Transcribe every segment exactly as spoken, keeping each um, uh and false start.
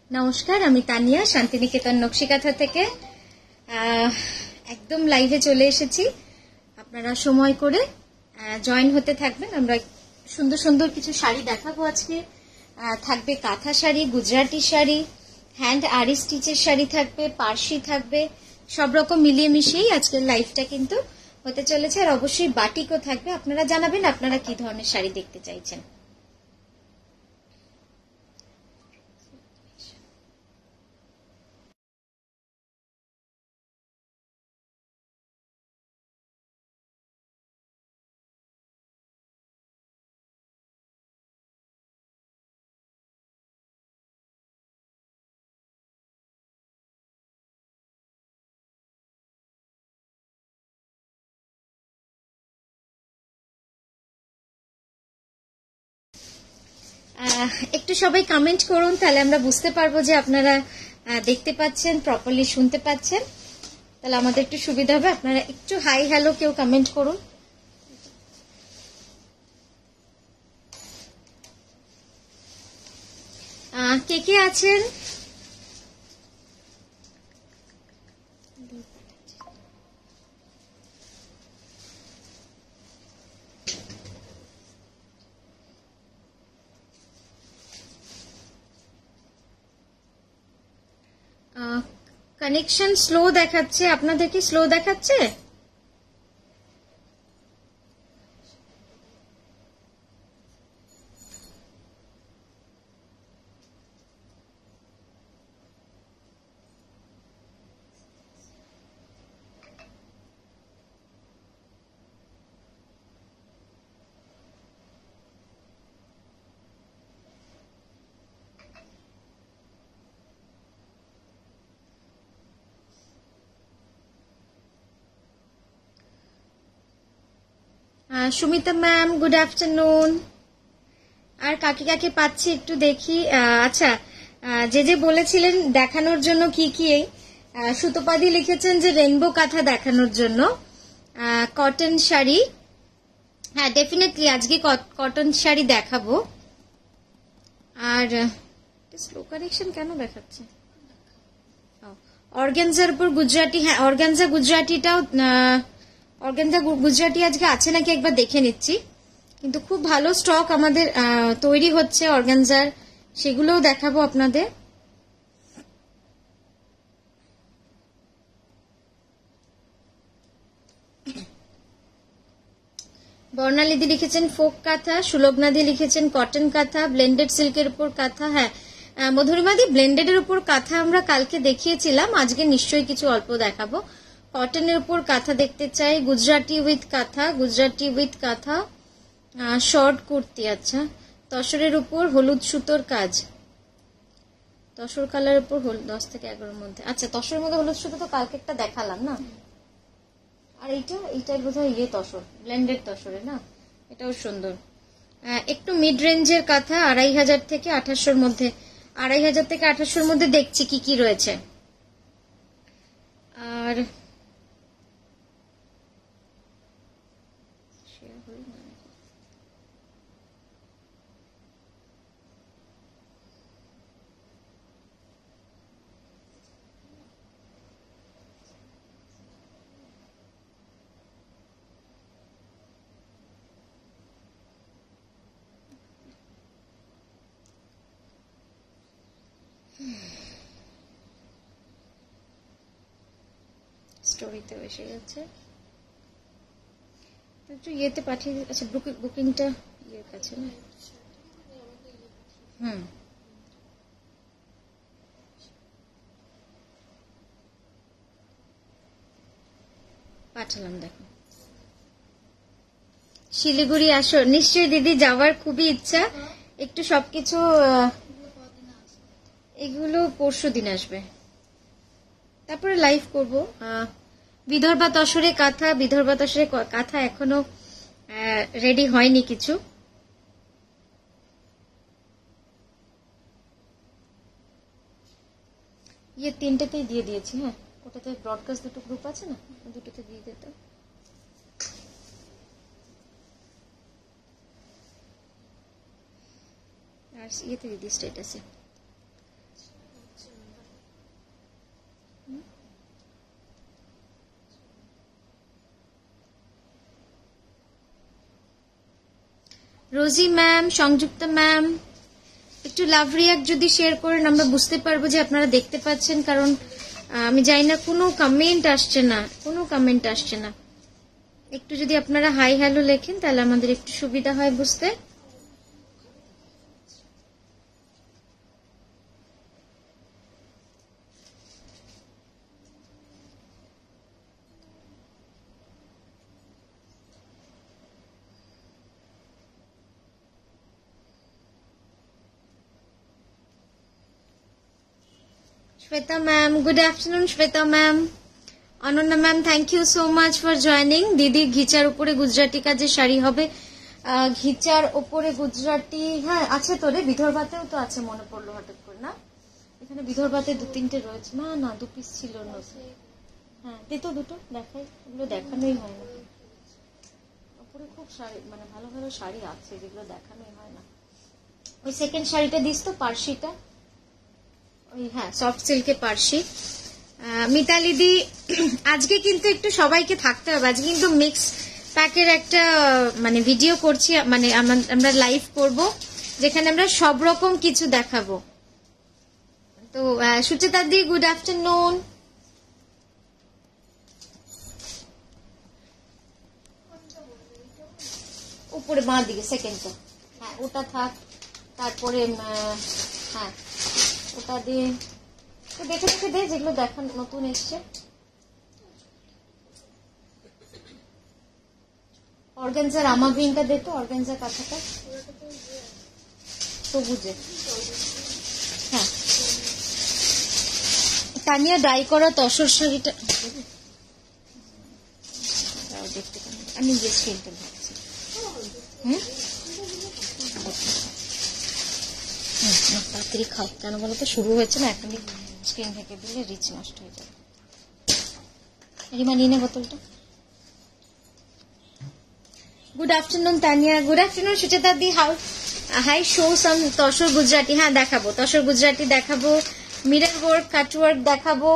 নমস্কার, আমি তানিয়া শান্তিনিকেতন নকশিকাঁথা থেকে একদম লাইভে চলে এসেছি। আপনারা সময় করে জয়েন হতে থাকবেন। আমরা সুন্দর সুন্দর কিছু শাড়ি দেখাবো আজকে। থাকবে কাঁথা শাড়ি, গুজরাটি শাড়ি, হ্যান্ড আরি স্টিচের শাড়ি থাকবে, পার্সি থাকবে, সব রকম মিলিয়ে মিশিয়েই আজকের লাইভটা কিন্তু হতে চলেছে। আর অবশ্যই বাটিকও থাকবে। আপনারা জানাবেন আপনারা কি ধরনের শাড়ি দেখতে চাইছেন। একটু সবাই কমেন্ট করুন, তাহলে আমরা বুঝতে পারবো যে আপনারা দেখতে পাচ্ছেন, প্রপারলি শুনতে পাচ্ছেন, তাহলে আমাদের একটু সুবিধা হবে। আপনারা একটু হাই হ্যালো কেউ কমেন্ট করুন। কে কে আছেন? কানেকশন স্লো দেখাচ্ছে, আপনাদের কি স্লো দেখাচ্ছে? Sumita ma'am, good afternoon. আর কাকে কাকে পাচ্ছি একটু দেখি। আচ্ছা, যে যে বলেছিলেন দেখানোর জন্য কি কি, সুতোপাদি লিখেছেন যে রেইনবো কাঁথা দেখানোর জন্য, কটন শাড়ি। হ্যাঁ, ডেফিনেটলি আজকে কটন শাড়ি দেখাবো। আর স্লো কানেকশন কেন দেখাচ্ছে? অর্গানজার উপর গুজরাটি। হ্যাঁ, অর্গানজা গুজরাটিটাও, অর্গানজা গুজরাটি আজকে আছে নাকি একবার দেখে নিচ্ছি। কিন্তু খুব ভালো স্টক আমাদের তৈরি হচ্ছে অর্গানজার, সেগুলোও দেখাবো আপনাদের। বর্ণালীদি লিখেছেন ফোক কাঁথা, সুলগ্নাদি লিখেছেন কটন কাঁথা, ব্লেন্ডেড সিল্কের উপর কাঁথা। হ্যাঁ মধুরিমাদি, ব্লেন্ডেড এর উপর কাঁথা আমরা কালকে দেখিয়েছিলাম, আজকে নিশ্চয়ই কিছু অল্প দেখাবো। কটনের উপর কাঁথা দেখতে চাই, Gujarati with kantha, Gujarati with kantha, short kurti. আচ্ছা, তসরের উপর হলুদ সুতোর কাজ, তসর কালার উপর দশ থেকে এগারোর মধ্যে। আচ্ছা, তসরের মধ্যে হলুদ সুতো তো কালকে একটা দেখালাম না। আর এইটা এইটাই বোধহয় ইয়ে তসর, ব্লেন্ডেড তসরে না, এটাও সুন্দর। একটু মিড রেঞ্জের কাঁথা, আড়াই হাজার থেকে আঠাশশোর মধ্যে, আড়াই হাজার থেকে আঠাশশোর মধ্যে দেখছি কি কি রয়েছে। আর স্টোরিতে এসে যাচ্ছে, একটু ইয়েতে পাঠিয়ে। আচ্ছা, বুকিংটা ইয়ের কাছে না। হুম, পাঠালাম, দেখো। শিলিগুড়ি আসো, নিশ্চয়ই দিদি, যাওয়ার খুবই ইচ্ছা। একটু সবকিছু, এগুলো পরশু দিন আসবে, তারপরে লাইভ করব। বিদর্ভা তসরে কাঁথা, বিদর্ভা তসরে কাঁথা এখনো রেডি হয়নি কিছু। ইয়ে তিনটাতেই দিয়ে দিয়েছি। হ্যাঁ, ওটাতে ব্রডকাস্ট দুটো গ্রুপ আছে না, দুটোতে দিয়ে দিত। আর ইয়েতে দিদি স্টেটাসে। রোজি ম্যাম, সংযুক্তা ম্যাম, একটু লাভ রিয়াক্ট যদি শেয়ার করেন আমরা বুঝতে পারবো যে আপনারা দেখতে পাচ্ছেন, কারণ আমি জানি না কোনো কমেন্ট আসছে না, কোনো কমেন্ট আসছে না। একটু যদি আপনারা হাই হ্যালো লেখেন তাহলে আমাদের একটু সুবিধা হয় বুঝতে। Shweta ma'am, good afternoon Shweta ma'am. Ananda ma'am, thank you so much for joining. দিদি ঘিচার উপরে গুজরাটি কাজে শাড়ি হবে, ঘিচার উপরে গুজরাটি, হ্যাঁ আছে তো রে, বিদর্ভাতেও তো আছে, মনে পড়লো হঠাৎ করে না, এখানে বিদর্ভাতে দু তিনটে রয়েছে, না না দু পিস ছিল, হ্যাঁ দিতো দুটো, দেখাই, ওগুলো দেখানোই হয় না, উপরে খুব শাড়ি মানে ভালো ভালো শাড়ি আছে যেগুলো দেখানোই হয় না। ওই সেকেন্ড শাড়িটা দিস তো, পার্সিটা, ওই হ্যাঁ সফট সিল্কে পার্সি। মিতালি দি আজকে কিন্তু একটু সবাইকে থাকতে হবে, আজকে কিন্তু মিক্স প্যাকের একটা মানে ভিডিও করছি, মানে আমরা লাইভ করব যেখানে আমরা সব রকম কিছু দেখাবো। তো সুচেতা দি গুড আফটারনুন। উপরে বাঁ দিকে সেকেন্ডটা, হ্যাঁ ওটা থাক, তারপরে হ্যাঁ ওটা দিয়ে দেখে দেখে দে যেগুলো দেখান নতুন এসছে। অর্গানজার রামা গ্রিনটা দে তো, অর্গানজার কাঁথাটা সবুজে, হ্যাঁ তানিয়া ডাই করা তসর শাড়িটা দেখতে পারেন, আমি যে স্ক্রিনটা ভাবছি। হুম তাড়াতাড়ি খাও, কেন বলতো শুরু হয়েছে না, এখনই স্ক্রিন থেকে দিলে রিচ নষ্ট হয়ে যাবে। রিমা নিয়ে নে বোতলটা। Good afternoon Tania, good afternoon Sucheta di, how hi show some tussar Gujarati, হ্যাঁ দেখাবো তসর গুজরাটি দেখাবো, মিরর ওয়ার্ক কাট ওয়ার্ক দেখাবো।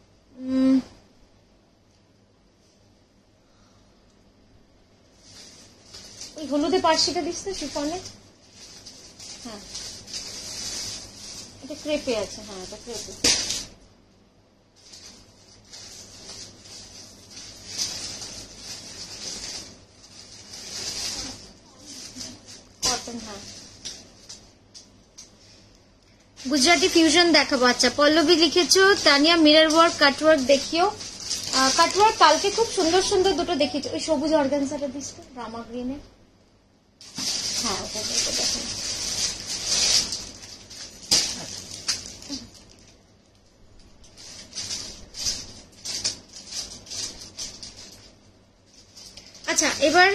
ওই হলুদে পার্সিটা দিস তো শিফনে, হ্যাঁ এটা ক্রেপে আছে, হ্যাঁ এটা ক্রেপে, কটন, হ্যাঁ গুজরাটি ফিউশন দেখাবো। আচ্ছা পল্লবী লিখেছো তানিয়া মিরর ওয়ার্ক কাটওয়ার্ক দেখিও, কাটওয়ার্ক কালকে খুব সুন্দর সুন্দর দুটো দেখিয়েছো। ওই সবুজ অর্গানজাটা দিস তো, রামা গ্রিনে, হ্যাঁ ওটা দেখো। আচ্ছা এবার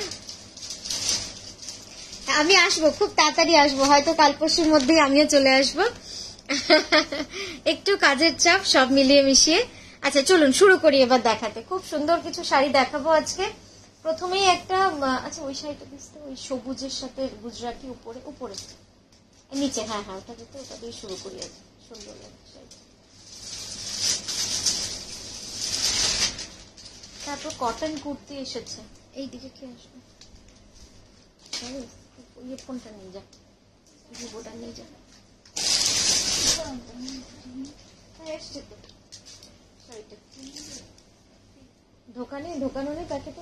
আমি আসবো, খুব তাড়াতাড়ি আসবো, হয়তো কাল পরশুর মধ্যেই আমিও চলে আসবো, একটু কাজের চাপ সব মিলিয়ে মিশিয়ে। আচ্ছা চলুন শুরু করি এবার দেখাতে, খুব সুন্দর কিছু শাড়ি দেখাবো আজকে। প্রথমেই একটা, আচ্ছা ওই শাড়িটা দিতে, ওই সবুজের সাথে গুজরাটি উপরে, উপরে নিচে, হ্যাঁ হ্যাঁ ওটা দিতে, ওটা দিয়ে শুরু করি আজ, সুন্দর শাড়ি। তারপর কটন কুর্তি এসেছে, এই দিকে কি আসবে, ইয়ে ফোনটা নিয়ে যা, ভিভোটা নিয়ে যা, এসছে তো শাড়িটা, ঢোকানে ঢোকানো নেই প্যাকেটে,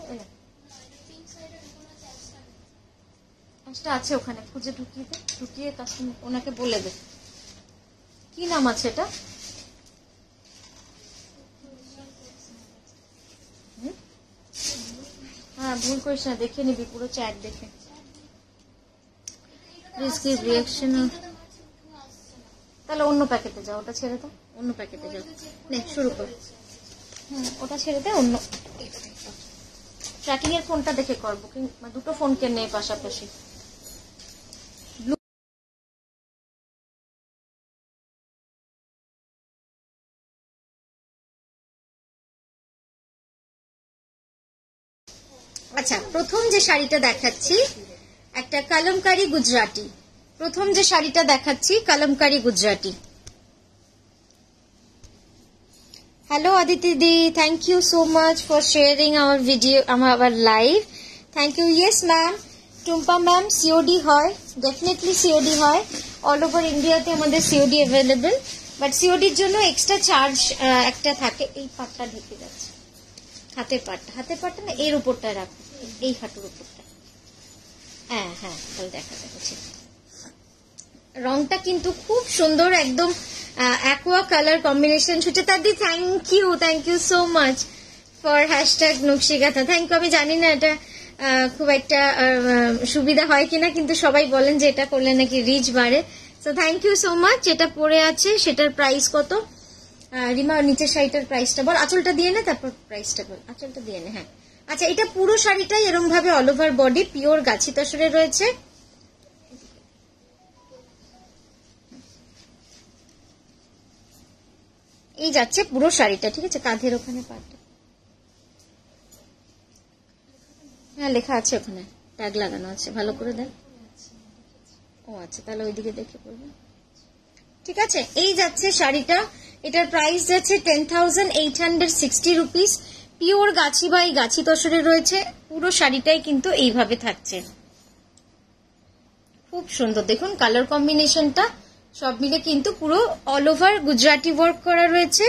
একটা আছে ওখানে, খুঁজে ঢুকিয়ে দে, ঢুকিয়ে কাস্টমার ওনাকে বলে দে কি নাম আছে এটা। হ্যাঁ ভুল করিস না, দেখে নিবি পুরো চ্যাট দেখে। প্লিজ গিভ রিঅ্যাকশন, তাহলে অন্য প্যাকেটে যাও, ওটা ছেড়ে দাও, অন্য প্যাকেটে যাও, নে শুরু কর। হ্যাঁ ওটা ছেড়ে দে, অন্য ট্র্যাকিং এর ফোনটা দেখে করবো, দুটো ফোনকে নেই পাশাপাশি। আচ্ছা প্রথম যে শাড়িটা দেখাচ্ছি একটা কলমকারী গুজরাটি, প্রথম যে শাড়িটা দেখাচ্ছি Kalamkari Gujarati. Hello Aditi di, thank you so much for sharing our video, আমার live, thank you. Yes ma'am, Tumpa ma'am COD হয়, ডেফিনেটলি সিওডি হয়, অল ওভার ইন্ডিয়াতে আমাদের সিওডি অ্যাভেলেবেল, বাট সিওডির জন্য এক্সট্রা চার্জ একটা থাকে। এই পাটটা ঢেকে যাচ্ছে, হাতের পাটটা, হাতের পাটটা না এর উপরটা রাখো, এই হাঁটুর উপরটা। হ্যাঁ হ্যাঁ তাহলে দেখা যাচ্ছে। রংটা কিন্তু খুব সুন্দর, একদম অ্যাকোয়া কালার কম্বিনেশন। সুচেতাদি thank you, thank you so much for hashtag Nakshikantha. Thank you. আমি জানি না এটা খুব একটা সুবিধা হয় কিনা, কিন্তু সবাই বলেন যে এটা করলে নাকি রিচ বাড়ে। So thank you so much. যেটা পরে আছে সেটার প্রাইস কত? রিমা নিচের শাড়িটার প্রাইসটা বল, আঁচলটা দিয়ে নে তারপর প্রাইসটা বল, আঁচলটা দিয়ে নে। হ্যাঁ আচ্ছা, এটা পুরো শাড়িটাই এরকম ভাবে অল ওভার বডি পিওর গাছি তসরে রয়েছে। এই যাচ্ছে পুরো শাড়িটা, ঠিক আছে, কাঁধের ওখানে পাটটা, হ্যাঁ লেখা আছে ওখানে, ট্যাগ লাগানো আছে, ভালো করে দেখ। ও আচ্ছা, তাহলে ওইদিকে দেখে পড়বে, ঠিক আছে। এই যাচ্ছে শাড়িটা, এটার প্রাইস যাচ্ছে ten thousand eight hundred sixty rupees. Pure গাছি বাই গাছি তসরে রয়েছে, পুরো শাড়িটাই কিন্তু এইভাবে থাকছে, খুব সুন্দর। দেখুন কালার কম্বিনেশনটা সব মিলে কিন্তু পুরো অল ওভার গুজরাটি ওয়ার্ক করা রয়েছে,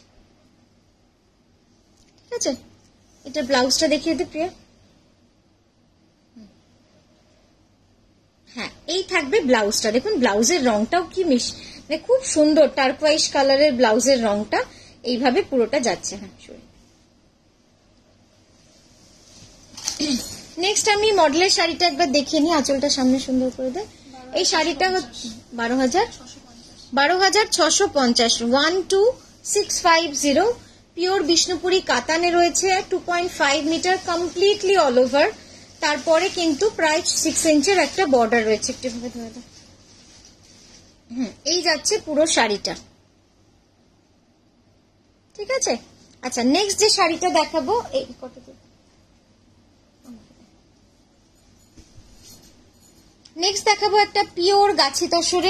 ঠিক আছে। এটা ব্লাউজটা দেখিয়ে দে প্রিয়া। হ্যাঁ এই থাকবে ব্লাউজটা, দেখুন ব্লাউজের রংটাও কি মিশ, মানে খুব সুন্দর টার্কোয়াইজ কালারের ব্লাউজের রংটা এইভাবে পুরোটা যাচ্ছে। হ্যাঁ সরি। নেক্সট আমি মডেলের শাড়িটা একবার দেখিয়ে নিই, আঁচলটা সামনে সুন্দর করে দেয়। এই শাড়িটা হচ্ছে বারো হাজার বারো হাজার ছশো পঞ্চাশ, one two six five zero, pure Bishnupuri কাতানে রয়েছে, two point five metre completely all over. তারপরে কিন্তু প্রায় সিক্স ইঞ্চের একটা বর্ডার রয়েছে, একটু ভাবে ধরে দাও। হুম এই যাচ্ছে পুরো শাড়িটা, ঠিক আছে। আচ্ছা নেক্সট যে শাড়িটা দেখাবো, এই কত নেক্সট দেখাবো একটা পিওর গাছি তসরে,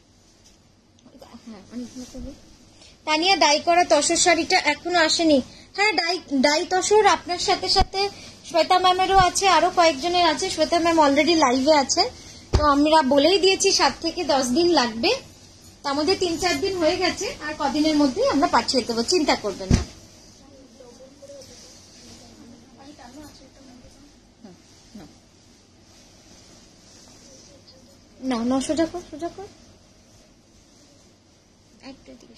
তানিয়া ডাই করা তসর শাড়িটা এখনো আসেনি। হ্যাঁ ডাই ডাই তসর আপনার সাথে সাথে শ্বেতা ম্যামেরও আছে, আরো কয়েকজনের আছে। শ্বেতা ম্যাম অলরেডি লাইভে আছে, তো আমরা বলেই দিয়েছি সাত থেকে দশ দিন লাগবে, তার মধ্যে তিন চার দিন হয়ে গেছে, আর কদিনের মধ্যেই আমরা পাঠিয়ে দেবো, চিন্তা করবেন না। না না সোজা কর, সোজা কর একটু দিকে।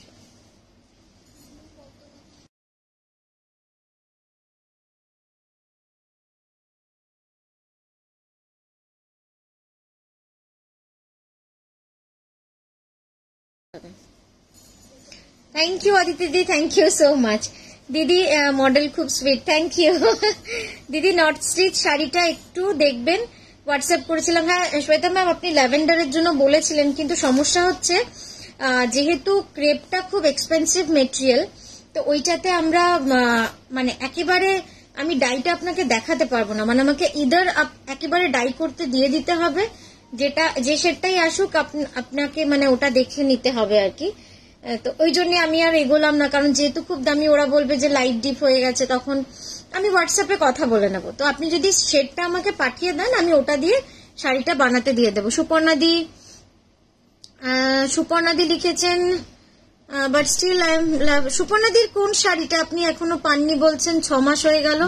থ্যাংক ইউ অদিতি দিদি, থ্যাংক ইউ সো মাচ দিদি, মডেল খুব সুইট, থ্যাংক ইউ দিদি। নর্থ স্ট্রিচ শাড়িটা একটু দেখবেন, হোয়াটসঅ্যাপ করেছিলাম। হ্যাঁ শ্বেতা ম্যাম আপনি ল্যাভেন্ডারের জন্য বলেছিলেন, কিন্তু সমস্যা হচ্ছে যেহেতু ক্রেপটা খুব এক্সপেন্সিভ মেটেরিয়াল, তো ওইটাতে আমরা মানে একেবারে আমি ডাইটা আপনাকে দেখাতে পারবো না, মানে আমাকে ইদার একেবারে ডাই করতে দিয়ে দিতে হবে, যেটা যে শেডটাই আসুক আপনাকে মানে ওটা দেখে নিতে হবে আর কি। তো ওই জন্য আমি আর এগোলাম না, কারণ যেহেতু খুব দামি, ওরা বলবে যে লাইট ডিপ হয়ে গেছে, তখন আমি হোয়াটসঅ্যাপে কথা বলে নেব। তো আপনি যদি শেডটা আমাকে পাঠিয়ে দেন, আমি ওটা দিয়ে শাড়িটা বানাতে দিয়ে দেবো। সুপর্ণাদি সুপর্ণাদি লিখেছেন, but still I am love. সুপর্ণাদির কোন শাড়িটা আপনি এখনো পাননি বলছেন? ছ মাস হয়ে গেল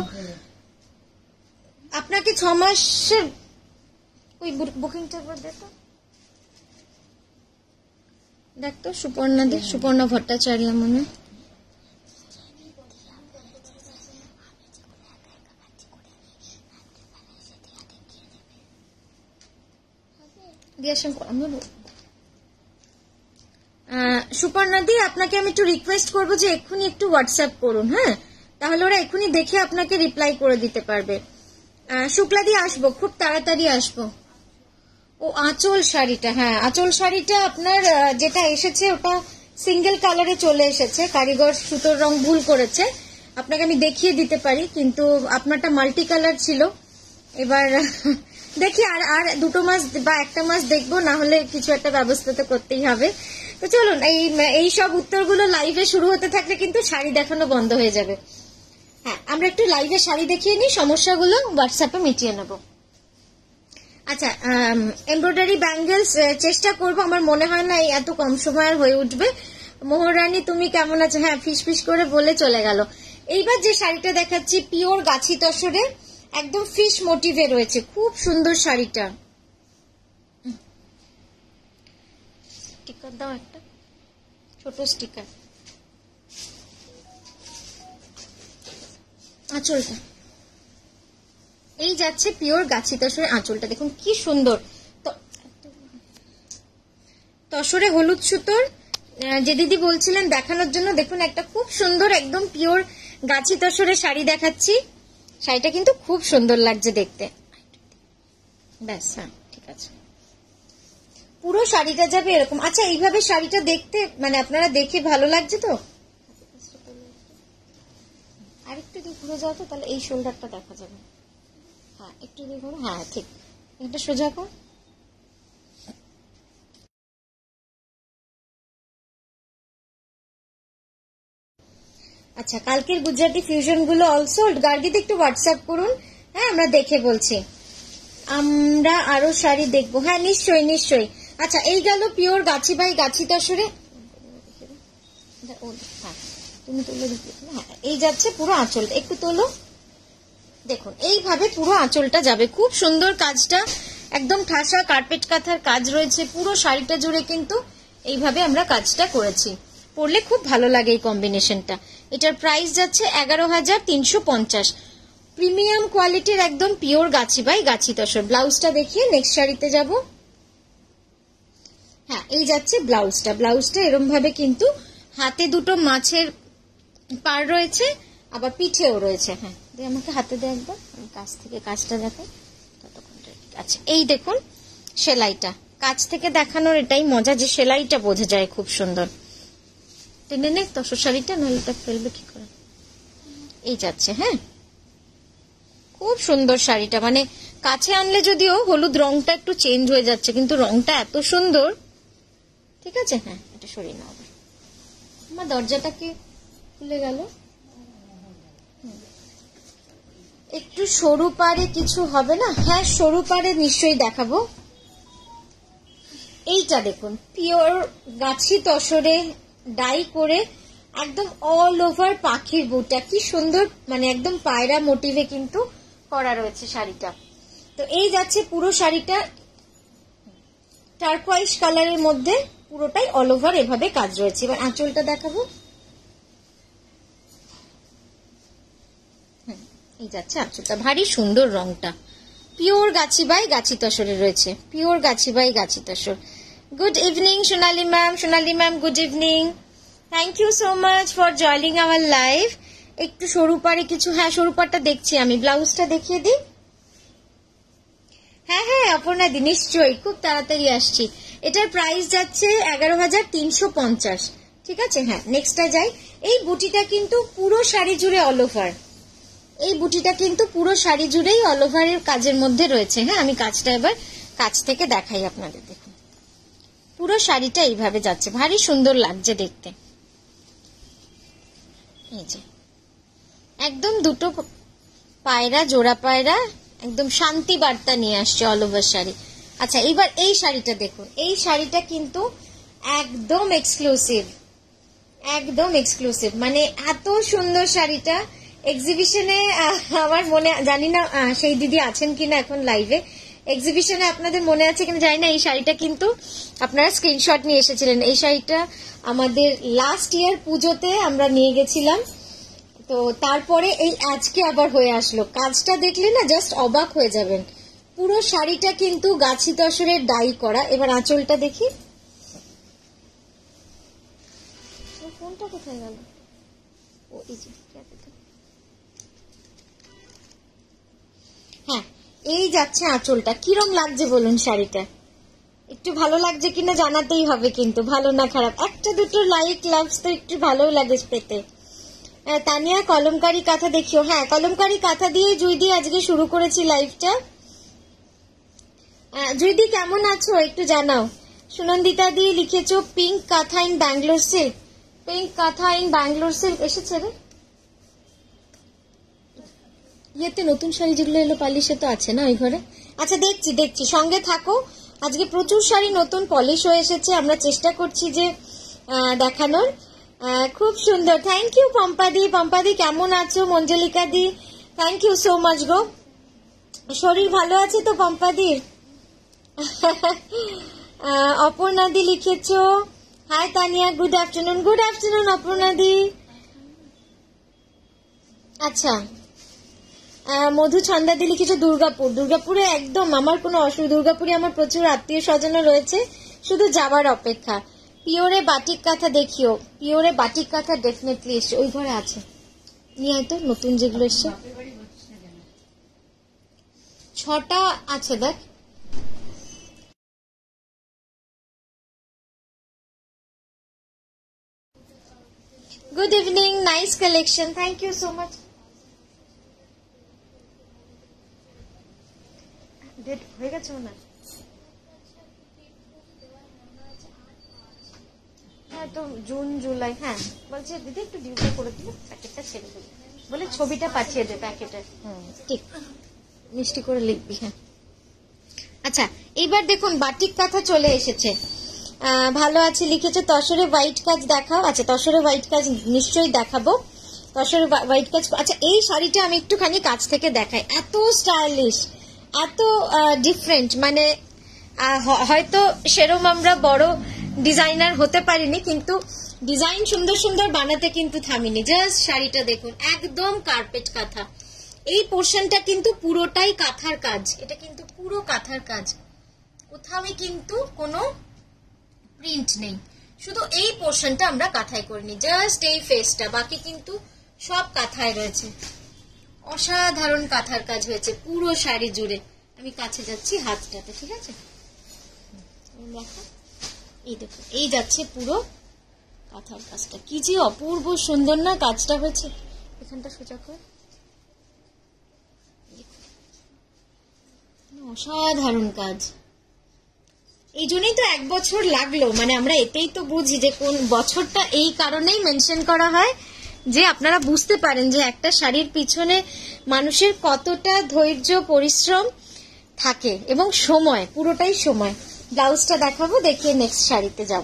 আপনাকে, ছ মাসের ওই বুকিংটা দেখো, দেখ তো সুপর্ণাদি, সুপর্ণা ভট্টাচার্য মনে সুপর্ণাদি, আপনাকে আমি একটু রিকোয়েস্ট করবো যে এক্ষুনি একটু হোয়াটসঅ্যাপ করুন, হ্যাঁ, তাহলে ওরা এক্ষুনি দেখে আপনাকে রিপ্লাই করে দিতে পারবে। শুক্লাদি আসবো, খুব তাড়াতাড়ি আসবো। ও আঁচল শাড়িটা, হ্যাঁ আঁচল শাড়িটা আপনার যেটা এসেছে ওটা সিঙ্গেল কালারে চলে এসেছে, কারিগর সুতোর রং ভুল করেছে, আপনাকে আমি দেখিয়ে দিতে পারি, কিন্তু আপনারটা মাল্টি কালার ছিল। এবার দেখি আর আর দুটো মাস বা একটা মাস দেখবো, না হলে কিছু একটা ব্যবস্থা তো করতেই হবে। তো চলুন এই এই সব উত্তরগুলো লাইভে শুরু হতে থাকলে কিন্তু শাড়ি দেখানো বন্ধ হয়ে যাবে। হ্যাঁ আমরা একটু লাইভে শাড়ি দেখিয়ে নিই, সমস্যাগুলো হোয়াটসঅ্যাপে মিটিয়ে নেবো। আচ্ছা, এমব্রয়ডারি ব্যাঙ্গেলস চেষ্টা করবো, আমার মনে হয় না এত কম সময় আর হয়ে উঠবে। মোহরানী তুমি কেমন আছো? হ্যাঁ, ফিস ফিস করে বলে চলে গেল। এইবার যে শাড়িটা দেখাচ্ছি পিওর গাছি তসরে, একদম ফিশ মোটিভে রয়েছে, খুব সুন্দর শাড়িটা। স্টিকার দাও একটা, ছোট স্টিকার। আঁচলটা এই যাচ্ছে পিওর গাছি তসরে, আঁচলটা দেখুন কি সুন্দর। তসরে হলুদ সুতোর যে দিদি বলছিলেন দেখানোর জন্য, দেখুন একটা খুব সুন্দর একদম পিওর গাছি তসরে শাড়ি দেখাচ্ছি। শাড়িটা কিন্তু খুব সুন্দর লাগছে দেখতে। ব্যাস, হ্যাঁ ঠিক আছে, পুরো শাড়িটা যাবে এরকম। আচ্ছা, এইভাবে শাড়িটা দেখতে মানে আপনারা দেখে ভালো লাগছে তো? আরেকটু দিক ঘুরে যাও তো, তাহলে এই শোল্ডারটা দেখা যাবে। হ্যাঁ একটু দিক ঘুরো, হ্যাঁ ঠিক, এটা সোজা কর। আচ্ছা, কালকের গুজরাটি ফিউশন গুলো অলসোল্ড। গার্গিতে একটু হোয়াটসঅ্যাপ করুন, হ্যাঁ আমরা দেখে বলছি। আমরা আরো শাড়ি দেখবো, হ্যাঁ নিশ্চয়ই নিশ্চয়ই। আচ্ছা, এই গেল পিওর গাছি বাই গাছি তসরে। তুমি তুলে দিতে, হ্যাঁ এই যাচ্ছে পুরো আঁচলটা, একটু তোলো। দেখুন এইভাবে পুরো আঁচলটা যাবে, খুব সুন্দর কাজটা, একদম ঠাসা কার্পেট কাঁথার কাজ রয়েছে পুরো শাড়িটা জুড়ে, কিন্তু এইভাবে আমরা কাজটা করেছি। পরলে খুব ভালো লাগে এই কম্বিনেশনটা। এটার প্রাইস যাচ্ছে এগারো হাজার তিনশো পঞ্চাশ। প্রিমিয়াম কোয়ালিটির একদম পিওর গাছি বাই গাছি তসর। ব্লাউজটা দেখিয়ে নেক্সট শাড়িতে যাব। হ্যাঁ এই যাচ্ছে ব্লাউজটা, ব্লাউজটা এরম ভাবে কিন্তু হাতে দুটো মাছের পার রয়েছে, আবার পিঠেও রয়েছে। হ্যাঁ দিয়ে আমাকে হাতে দে একবার, আমি কাছ থেকে কাজটা দেখাই ততক্ষণ। আচ্ছা, এই দেখুন সেলাইটা, কাছ থেকে দেখানোর এটাই মজা যে সেলাইটা বোঝা যায় খুব সুন্দর। টেনে নে তসর শাড়িটা, নাহলে এটা ফেলবে কি করে। এই যাচ্ছে, হ্যাঁ খুব সুন্দর শাড়িটা, মানে কাছে আনলে যদিও হলুদ রংটা একটু চেঞ্জ হয়ে যাচ্ছে, কিন্তু রংটা এত সুন্দর। ঠিক আছে, হ্যাঁ এটা সরিয়ে নাও। আমার দরজাটা কি খুলে গেল? একটু সরু পারে কিছু হবে না? হ্যাঁ সরু পারে নিশ্চয়ই দেখাবো। এইটা দেখুন পিওর গাছি তসরে ডাই করে একদম অল ওভার পাখির বুটা, কি সুন্দর, মানে একদম পায়রা মোটিভে কিন্তু করা রয়েছে শাড়িটা। তো এই যাচ্ছে পুরো শাড়িটা টার্কোয়াইজ কালারের মধ্যে, পুরোটাই অল ওভার এভাবে কাজ রয়েছে। এবার আঁচলটা দেখাবো। এই যাচ্ছে আঁচলটা, ভারী সুন্দর রংটা, পিওর গাছি বাই গাছি তসরে রয়েছে, পিওর গাছি বাই গাছি tussar. Good evening Sonali ma'am, Sonali ma'am good evening, thank you so much for joining our live. একটু সরু পারে কিছু, হ্যাঁ সরু পাড়টা দেখছি আমি। ব্লাউজটা দেখিয়ে দিই। হ্যাঁ হ্যাঁ অপর্ণা দি নিশ্চয়ই, খুব তাড়াতাড়ি আসছি। এটার প্রাইস যাচ্ছে এগারো হাজার তিনশো পঞ্চাশ। ঠিক আছে, হ্যাঁ নেক্সটটা যাই। এই বুটিটা কিন্তু পুরো শাড়ি জুড়ে অল ওভার, এই বুটিটা কিন্তু পুরো শাড়ি জুড়েই অল ওভারের কাজের মধ্যে রয়েছে। হ্যাঁ আমি কাজটা এবার কাছ থেকে দেখাই আপনাদের। দেখুন পুরো শাড়িটা এইভাবে যাচ্ছে, ভারী সুন্দর লাগছে দেখতে। এই যে একদম দুটো পায়রা, জোড়া পায়রা, একদম শান্তি বার্তা নিয়ে আসছে অল ওভার শাড়ি। আচ্ছা এইবার এই শাড়িটা দেখুন, এই শাড়িটা কিন্তু একদম এক্সক্লুসিভ, একদম এক্সক্লুসিভ, মানে এত সুন্দর শাড়িটা। এক্সিবিশনে আমার মনে, জানি না সেই দিদি আছেন কিনা এখন লাইভে, এক্সিবিশনে আপনাদের মনে আছে কিনা জানি না, এই শাড়িটা কিন্তু আপনারা স্ক্রিনশট নিয়ে এসেছিলেন। এই শাড়িটা আমাদের লাস্ট ইয়ার পুজোতে আমরা নিয়ে গেছিলাম, তো তারপরে এই আজকে আবার হয়ে আসলো। কাজটা দেখলে না জাস্ট অবাক হয়ে যাবেন। পুরো শাড়িটা কিন্তু গাছি তসরের ডাই করা। এবার আঁচলটা দেখি, ফোনটা কোথায় গেল? ও এই যে, হ্যাঁ এই যাচ্ছে আঁচলটা। কিরম লাগছে বলুন শাড়িটা? একটু ভালো লাগছে কিনা জানাতেই হবে, কিন্তু ভালো না খারাপ একটা দুটো লাইক লাভস তো একটু ভালো লাগে পেতে। তানিয়া কলমকারী কাঁথা দেখিও, হ্যাঁ কলমকারী কাঁথা দিয়ে জুইদি আজকে শুরু করেছি লাইভটা। জুইদি কেমন আছো একটু জানাও। সুনন্দিতা দিয়ে লিখেছো pink kantha in Bangalore silk, pink kantha in Bangalore silk এসেছে রে। ইয়েতে নতুন শাড়ি যেগুলো এলো পালিশে তো আছে না ওই ঘরে, আচ্ছা দেখছি দেখছি, সঙ্গে থাকো। আজকে প্রচুর শাড়ি নতুন পলিশ হয়ে এসেছে, আমরা চেষ্টা করছি যে দেখানোর। খুব সুন্দর, থ্যাংক ইউ পম্পাদি। পম্পাদি কেমন আছো? Manjulika di thank you so much গো। শরীর ভালো আছে তো পম্পাদির? অপর্ণা দি লিখেছো hi Tania, good afternoon. Good afternoon Aparna di. আচ্ছা মধু ছন্দা দি লিখেছো দুর্গাপুর। দুর্গাপুরে একদম আমার কোনো অসুবিধা, দুর্গাপুরে আমার প্রচুর আত্মীয় স্বজন রয়েছে, শুধু যাবার অপেক্ষা। পিওরে বাটিক কাঁথা দেখিও, পিওরে বাটিক কাঁথা ডেফিনেটলি এসছে, ওই ঘরে আছে, নিয়ে আয় তো নতুন যেগুলো এসছে। ছটা আছে দেখ। Good evening, nice collection, thank you so much. Date হয়ে গেছে ওনার? হ্যাঁ তো জুন জুলাই, হ্যাঁ বলছে দিদি একটু ডিউটি করে দিলে প্যাকেটটা ছেড়ে দেবে, বলে ছবিটা পাঠিয়ে দে প্যাকেটের। ঠিক মিষ্টি করে লিখবি। হ্যাঁ আচ্ছা এইবার দেখুন বাটিক কাঁথা চলে এসেছে। ভালো আছে লিখেছে। তসরে হোয়াইট কাজ দেখাও। আচ্ছা তসরে হোয়াইট কাজ নিশ্চয়ই দেখাবো, তসরে হোয়াইট কাজ। আচ্ছা এই শাড়িটা আমি একটুখানি কাছ থেকে দেখাই, এত স্টাইলিশ, এত ডিফারেন্ট, মানে হয়তো সেরকম আমরা বড় ডিজাইনার হতে পারিনি, কিন্তু ডিজাইন সুন্দর সুন্দর বানাতে কিন্তু থামিনি। জাস্ট শাড়িটা দেখুন, একদম কার্পেট কাঁথা। এই পোর্শনটা কিন্তু পুরোটাই কাঁথার কাজ, এটা কিন্তু পুরো কাঁথার কাজ, কোথাও কিন্তু কোনো প্রিন্ট নেই, শুধু এই পোর্শনটা আমরা কাঁথায় করিনি, জাস্ট এই ফেসটা, বাকি কিন্তু সব কাঁথায় রয়েছে। অসাধারণ কাঁথার কাজ হয়েছে পুরো শাড়ি জুড়ে। আমি কাছে যাচ্ছি হাতটাতে, ঠিক আছে? দেখো এই দেখো, এই যাচ্ছে পুরো কাঁথার কাজটা, কি যে অপূর্ব সুন্দর না কাজটা হয়েছে। এখানটা সোজা কর, অসাধারণ কাজ। এই জন্যই তো এক বছর লাগলো, মানে আমরা এতেই তো বুঝি যে কোন বছরটা, এই কারণেই মেনশন করা হয় যে আপনারা বুঝতে পারেন যে একটা শাড়ির পিছনে মানুষের কতটা ধৈর্য পরিশ্রম থাকে এবং সময়, পুরোটাই সময়। ব্লাউজটা দেখাবো, দেখিয়ে নেক্সট শাড়িতে যাব।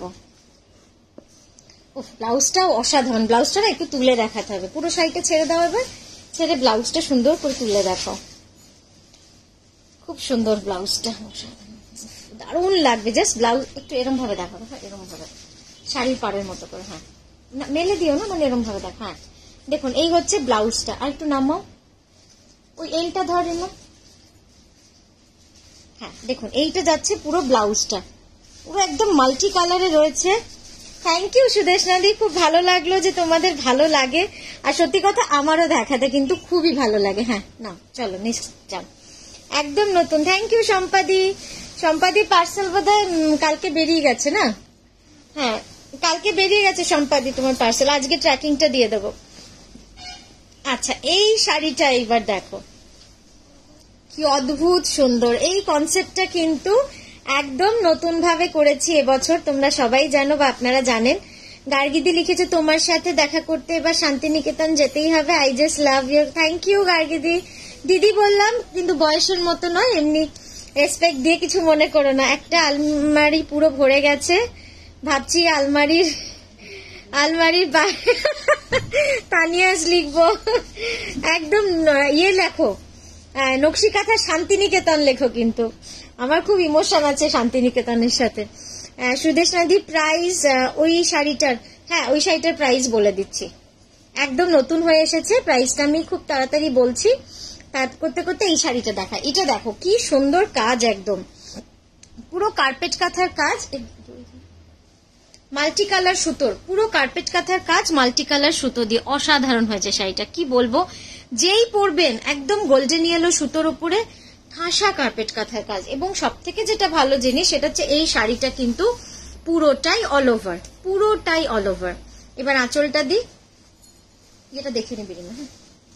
ও ব্লাউজটাও অসাধারণ, ব্লাউজটা না একটু তুলে দেখাতে হবে, পুরো শাড়িটা ছেড়ে দাও এবার, ছেড়ে ব্লাউজটা সুন্দর করে তুলে দেখাও। খুব সুন্দর ব্লাউজটা, দারুণ লাগবে। জাস্ট ব্লাউজ একটু এরম ভাবে দেখাবো, হ্যাঁ এরম ভাবে শাড়ির পাড়ের মতো করে, হ্যাঁ না মেলে দিও না, মানে এরম ভাবে দেখো। হ্যাঁ দেখুন এই হচ্ছে ব্লাউজটা, আর একটু নামাও, ওই এইটা ধরে না, হ্যাঁ দেখুন এইটা যাচ্ছে পুরো ব্লাউজটা, পুরো একদম মাল্টি কালারে রয়েছে। থ্যাংক ইউ সুদেশনাদি, খুব ভালো লাগলো যে তোমাদের ভালো লাগে, আর সত্যি কথা আমারও দেখাতে কিন্তু খুবই ভালো লাগে। হ্যাঁ না চলো নেক্সট যাও, একদম নতুন। থ্যাংক ইউ সম্পাদি। সম্পাদি পার্সেল বোধহয় কালকে বেরিয়ে গেছে না? হ্যাঁ কালকে বেরিয়ে গেছে সম্পাদি তোমার পার্সেল, আজকে ট্র্যাকিংটা দিয়ে দেবো। আচ্ছা এই শাড়িটা এইবার দেখো, কি অদ্ভুত সুন্দর। এই কনসেপ্টটা কিন্তু একদম নতুন ভাবে করেছি এবছর, তোমরা সবাই জানো বা আপনারা জানেন। গার্গিদি লিখেছে তোমার সাথে দেখা করতে এবার শান্তিনিকেতন যেতেই হবে, I just love you. Thank you গার্গিদি। দিদি বললাম কিন্তু বয়সের মতো নয়, এমনি রেসপেক্ট দিয়ে, কিছু মনে করো না। একটা আলমারি পুরো ভরে গেছে, ভাবছি আলমারির আলমারির বাইরে তানিয়াস লিখবো, একদম ইয়ে লেখো, নকশি কাঁথা শান্তিনিকেতন লেখো, কিন্তু আমার খুব ইমোশন আছে শান্তিনিকেতনের সাথে। সুদেশনাদি প্রাইস ওই শাড়িটার, হ্যাঁ ওই শাড়িটার প্রাইস বলে দিচ্ছি, একদম নতুন হয়ে এসেছে, প্রাইসটা আমি খুব তাড়াতাড়ি বলছি। তার করতে করতে এই শাড়িটা দেখা, এটা দেখো কি সুন্দর কাজ, একদম পুরো কার্পেট কাঁথার কাজ, মাল্টি কালার সুতোর, পুরো কার্পেট কাঁথার কাজ মাল্টি কালার সুতো দিয়ে, অসাধারণ হয়েছে শাড়িটা, কি বলবো। যেই পরবেন একদম গোল্ডেন ইয়েলো সুতোর উপরে ঠাসা কার্পেট কাঁথার কাজ, এবং সব থেকে যেটা ভালো জিনিস সেটা হচ্ছে এই শাড়িটা কিন্তু পুরোটাই অল ওভার, পুরোটাই অল ওভার। এবার আঁচলটা দিই, এটা দেখে নিবি না, হ্যাঁ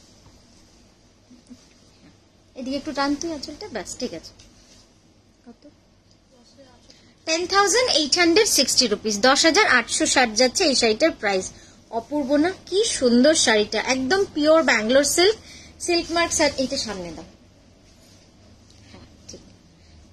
এদিকে একটু টান তুই আঁচলটা, ব্যাস ঠিক আছে। কত? Ten thousand eight hundred sixty rupees, দশ হাজার আটশো ষাট যাচ্ছে এই শাড়িটার প্রাইস। অপূর্ব না? কি সুন্দর শাড়িটা, একদম pure Bangalore silk, silk mark sari. এইটা সামনে দাও, হ্যাঁ ঠিক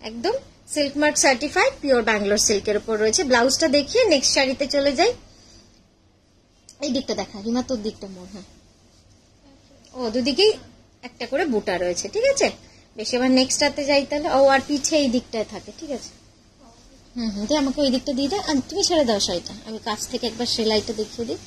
একদম silk mark certified pure Bangalore সিল্কের উপর রয়েছে। ব্লাউজটা দেখিয়ে নেক্সট শাড়িতে চলে যাই। এই দিকটা দেখা রিমা, তোর দিকটা মোর। হ্যাঁ, ও দুদিকেই একটা করে বুটা রয়েছে, ঠিক আছে। বেশ, এবার নেক্সট রাতে যাই তাহলে। ও আর পিছে এই দিকটায় থাকে, ঠিক আছে। হুম হুম, তুই আমাকে ওই দিকটা দিয়ে দাও, তুমি ছেড়ে দাও শাড়িটা, আমি কাছ থেকে একবার সেলাইটা দেখিয়ে দিই।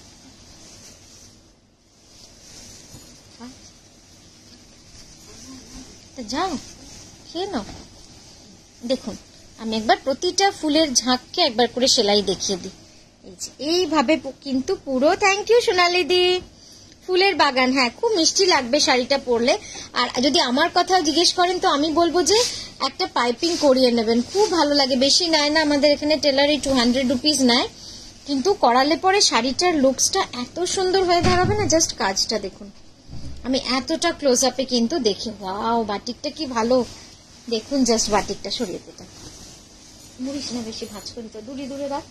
যাও খেয়ে নাও। দেখুন, আমি একবার প্রতিটা ফুলের ঝাঁককে একবার করে সেলাই দেখিয়ে দিই। এইভাবে কিন্তু পুরো। Thank you Sonali di. ফুলের বাগান, হ্যাঁ খুব মিষ্টি লাগবে শাড়িটা পরলে। আর যদি আমার কথা জিজ্ঞেস করেন তো আমি বলবো যে একটা পাইপিং করিয়ে নেবেন, খুব ভালো লাগে। বেশি নেয় না আমাদের এখানে টেলারই, টু হান্ড্রেড রুপিস নেয়, কিন্তু করালে পরে শাড়িটার লুকসটা এত সুন্দর হয়ে দাঁড়াবে না। জাস্ট কাজটা দেখুন, আমি এতটা ক্লোজ আপে কিন্তু দেখি। ওয়াও, বাটিকটা কি ভালো দেখুন। জাস্ট বাটিকটা সরিয়ে দিতে মুড়িস না, বেশি ভাঁজ করি তো, দূরে দূরে রাখ।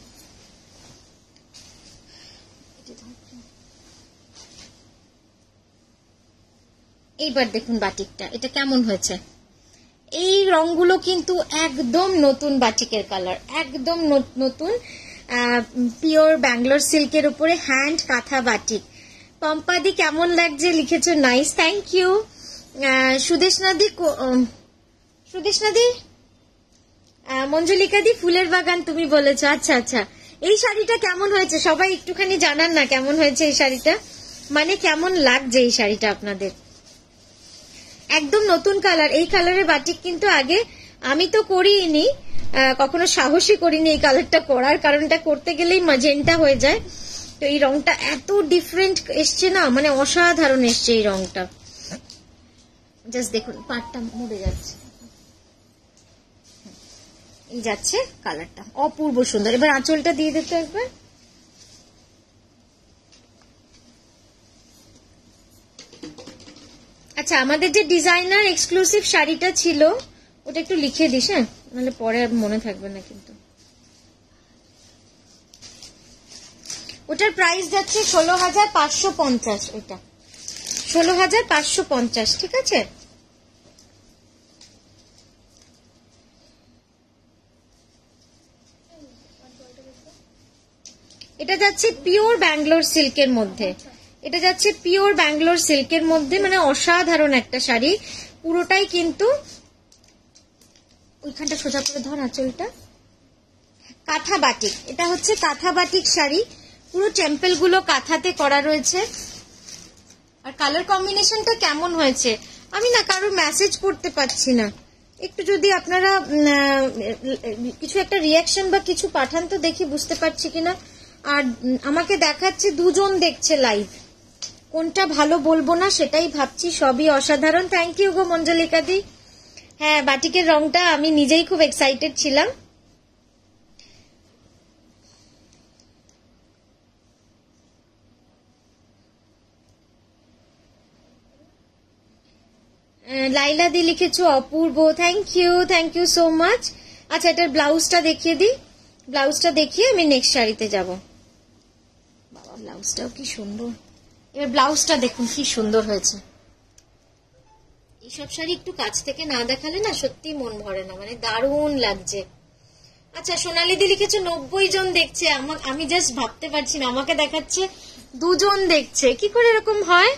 এইবার দেখুন বাটিকটা, এটা কেমন হয়েছে। এই রংগুলো কিন্তু একদম নতুন বাটিকের কালার, একদম নতুন পিওর ব্যাঙ্গালোর সিল্কের উপরে হ্যান্ড কাঁথা বাটিক। পম্পাদি কেমন লাগছে লিখেছো, নাইস, থ্যাংক ইউ। সুদেশনাদি, সুদেশনাদি, মঞ্জুলিকা দি ফুলের বাগান তুমি বলেছো, আচ্ছা আচ্ছা। এই শাড়িটা কেমন হয়েছে সবাই একটুখানি জানান না, কেমন হয়েছে এই শাড়িটা, মানে কেমন লাগছে এই শাড়িটা আপনাদের। একদম নতুন কালার, এই কালারের বাটিক কিন্তু আগে আমি তো করিনি, কখনো সাহসী করিনি এই কালারটা করার, কারণ এটা করতে গেলেই ম্যাজেন্টা হয়ে যায়। তো এই রংটা এত ডিফারেন্ট এসছে না, মানে অসাধারণ এসছে এই রংটা। জাস্ট দেখুন পাটটা মুড়ে যাচ্ছে, এই যাচ্ছে কালারটা অপূর্ব সুন্দর। এবার আঁচলটা দিয়ে দিতে একবার। আচ্ছা, আমাদের যে ডিজাইনার এক্সক্লুসিভ শাড়িটা ছিল ওটা একটু লিখে দিস, হ্যাঁ, নাহলে পরে আর মনে থাকবে না কিন্তু। ওটার প্রাইস যাচ্ছে ষোলো হাজার পাঁচশো পঞ্চাশ, ওইটা ষোলো হাজার পাঁচশো পঞ্চাশ, ঠিক আছে। এটা যাচ্ছে পিওর ব্যাঙ্গালোর সিল্কের মধ্যে, এটা যাচ্ছে পিওর ব্যাঙ্গালোর সিল্কের মধ্যে, মানে অসাধারণ একটা শাড়ি পুরোটাই কিন্তু। ওইখানটা সোজা করে ধর আঁচলটা। কাঁথা বাটিক, এটা হচ্ছে কাঁথা বাটিক শাড়ি, পুরো টেম্পল গুলো কাঁথাতে করা রয়েছে। আর কালার কম্বিনেশনটা কেমন হয়েছে আমি না কারোর মেসেজ পড়তে পারছি না, একটু যদি আপনারা কিছু একটা রিয়াকশন বা কিছু পাঠান তো দেখি বুঝতে পারছি কিনা। আর আমাকে দেখাচ্ছে দুজন দেখছে লাইভ, কোনটা ভালো বলবো না সেটাই ভাবছি, সবই অসাধারণ। থ্যাংক ইউ গো মঞ্জলিকা দি। হ্যাঁ, বাটিকের রংটা আমি নিজেই খুব এক্সাইটেড ছিলাম। লাইলা দি লিখেছো অপূর্ব, thank you, thank you so much. আচ্ছা, এটার ব্লাউজটা দেখিয়ে দিই, ব্লাউজটা দেখিয়ে আমি নেক্সট শাড়িতে যাব। বাবা, ব্লাউজটাও কি সুন্দর। এবার ব্লাউজটা দেখুন কি সুন্দর হয়েছে। এইসব শাড়ি একটু কাছ থেকে না দেখালে না সত্যি মন ভরে না, মানে দারুণ লাগছে। আচ্ছা, সোনালি দি লিখেছো নব্বই জন দেখছে, আমি জাস্ট ভাবতে পারছি না, আমাকে দেখাচ্ছে দুজন দেখছে, কি করে এরকম হয়।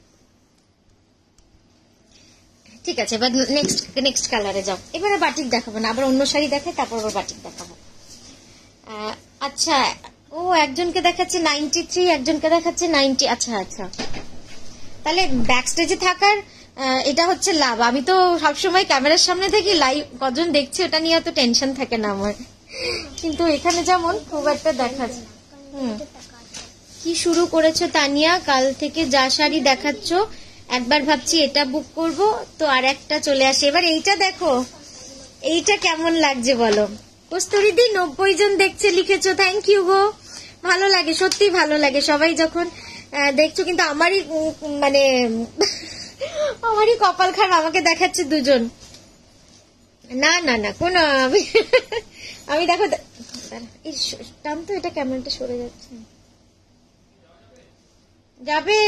ঠিক আছে, এবার নেক্সট নেক্সট কালারে যাও। এবার বাটিক দেখাবো না, আবার অন্য শাড়ি দেখাই, তারপর আবার বাটিক দেখাবো। আচ্ছা, ও একজনকে দেখাচ্ছে নাইনটি থ্রি, একজনকে দেখাচ্ছে নাইনটি। আচ্ছা আচ্ছা, তাহলে ব্যাক স্টেজে থাকার এটা হচ্ছে লাভ। আমি তো সবসময় ক্যামেরার সামনে থেকে লাইভ কজন দেখছে ওটা নিয়ে এত টেনশন থাকে না আমার, কিন্তু এখানে যেমন খুব একটা দেখাচ্ছে। হুম, কি শুরু করেছো তানিয়া, কাল থেকে যা শাড়ি দেখাচ্ছ একবার ভাবছি এটা বুক করব, তো আর একটা চলে আসে। এবার এইটা দেখো, এইটা কেমন লাগছে বলো। কস্তুরী দি নব্বই জন দেখছে লিখেছো, থ্যাংক ইউ গো। ভালো লাগে, সত্যি ভালো লাগে সবাই যখন দেখছো, কিন্তু আমারই মানে আমারই কপাল খারাপ, আমাকে দেখাচ্ছে দুজন। না না না কোন আমি আমি দেখো টান তো, এটা ক্যামেরাটা সরে যাচ্ছে, যাবে।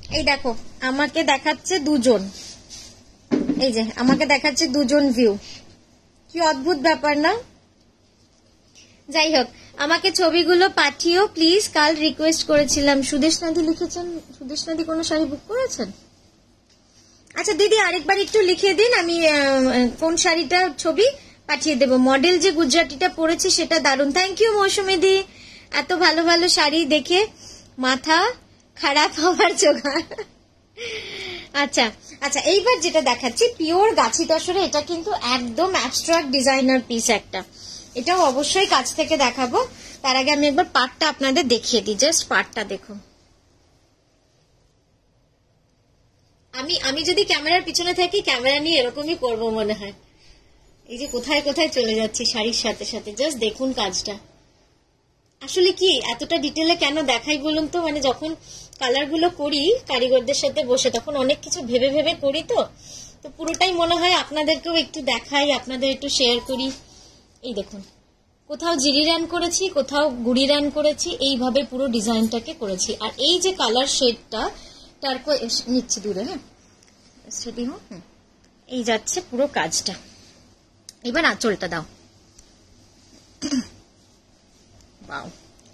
এই দেখো আমাকে দেখাচ্ছে দুজন, এই যে আমাকে দেখাচ্ছে দুজন ভিউ, কি অদ্ভুত ব্যাপার না? যাই হোক, আমাকে ছবিগুলো পাঠিও প্লিজ, কাল রিকোয়েস্ট করেছিলাম। সুদেশ নাদি লিখেছেন, সুদেশ নাদি কোনো শাড়ি বুক করেছেন? আচ্ছা দিদি আরেকবার একটু লিখে দিন, আমি কোন শাড়িটার ছবি পাঠিয়ে দেব। মডেল যে গুজরাটিটা পরেছে সেটা দারুণ। থ্যাংক ইউ মৌসুমী দি, এত ভালো ভালো শাড়ি দেখে মাথা খারাপ হওয়ার জোগাড়। আচ্ছা আচ্ছা, এইবার যেটা দেখাচ্ছি পিওর গাছি তসরে, এটা কিন্তু একদম অ্যাবস্ট্রাক্ট ডিজাইনার পিস একটা, এটাও অবশ্যই কাছ থেকে দেখাবো। তার আগে আমি একবার পাটটা আপনাদের দেখিয়ে দিই, জাস্ট পাটটা দেখুন। আমি আমি যদি ক্যামেরার পিছনে থাকি, ক্যামেরা নিয়ে এরকমই করবো মনে হয়। এই যে কোথায় কোথায় চলে যাচ্ছি শাড়ির সাথে সাথে, জাস্ট দেখুন কাজটা। আসলে কি এতটা ডিটেলে কেন দেখাই বলুন তো, মানে যখন কালার গুলো করি কারিগরদের সাথে বসে, তখন অনেক কিছু ভেবে ভেবে করি, তো তো পুরোটাই মনে হয় আপনাদেরকেও একটু দেখাই, আপনাদের একটু শেয়ার করি। এই দেখুন, কোথাও জিরি রান করেছি, কোথাও গুড়ি রান করেছি, এইভাবে পুরো ডিজাইনটাকে করেছি। আর এই যে কালার শেডটা টার্কো নিচ্ছি দূরে, হ্যাঁ সেটি হোক। এই যাচ্ছে পুরো কাজটা। এবার আঁচলটা দাও। বাও,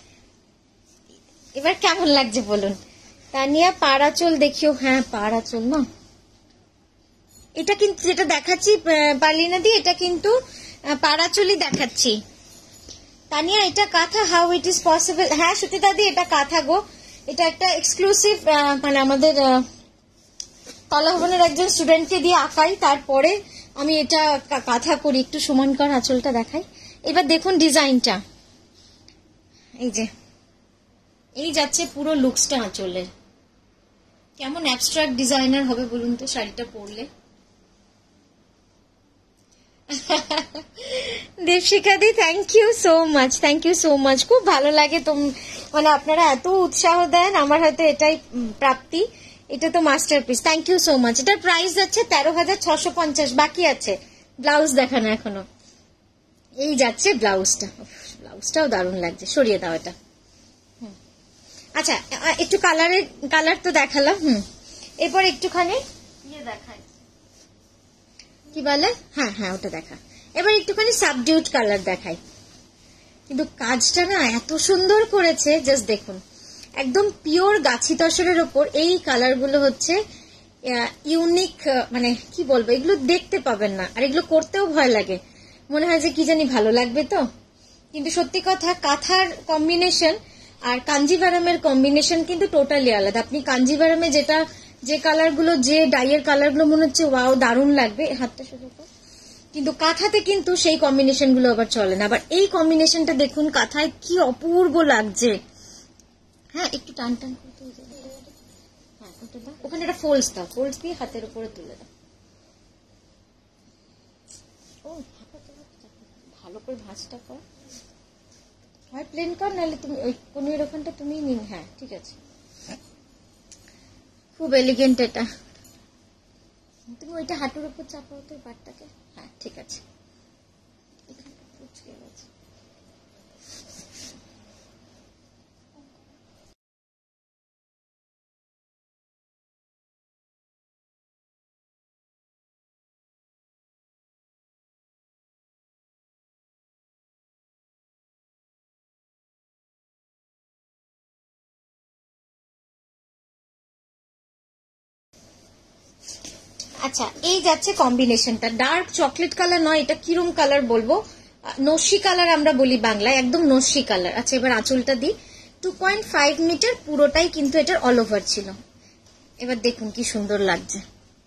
এবার কেমন লাগছে বলুন? তানিয়া পাড় আঁচল দেখিও। হ্যাঁ পাড় আঁচল না, এটা কিন্তু যেটা দেখাচ্ছি পারলিনা দি, এটা কিন্তু পাড় আঁচলই দেখাচ্ছি। তানিয়া এটা কাঁথা, হাউ ইট ইজ পসিবল? হ্যাঁ সুচিতা দি এটা কাঁথা গো, এটা একটা এক্সক্লুসিভ, মানে আমাদের কলা ভবনের একজন স্টুডেন্টকে দিয়ে আঁকাই, তারপরে আমি এটা কাঁথা করি। একটু সমান কর আঁচলটা দেখাই। এবার দেখুন ডিজাইনটা, এই যে এই যাচ্ছে পুরো লুকসটা আঁচলের। কেমন অ্যাবস্ট্রাক্ট ডিজাইনার হবে বলুন তো শাড়িটা পরলে। Dipshikha di thank you so much, thank you so much. খুব ভালো লাগে তো, মানে আপনারা এত উৎসাহ দেন, আমার হয়তো এটাই প্রাপ্তি। এটা তো masterpiece, thank you so much. এটার প্রাইস যাচ্ছে তেরো হাজার ছশো পঞ্চাশ। বাকি আছে ব্লাউজ দেখানো এখনো। এই যাচ্ছে ব্লাউজটা, ব্লাউজটাও দারুণ লাগছে। সরিয়ে দাও এটা। আচ্ছা একটু কালারের, কালার তো দেখালাম। হুম, এরপর একটুখানি ইয়ে দেখাই, কি বলে, হ্যাঁ হ্যাঁ ওটা দেখা। এবার একটুখানি সাবডিউট কালার দেখাই। কিন্তু কাজটা না এত সুন্দর করেছে, জাস্ট দেখুন। একদম পিওর গাছি তসরের ওপর এই কালার গুলো হচ্ছে ইউনিক, মানে কি বলবো, এগুলো দেখতে পাবেন না, আর এগুলো করতেও ভয় লাগে, মনে হয় যে কি জানি ভালো লাগবে তো। কিন্তু সত্যি কথা, কাঁথার কম্বিনেশন আর কাঞ্জিভারামের কম্বিনেশন কিন্তু টোটালি আলাদা। আপনি কাঞ্জিভারামে যেটা, যে কালার গুলো, যে ডাইয়ের কালার গুলো মনে হচ্ছে ওয়াও দারুণ লাগবে, হাতটা সোজা কর, কিন্তু কাঁথাতে কিন্তু সেই কম্বিনেশন গুলো আবার চলে না। আবার এই কম্বিনেশনটা দেখুন কাঁথায় কি অপূর্ব লাগছে। হ্যাঁ একটু টান টান করতে, হ্যাঁ ওটা দাও, ওখানে একটা ফোল্ডস দাও, ফোল্ডস দিয়ে হাতের উপরে তুলে দাও। ও ভালো করে ভাঁজটা কর, হয় প্লেন কর, নাহলে তুমি ওই কোনের ওখানটা তুমি নিন। হ্যাঁ ঠিক আছে, খুব এলিগেন্ট এটা। তুমি ওইটা হাঁটুর উপর চাপাও তো পাটটাকে। হ্যাঁ ঠিক আছে, আচ্ছা এই যাচ্ছে কম্বিনেশনটা, ডার্ক চকলেট কালার নয়, এটা কিরম কালার বলবো, নস্যি কালার আমরা বলি বাংলায়, একদম নস্যি কালার। আচ্ছা এবার আঁচলটা দিই। টু পয়েন্ট ফাইভ মিটার পুরোটাই কিন্তু এটার অল ওভার ছিল। এবার দেখুন কি সুন্দর লাগছে।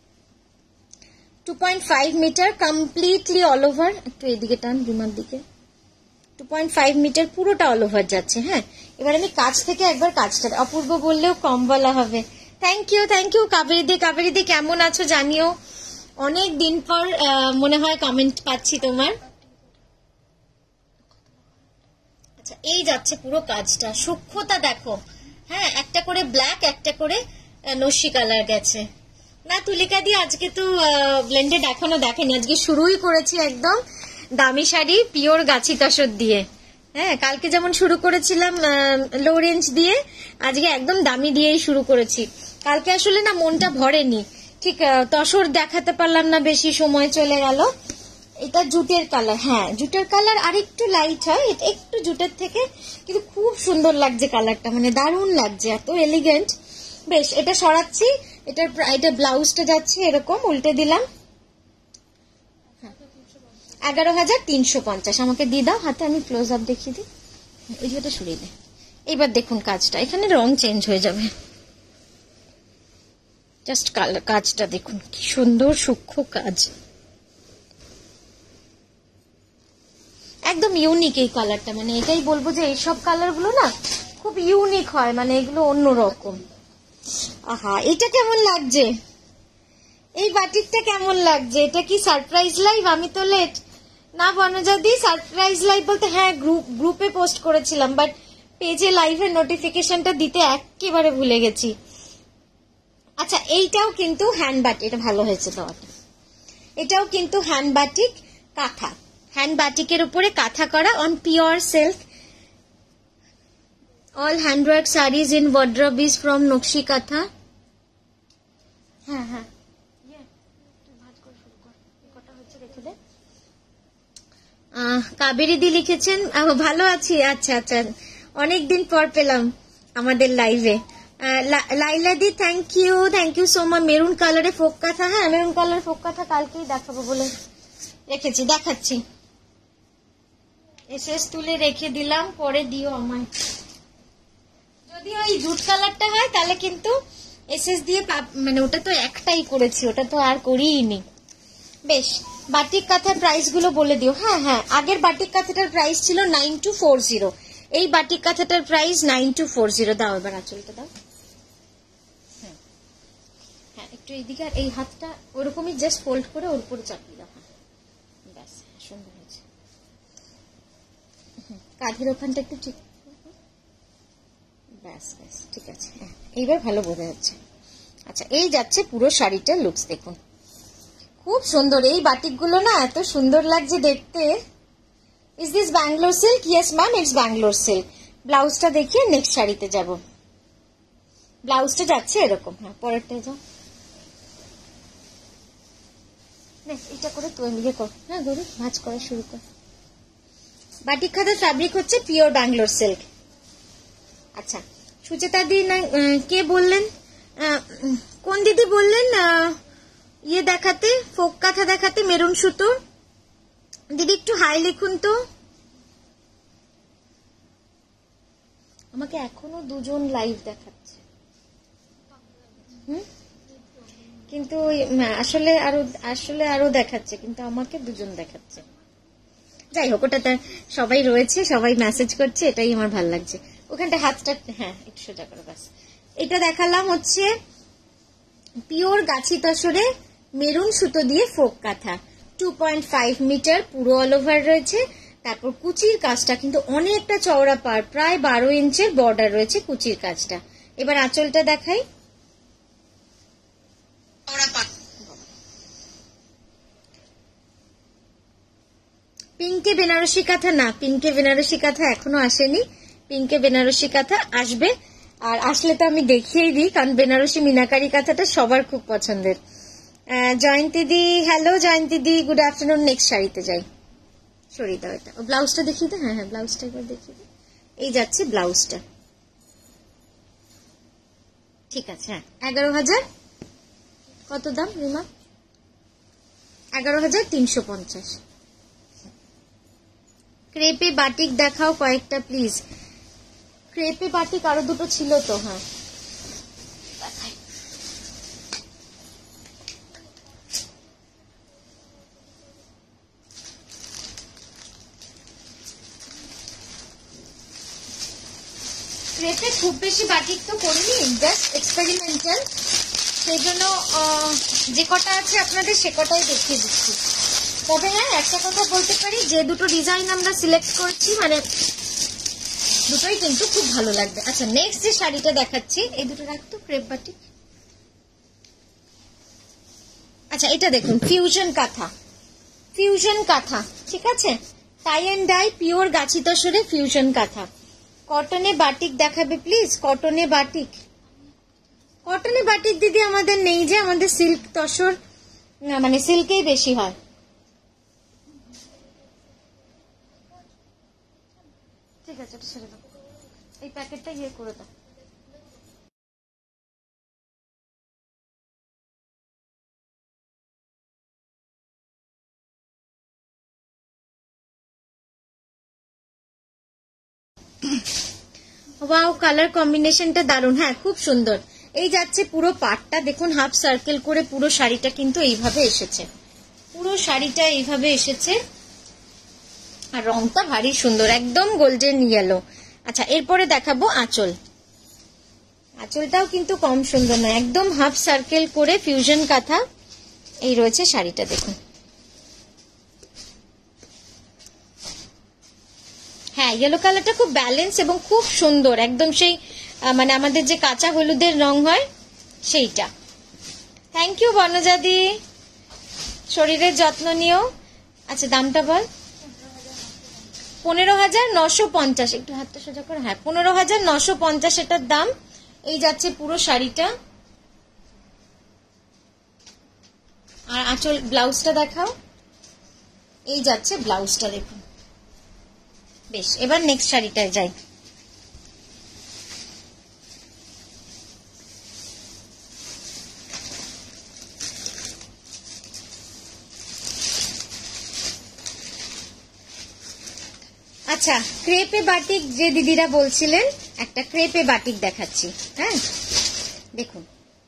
Two point five metre completely all over. একটু এদিকে টান, বিমার দিকে। টু পয়েন্ট ফাইভ মিটার পুরোটা অল ওভার যাচ্ছে। হ্যাঁ এবার আমি কাছ থেকে একবার কাজটা, অপূর্ব বললেও কম বলা হবে। Thank you, thank you Kaberi di. Kaberi di কেমন আছো জানিও, অনেক দিন পর মনে হয় কমেন্ট পাচ্ছি তোমার। আচ্ছা এই যাচ্ছে পুরো কাজটা, সূক্ষ্মতা দেখো। হ্যাঁ একটা করে ব্ল্যাক, একটা করে নস্যি কালার গেছে। না তুলিকা দি আজকে তো ব্লেন্ডেড এখনো দেখেনি, আজকে শুরুই করেছি একদম দামি শাড়ি পিওর গাছি তসর দিয়ে। হ্যাঁ, কালকে যেমন শুরু করেছিলাম লো রেঞ্জ দিয়ে, আজকে একদম দামি দিয়েই শুরু করেছি। কালকে আসলে না মনটা ভরেনি, ঠিক তসর দেখাতে পারলাম না, বেশি সময় চলে গেল। এটা জুটের কালার, হ্যাঁ জুটের কালার আর একটু লাইট হয়, এটা একটু জুটের থেকে, কিন্তু খুব সুন্দর লাগছে কালারটা, মানে দারুণ লাগছে, এত এলিগেন্ট। বেশ, এটা সরাচ্ছি, এটার এটা ব্লাউজটা যাচ্ছে এরকম, উল্টে দিলাম। এগারো হাজার তিনশো পঞ্চাশ আমাকে দিয়ে দাও হাতে, আমি ক্লোজ আপ দেখিয়ে দিই। ওই যেটা সরিয়ে দে। এবার দেখুন কাজটা, এখানে রং চেঞ্জ হয়ে যাবে, জাস্ট কালার কাজটা দেখুন কি সুন্দর সূক্ষ্ম কাজ, একদম ইউনিক এই কালারটা। মানে এটাই বলবো যে এইসব কালার গুলো না খুব ইউনিক হয়, মানে এগুলো অন্যরকম। আহা, এটা কেমন লাগছে, এই বাটিকটা কেমন লাগছে? এটা কি সারপ্রাইজ লাইভ? আমি তো লেট না বনজাদি, সারপ্রাইজ লাইভ বলতে হ্যাঁ গ্রুপ গ্রুপে পোস্ট করেছিলাম, বাট পেজে লাইভের নোটিফিকেশনটা দিতে একেবারে ভুলে গেছি। আচ্ছা, এইটাও কিন্তু হ্যান্ড বাটিক, এটা ভালো হয়েছে দেওয়াটা। এটাও কিন্তু হ্যান্ড বাটিক কাঁথা, হ্যান্ড বাটিকের উপরে কাঁথা করা on pure silk. All handwork saris in wardrobe from Nakshi Kantha. হ্যাঁ হ্যাঁ, কাবেরী দি লিখেছেন ভালো আছি। আচ্ছা আচ্ছা, অনেকদিন পর পেলাম আমাদের লাইভে। Laila di thank you, thank you so much. Maroon কালারে ফোক কাঁথা, হ্যাঁ মেরুন কালার ফোক কাঁথা কালকেই দেখাবো বলে রেখেছি, দেখাচ্ছি। এসএস তুলে রেখে দিলাম, পরে দিও আমায়। যদি ওই জুট কালারটা হয় তাহলে কিন্তু এসএস দিয়ে, মানে ওটা তো একটাই করেছি, ওটা তো আর করিনি। বেশ, বাটিক কাঁথার প্রাইস গুলো বলে দিও। হ্যাঁ হ্যাঁ, আগের বাটিক কাঁথাটার প্রাইস ছিল নাইন টু ফোর জিরো, এই বাটিক কাঁথাটার প্রাইস নাইন টু ফোর জিরো। দাও এবার আঁচলটা দাও। হ্যাঁ, একটু এইদিকে, আর এই হাতটা ওরকমই জাস্ট ফোল্ড করে ওর উপরে চাপিয়ে দাও। ব্যাস, সুন্দর হয়েছে। কাঁধের ওখানটা একটু ঠিক, ব্যাস ব্যাস ঠিক আছে। হ্যাঁ, এইবার ভালো বোঝা যাচ্ছে। আচ্ছা, এই যাচ্ছে পুরো শাড়িটার লুকস দেখুন, খুব সুন্দর। এই বাটিক গুলো না এত সুন্দর লাগছে দেখতে। Is this Bangalore silk? Yes ma'am, it's Bangalore silk. ব্লাউজটা দেখিয়ে নেক্সট শাড়িতে যাব। ব্লাউজটা যাচ্ছে এরকম। হ্যাঁ, পরেরটা যাও, এটা করে তুই ইয়ে কর। হ্যাঁ গরু ভাঁজ করা শুরু কর। বাটিক কাঁথার ফ্যাব্রিক হচ্ছে পিওর ব্যাঙ্গালোর সিল্ক। আচ্ছা, সুচেতা দি না কে বললেন, কোন দিদি বললেন ইয়ে দেখাতে, ফোক কাঁথা দেখাতে মেরুন সুতো? দিদি একটু হাই লিখুন তো। আমাকে এখনো দুজন লাইভ দেখাচ্ছে, হুম, কিন্তু আসলে আরো আসলে আরো দেখাচ্ছে, কিন্তু আমাকে দুজন দেখাচ্ছে। যাই হোক, ওটা সবাই রয়েছে, সবাই মেসেজ করছে, এটাই আমার ভালো লাগছে। ওখানটা হাতটা হ্যাঁ একটু সোজা করো, ব্যাস। এটা দেখালাম হচ্ছে পিওর গাছি তসরে মেরুন সুতো দিয়ে folk kantha, two point five metre পুরো অল ওভার রয়েছে। তারপর কুচির কাজটা কিন্তু অনেকটা চওড়া পার, প্রায় বারো ইঞ্চের বর্ডার রয়েছে কুচির কাজটা। এবার আঁচলটা দেখাই। পিঙ্কে বেনারসি কাঁথা না, পিঙ্কে বেনারসি কাঁথা এখনো আসেনি, পিঙ্কে বেনারসি কাঁথা আসবে। আর আসলে তো আমি দেখিয়েই দিই, কারণ বেনারসি মিনাকারি কাঁথাটা সবার খুব পছন্দের। Jayanti di, hello Jayanti di, good afternoon. Next শাড়িতে যাই, সরিয়ে দাও এটা। ব্লাউজটা দেখিয়ে দাও। হ্যাঁ হ্যাঁ, ব্লাউজটা একবার দেখিয়ে দাও। এই যাচ্ছে ব্লাউজটা, ঠিক আছে। হ্যাঁ, এগারো হাজার কত দাম রিমা? এগারো হাজার তিনশো পঞ্চাশ। ক্রেপে বাটিক দেখাও কয়েকটা প্লিজ। ক্রেপে বাটিক আরো দুটো ছিল তো। হ্যাঁ, দেখাই। ক্রেপে খুব বেশি বাটিক তো করিনি, জাস্ট এক্সপেরিমেন্টাল, সেই জন্য যে কটা আছে আপনাদের সে কটাই দেখিয়ে দিচ্ছি। তবে হ্যাঁ, একটা কথা বলতে পারি, যে দুটো ডিজাইন আমরা সিলেক্ট করেছি মানে দুটোই কিন্তু খুব ভালো লাগবে। আচ্ছা, নেক্সট যে শাড়িটা দেখাচ্ছি, এই দুটো রাখতো ক্রেপ বাটিক। আচ্ছা, এটা দেখুন, ফিউশন কাঁথা, ফিউশন কাঁথা, ঠিক আছে, টাই অ্যান্ড ডাই পিওর গাছি তসরে ফিউশন কাঁথা। কটনে বাটিক দেখাবে প্লিজ, কটনে বাটিক। কটনে বাটিক দিদি আমাদের নেই, যে আমাদের সিল্ক তসর না, মানে সিল্কেই বেশি হয়। ঠিক আছে, ওটা ছেড়ে দাও, এই প্যাকেটটা ইয়ে করে দাও। ওয়াও, কালার কম্বিনেশনটা দারুণ, হ্যাঁ খুব সুন্দর। এই যাচ্ছে পুরো পাটটা, দেখুন হাফ সার্কেল করে পুরো শাড়িটা কিন্তু এইভাবে এসেছে, পুরো শাড়িটা এইভাবে এসেছে, আর রংটা ভারী সুন্দর, একদম গোল্ডেন ইয়েলো। আচ্ছা, এরপরে দেখাবো আঁচল। আঁচলটাও কিন্তু কম সুন্দর নয়, একদম হাফ সার্কেল করে ফিউশন কাঁথা এই রয়েছে শাড়িটা, দেখুন। হ্যাঁ, ইয়েলো কালারটা খুব ব্যালেন্স এবং খুব সুন্দর, একদম সেই মানে আমাদের যে কাঁচা হলুদের রং হয় সেইটা। থ্যাংক ইউ বনজাদি, শরীরের যত্ন নিও। আচ্ছা, দামটা বল। পনেরো হাজার নশো পঞ্চাশ, একটু হাতটা সোজা করে, হ্যাঁ পনেরো হাজার নশো পঞ্চাশ এটার দাম। এই যাচ্ছে পুরো শাড়িটা, আর আঁচল ব্লাউজটা দেখাও। এই যাচ্ছে ব্লাউজটা, দেখুন। বেশ, এবার নেক্সট শাড়িটায় যাই। আচ্ছা, ক্রেপে বাটিক যে দিদিরা বলছিলেন, একটা ক্রেপে বাটিক দেখাচ্ছি। হ্যাঁ, দেখুন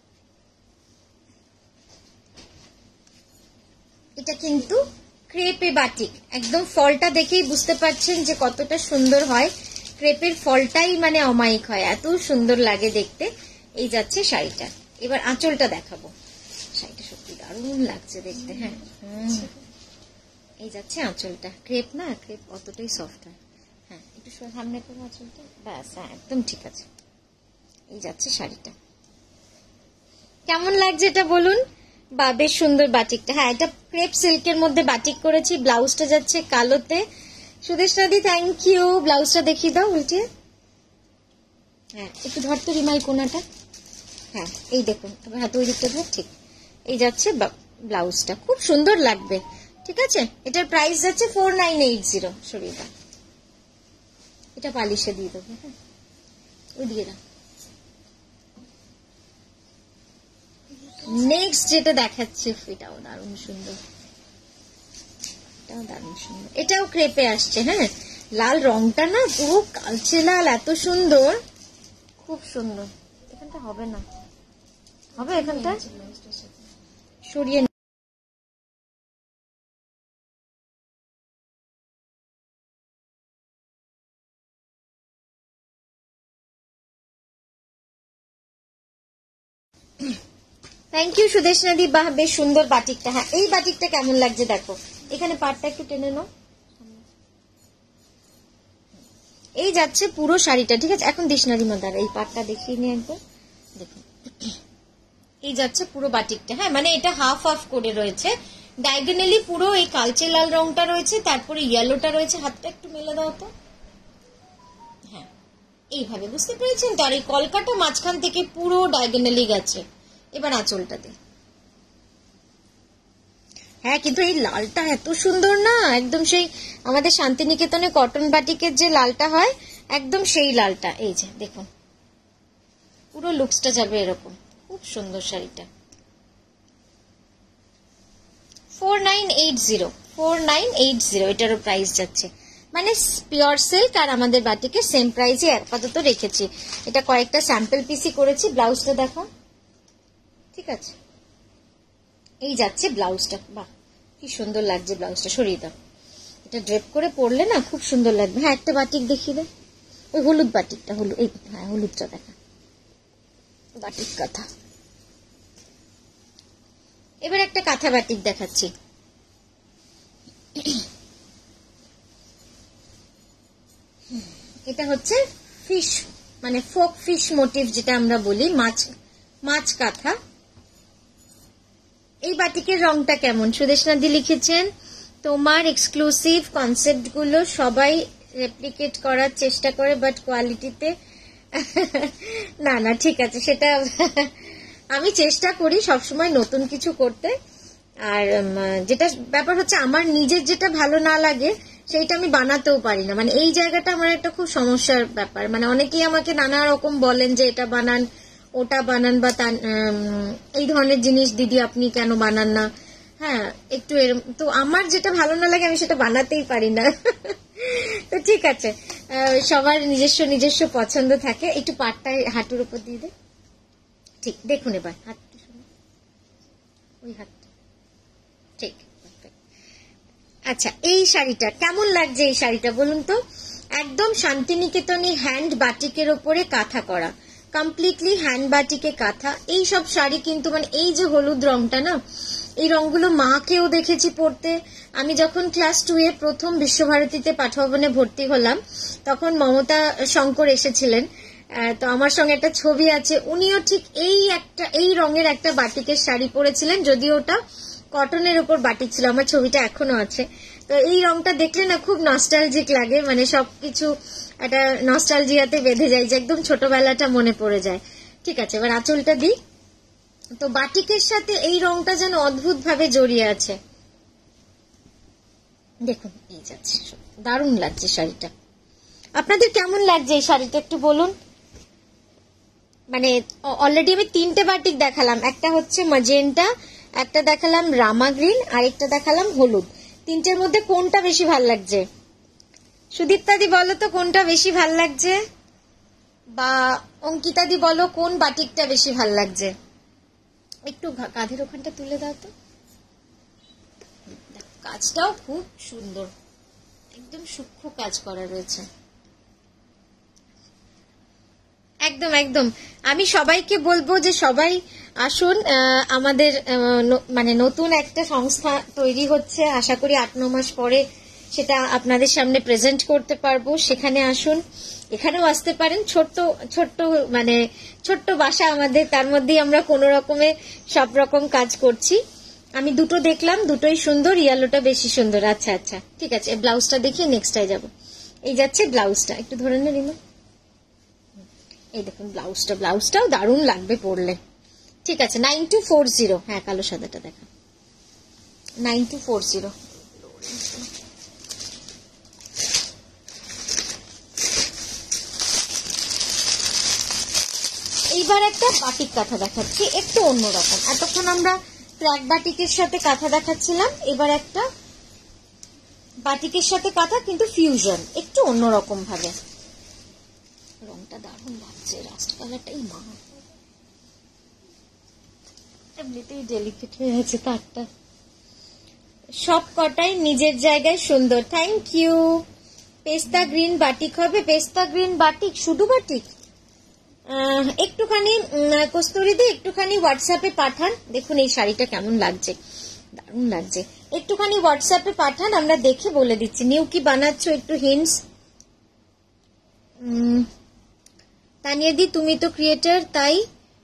এটা কিন্তু ক্রেপে বাটিক, একদম ফলটা দেখেই বুঝতে পারছেন যে কতটা সুন্দর হয়। ক্রেপের ফলটাই মানে অমায়িক হয়, এত সুন্দর লাগে দেখতে। এই যাচ্ছে শাড়িটা। এবার আঁচলটা দেখাবো। শাড়িটা সত্যি দারুণ লাগছে দেখতে। হ্যাঁ, এই যাচ্ছে আঁচলটা। ক্রেপ না, ক্রেপ অতটাই সফট হয়। হ্যাঁ, একটু সামনে করবো আঁচলটা, ব্যাস, হ্যাঁ একদম ঠিক আছে। এই যাচ্ছে শাড়িটা, কেমন লাগছে এটা বলুন। বা বেশ সুন্দর বাটিকটা। হ্যাঁ, এটা ক্রেপ সিল্কের মধ্যে বাটিক করেছি। ব্লাউজটা যাচ্ছে কালোতে। সুদেশনাদি থ্যাংক ইউ। ব্লাউজটা দেখিয়ে দাও উল্টে। হ্যাঁ, একটু ধর তো রিমাই কোনাটা। হ্যাঁ, এই দেখুন, হাত ওই দিকটা ধর, ঠিক। এই যাচ্ছে ব্লাউজটা, খুব সুন্দর লাগবে। ঠিক আছে, এটার প্রাইস যাচ্ছে ফোর নাইন এইট জিরো। সরিয়ে এটা পালিশে দিয়ে দেবো। হ্যাঁ, ওই দিয়ে দাও। নেক্সট যেটা দেখাচ্ছে, এটাও দারুণ সুন্দর, এটাও দারুণ সুন্দর। এটাও ক্রেপে আসছে। হ্যাঁ, লাল রংটা না পুরো কালচে লাল, এত সুন্দর, খুব সুন্দর। এখানটা হবে না, হবে এখানটা সরিয়ে। থ্যাংক ইউ সুদেশনাদি। বাহ, বেশ সুন্দর বাটিকটা। হ্যাঁ, এই বাটিকটা কেমন লাগছে দেখো। এখানে পাটটা একটু টেনে নাও। এই যাচ্ছে পুরো শাড়িটা। ঠিক আছে, এখন দিশনারি মাদার এই পাটটা দেখিয়ে নিয়ে একবার দেখুন। এই যাচ্ছে পুরো বাটিকটা। হ্যাঁ, মানে এটা হাফ হাফ করে রয়েছে, ডায়াগোনালি পুরো এই কালচে লাল রংটা রয়েছে, তারপরে ইয়েলোটা রয়েছে। হাতটা একটু মেলে দাও তো। হ্যাঁ, এইভাবে বুঝতে পেরেছেন তো। আর এই কলকাটা মাঝখান থেকে পুরো ডায়াগোনালি গেছে। এবার আঁচলটা দে। হ্যাঁ, কিন্তু এই লালটা এত সুন্দর না, একদম সেই আমাদের শান্তিনিকেতনে কটন বাটিকের যে লালটা হয়, একদম সেই লালটা। এই যে দেখুন, পুরো লুকসটা যাবে এরকম। খুব সুন্দর শাড়িটা। Four nine eight zero, four nine eight zero এটারও প্রাইস যাচ্ছে। মানে পিওর সিল্ক আর আমাদের বাটিকে সেম প্রাইসে আপাতত রেখেছি। এটা কয়েকটা স্যাম্পল পিসি করেছি। ব্লাউজটা দেখো। ঠিক আছে, এই যাচ্ছে ব্লাউজটা। বাহ, কি সুন্দর লাগছে ব্লাউজটা। সরিয়ে দাও, এটা ড্রেপ করে পরলে না খুব সুন্দর লাগবে। হ্যাঁ, একটা বাটিক দেখিয়ে দে, ওই হলুদ বাটিকটা। হলুদ, এই হ্যাঁ হলুদটা দেখা, বাটিক কাঁথা। এবার একটা কাঁথা বাটিক দেখাচ্ছি। এটা হচ্ছে ফিশ, মানে ফোক ফিশ মোটিভ যেটা আমরা বলি, মাছ মাছ কাঁথা। এই বাটিকের রংটা কেমন? সুদেশনাদি লিখেছেন তোমার এক্সক্লুসিভ কনসেপ্ট গুলো সবাই রেপ্লিকেট করার চেষ্টা করে, বাট কোয়ালিটিতে না না ঠিক আছে, সেটা আমি চেষ্টা করি সবসময় নতুন কিছু করতে। আর যেটা ব্যাপার হচ্ছে, আমার নিজের যেটা ভালো না লাগে সেইটা আমি বানাতেও পারি না, মানে এই জায়গাটা আমার একটা খুব সমস্যার ব্যাপার। মানে অনেকেই আমাকে নানা রকম বলেন যে এটা বানান ওটা বানান, বা এই ধরনের জিনিস দিদি আপনি কেন বানান না, হ্যাঁ একটু এরম। তো আমার যেটা ভালো না লাগে আমি সেটা বানাতেই পারি না। তো ঠিক আছে, সবার নিজস্ব নিজস্ব পছন্দ থাকে। একটু পাটটাই হাঁটুর উপর দিয়ে দে, ঠিক দেখুন এবার হাতটা, ওই হাতটা ঠিক। আচ্ছা, এই শাড়িটা কেমন লাগছে? এই শাড়িটা বলুন তো, একদম শান্তিনিকেতনী হ্যান্ড বাটিকের ওপরে কাঁথা করা, কমপ্লিটলি হ্যান্ড বাটিকে কাঁথা। এই সব শাড়ি কিন্তু মানে এই যে হলুদ রংটা না, এই রংগুলো মাকেও দেখেছি পরতে। আমি যখন ক্লাস টু এ প্রথম বিশ্বভারতীতে পাঠভবনে ভর্তি হলাম, তখন মমতা শঙ্কর এসেছিলেন, তো আমার সঙ্গে একটা ছবি আছে, উনিও ঠিক এই একটা এই রঙের একটা বাটিকের শাড়ি পরেছিলেন, যদিও ওটা কটনের উপর বাটিক ছিল, আমার ছবিটা এখনো আছে। তো এই রংটা দেখলে না খুব নস্টালজিক লাগে, মানে সবকিছু একটা নস্টালজিয়াতে বেঁধে যায়, যে একদম ছোটবেলাটা মনে পড়ে যায়। ঠিক আছে, এবার আঁচলটা দিই। তো বাটিকের সাথে এই রংটা যেন অদ্ভুত ভাবে জড়িয়ে আছে। দেখুন এই যাচ্ছে, দারুণ লাগছে শাড়িটা। আপনাদের কেমন লাগছে এই শাড়িটা একটু বলুন। মানে অলরেডি আমি তিনটে বাটিক দেখালাম, একটা হচ্ছে ম্যাজেন্টা, একটা দেখালাম রামা গ্রিন, আর একটা দেখালাম হলুদ। তিনটের মধ্যে কোনটা বেশি ভাল লাগছে? সুদীপ্তাদি বলো তো কোনটা বেশি ভাল লাগছে, বা অঙ্কিতাদি বলো কোন বাটিকটা বেশি ভাল লাগছে। একটু কাঁধের ওখানটা তুলে দাও তো, কাজটাও খুব সুন্দর, একদম সূক্ষ্ম কাজ করা রয়েছে। একদম একদম, আমি সবাইকে বলবো যে সবাই আসুন, আমাদের মানে নতুন একটা সংস্থা তৈরি হচ্ছে, আশা করি আট ন মাস পরে সেটা আপনাদের সামনে প্রেজেন্ট করতে পারবো। সেখানে আসুন, এখানেও আসতে পারেন। ছোট্ট ছোট্ট মানে ছোট্ট বাসা আমাদের, তার মধ্যেই আমরা কোনো রকমে সব রকম কাজ করছি। আমি দুটো দেখলাম, দুটোই সুন্দর, ইয়েলোটা বেশি সুন্দর। আচ্ছা আচ্ছা ঠিক আছে, ব্লাউজটা দেখিয়ে নেক্সটটাই যাবো। এই যাচ্ছে ব্লাউজটা, একটু ধরে না রিমা, এই দেখুন ব্লাউজটা, ব্লাউজটাও দারুণ লাগবে পরলে। ঠিক আছে, নাইন টু ফোর জিরো, হ্যাঁ কালো সাদাটা দেখা, নাইন টু ফোর জিরো। এইবার একটা বাটিক কাঁথা দেখাচ্ছি, একটু অন্যরকম। এতক্ষণ আমরা ক্র্যাক বাটিকের সাথে কাঁথা দেখাচ্ছিলাম, এবার একটা বাটিকের সাথে কাঁথা, কিন্তু ফিউশন, একটু অন্যরকম ভাবে। রংটা দারুণ লাগছে, রাস্ট কালারটাই মা, এমনিতেই ডেলিকেট হয়ে আছে তারটা। সব কটাই নিজের জায়গায় সুন্দর, থ্যাংক ইউ। পেস্তা গ্রিন বাটিক হবে, পেস্তা গ্রিন বাটিক, শুধু বাটিক। একটুখানি কস্তুরী দিয়ে একটুখানি হোয়াটসঅ্যাপে পাঠান, দেখুন এই শাড়িটা কেমন লাগছে, দারুণ লাগছে। একটুখানি হোয়াটসঅ্যাপে পাঠান, আমরা দেখে বলে দিচ্ছি। নিউ কি বানাচ্ছ একটু হিন্টস। তানিয়াদি তুমি তো ক্রিয়েটার, তাই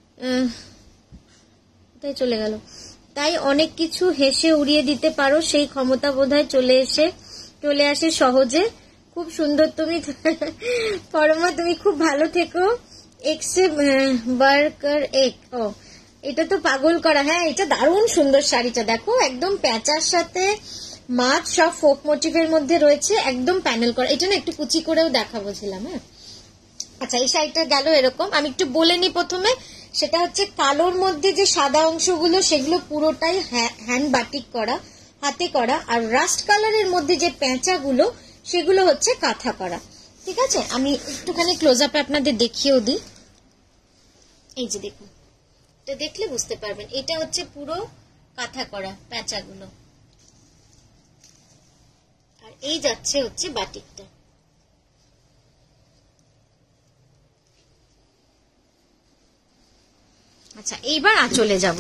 তাই চলে গেল, তাই অনেক কিছু হেসে উড়িয়ে দিতে পারো, সেই ক্ষমতা বোধহয় চলে এসে চলে আসে সহজে। খুব সুন্দর তুমি পরমা, তুমি খুব ভালো থেকো। এক্সে বার্কার এক, ও এটা তো পাগল করা, হ্যাঁ এটা দারুণ সুন্দর শাড়িটা, দেখো একদম প্যাঁচার সাথে মাছ, সব ফোক মোটিভের মধ্যে রয়েছে, একদম প্যানেল করা। এটা না একটু কুচি করেও দেখাবো ছিলাম। হ্যাঁ আচ্ছা, এই শাড়িটা গেল এরকম। আমি একটু বলে নি প্রথমে, সেটা হচ্ছে কালোর মধ্যে যে সাদা অংশগুলো সেগুলো পুরোটাই হ্যান্ড বাটিক করা, হাতে করা, আর রাস্ট কালারের মধ্যে যে পেঁচাগুলো সেগুলো হচ্ছে কাঁথা করা। ঠিক আছে, আমি একটুখানি ক্লোজ আপে আপনাদের দেখিয়েও দিই। এই যে দেখুন, এটা দেখলে বুঝতে পারবেন, এটা হচ্ছে পুরো কাঁথা করা পেঁচাগুলো, আর এই যাচ্ছে হচ্ছে বাটিকটা। আচ্ছা, এইবার আঁচলে যাব।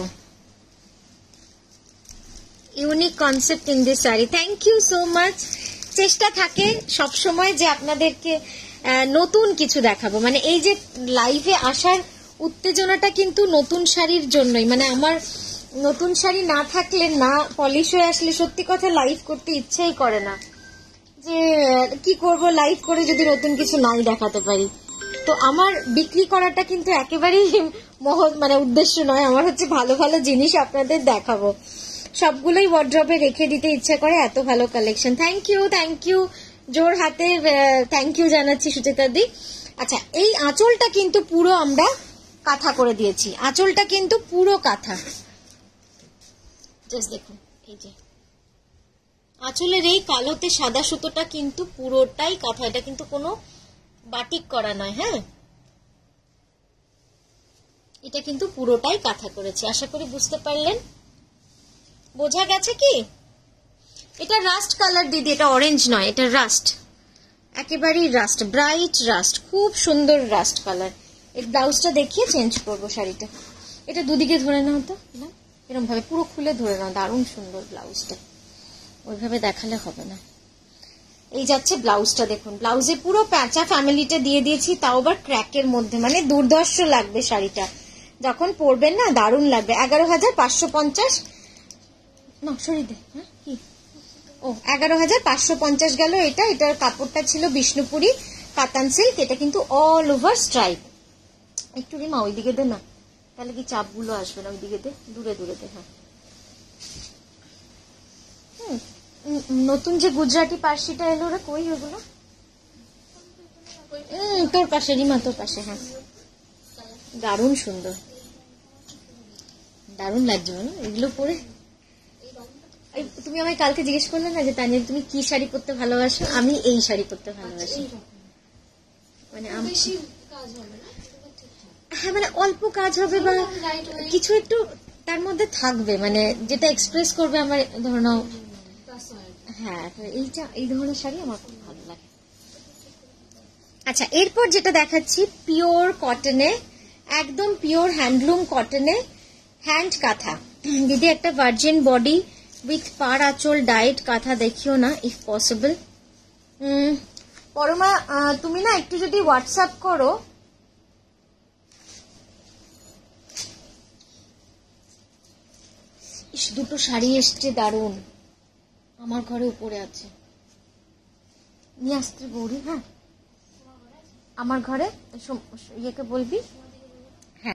Unique concept in this sari, thank you so much. চেষ্টা থাকে সব সময় যে আপনাদেরকে নতুন কিছু দেখাবো, মানে এই যে লাইভে আসার উত্তেজনাটা কিন্তু নতুন শাড়ির জন্যই। মানে আমার নতুন শাড়ি না থাকলে, না পলিশ হয়ে আসলে সত্যি কথা লাইভ করতে ইচ্ছেই করে না, যে কি করব লাইভ করে যদি নতুন কিছু নাই দেখাতে পারি। তো আমার বিক্রি করাটা কিন্তু একেবারেই মহৎ মানে উদ্দেশ্য নয়, আমার হচ্ছে ভালো ভালো জিনিস আপনাদের দেখাবো, সবগুলোই ওয়ার্ড্রবে রেখে দিতে ইচ্ছে করে, এত ভালো collection. Thank you thank you জোর হাতে থ্যাংক ইউ জানাচ্ছি সুচেতা দি। আচ্ছা, এই আঁচলটা কিন্তু পুরো আমরা কাঁথা করে দিয়েছি, আঁচলটা কিন্তু পুরো কাঁথা, জাস্ট দেখুন এই যে আঁচলের এই কালোতে সাদা সুতোটা কিন্তু পুরোটাই কাঁথা, এটা কিন্তু কোনো বাটিক করা নয়। হ্যাঁ, এটা কিন্তু পুরোটাই কাঁথা করেছি, আশা করি বুঝতে পারলেন, বোঝা গেছে কি? এটা রাস্ট কালার দিদি, এটা অরেঞ্জ নয়, এটা রাস্ট, একেবারেই রাস্ট, ব্রাইট রাস্ট, খুব সুন্দর রাস্ট কালার। এর ব্লাউজটা দেখিয়ে চেঞ্জ করবো শাড়িটা, এটা দুদিকে ধরে নাও তো, এরকম ভাবে পুরো খুলে ধরে নাও, দারুণ সুন্দর ব্লাউজটা, ওইভাবে দেখালে হবে না। এই যাচ্ছে ব্লাউজটা, দেখুন ব্লাউজে পুরো প্যাঁচা ফ্যামিলিটা দিয়ে দিয়েছি, তাও আবার ক্র্যাকের মধ্যে, মানে দুর্ধর্ষ লাগবে শাড়িটা, যখন পরবেন না দারুণ লাগবে। এগারো হাজার পাঁচশো পঞ্চাশ না সরি দে, হ্যাঁ কি ও এগারো হাজার পাঁচশো পঞ্চাশ গেল এটা। এটার কাপড়টা ছিল বিষ্ণুপুরি কাতান সিল্ক, এটা কিন্তু অল ওভার স্ট্রাইপ। একটু রিমা ওইদিকে দে না, তাহলে কি চাপগুলো আসবে না, ওইদিকে দে, দূরে দূরে দে। হ্যাঁ, নতুন যে গুজরাটি পার্সিটা এলো ওরা কই ওগুলো? হম তোর পাশে রিমা, তোর পাশে। হ্যাঁ, দারুণ সুন্দর, দারুণ লাগছে বলো এগুলো পরে। তুমি আমায় কালকে জিজ্ঞেস করলে না যে তানিয়া তুমি কি শাড়ি পরতে ভালোবাসো, আমি এই শাড়ি পরতে ভালোবাসি, মানে হ্যাঁ মানে অল্প কাজ হবে বা কিছু একটু তার মধ্যে থাকবে, মানে যেটা এক্সপ্রেস করবে আমার, ধরো নাও। হ্যাঁ, এইটা এই ধরনের শাড়ি আমার খুব ভালো লাগে। আচ্ছা, এরপর যেটা দেখাচ্ছি পিওর কটনে, একদম পিওর হ্যান্ডলুম কটনে, হ্যান্ড কাঁথা দিদি, একটা ভার্জিন বডি উইথ পার আঁচল ডায়েট কাঁথা দেখিও না ইফ পসিবল। পরমা তুমি না একটু যদি হোয়াটসঅ্যাপ করো, ইস দুটো শাড়ি এসছে দারুণ, আমার ঘরে উপরে আছে, নিয়ে আসতে গৌরী। হ্যাঁ, আমার ঘরে ইয়েকে বলবি। হ্যাঁ,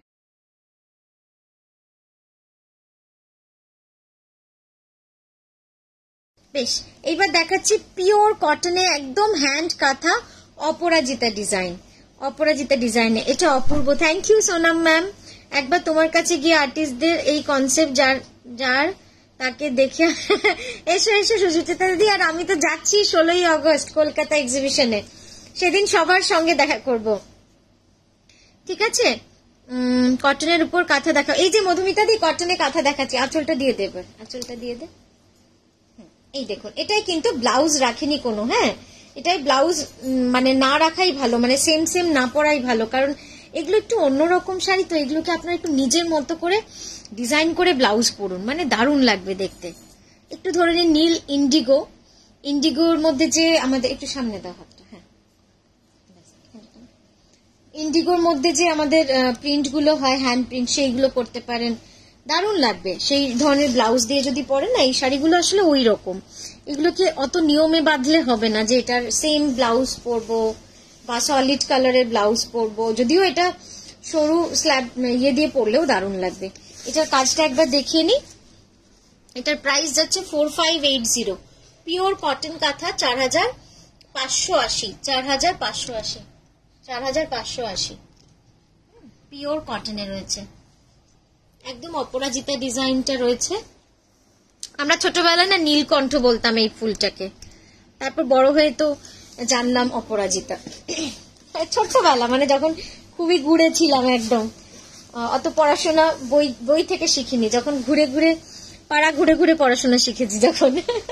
বেশ, এইবার দেখাচ্ছি পিওর কটনে একদম হ্যান্ড কাঁথা, অপরাজিতা ডিজাইন, অপরাজিতা ডিজাইনে, এটা অপূর্ব। থ্যাংক ইউ সোনাম ম্যাম, একবার তোমার কাছে গিয়ে আর্টিস্টদের এই কনসেপ্ট যার যার তাকে দেখে এসো এসো সুচেতা দিদি। আর আমি তো যাচ্ছি ষোলোই আগস্ট কলকাতা এক্সিবিশনে, সেদিন সবার সঙ্গে দেখা করব, ঠিক আছে? উম কটনের উপর কাঁথা দেখা, এই যে মধুমিতা দি কটনে কাঁথা দেখাচ্ছি, আঁচলটা দিয়ে দেবে, আঁচলটা দিয়ে দে। এই দেখুন, এটাই কিন্তু ব্লাউজ রাখেনি কোনো। হ্যাঁ, এটাই ব্লাউজ মানে না রাখাই ভালো, মানে সেম সেম না পরাই ভালো, কারণ এগুলো একটু অন্যরকম শাড়ি, তো এগুলোকে আপনারা একটু নিজের মতো করে ডিজাইন করে ব্লাউজ পরুন, মানে দারুণ লাগবে দেখতে। একটু ধরে নিন নীল ইন্ডিগো, ইন্ডিগোর মধ্যে যে আমাদের, একটু সামনে দাও হাতটা, হ্যাঁ, ইন্ডিগোর মধ্যে যে আমাদের প্রিন্ট গুলো হয় হ্যান্ড প্রিন্ট, সেইগুলো করতে পারেন, দারুণ লাগবে। সেই ধরনের ব্লাউজ দিয়ে যদি পরেন না, এই শাড়িগুলো আসলে ওই রকম, এগুলোকে অত নিয়মে বাঁধলে হবে না যে এটার সেম ব্লাউজ পরবো বা সলিড কালারের ব্লাউজ পরবো, যদিও এটা সরু স্ল্যাব ইয়ে দিয়ে পরলেও দারুণ লাগবে। এটার কাজটা একবার দেখিয়ে নি। এটার প্রাইস যাচ্ছে four five eight zero, pure cotton kantha, চার হাজার পাঁচশো আশি, চার হাজার পাঁচশো আশি, চার হাজার পাঁচশো আশি, পিওর কটনে রয়েছে, একদম অপরাজিতা ডিজাইনটা রয়েছে। আমরা ছোটবেলায় না নীলকণ্ঠ বলতাম এই ফুলটাকে, তারপর বড় হয়ে তো জানলাম অপরাজিতা। ছোটবেলা মানে যখন খুবই ঘুরে ছিলাম, একদম অত পড়াশোনা বই বই থেকে শিখিনি, যখন ঘুরে ঘুরে পাড়া ঘুরে ঘুরে পড়াশোনা শিখেছি, যখন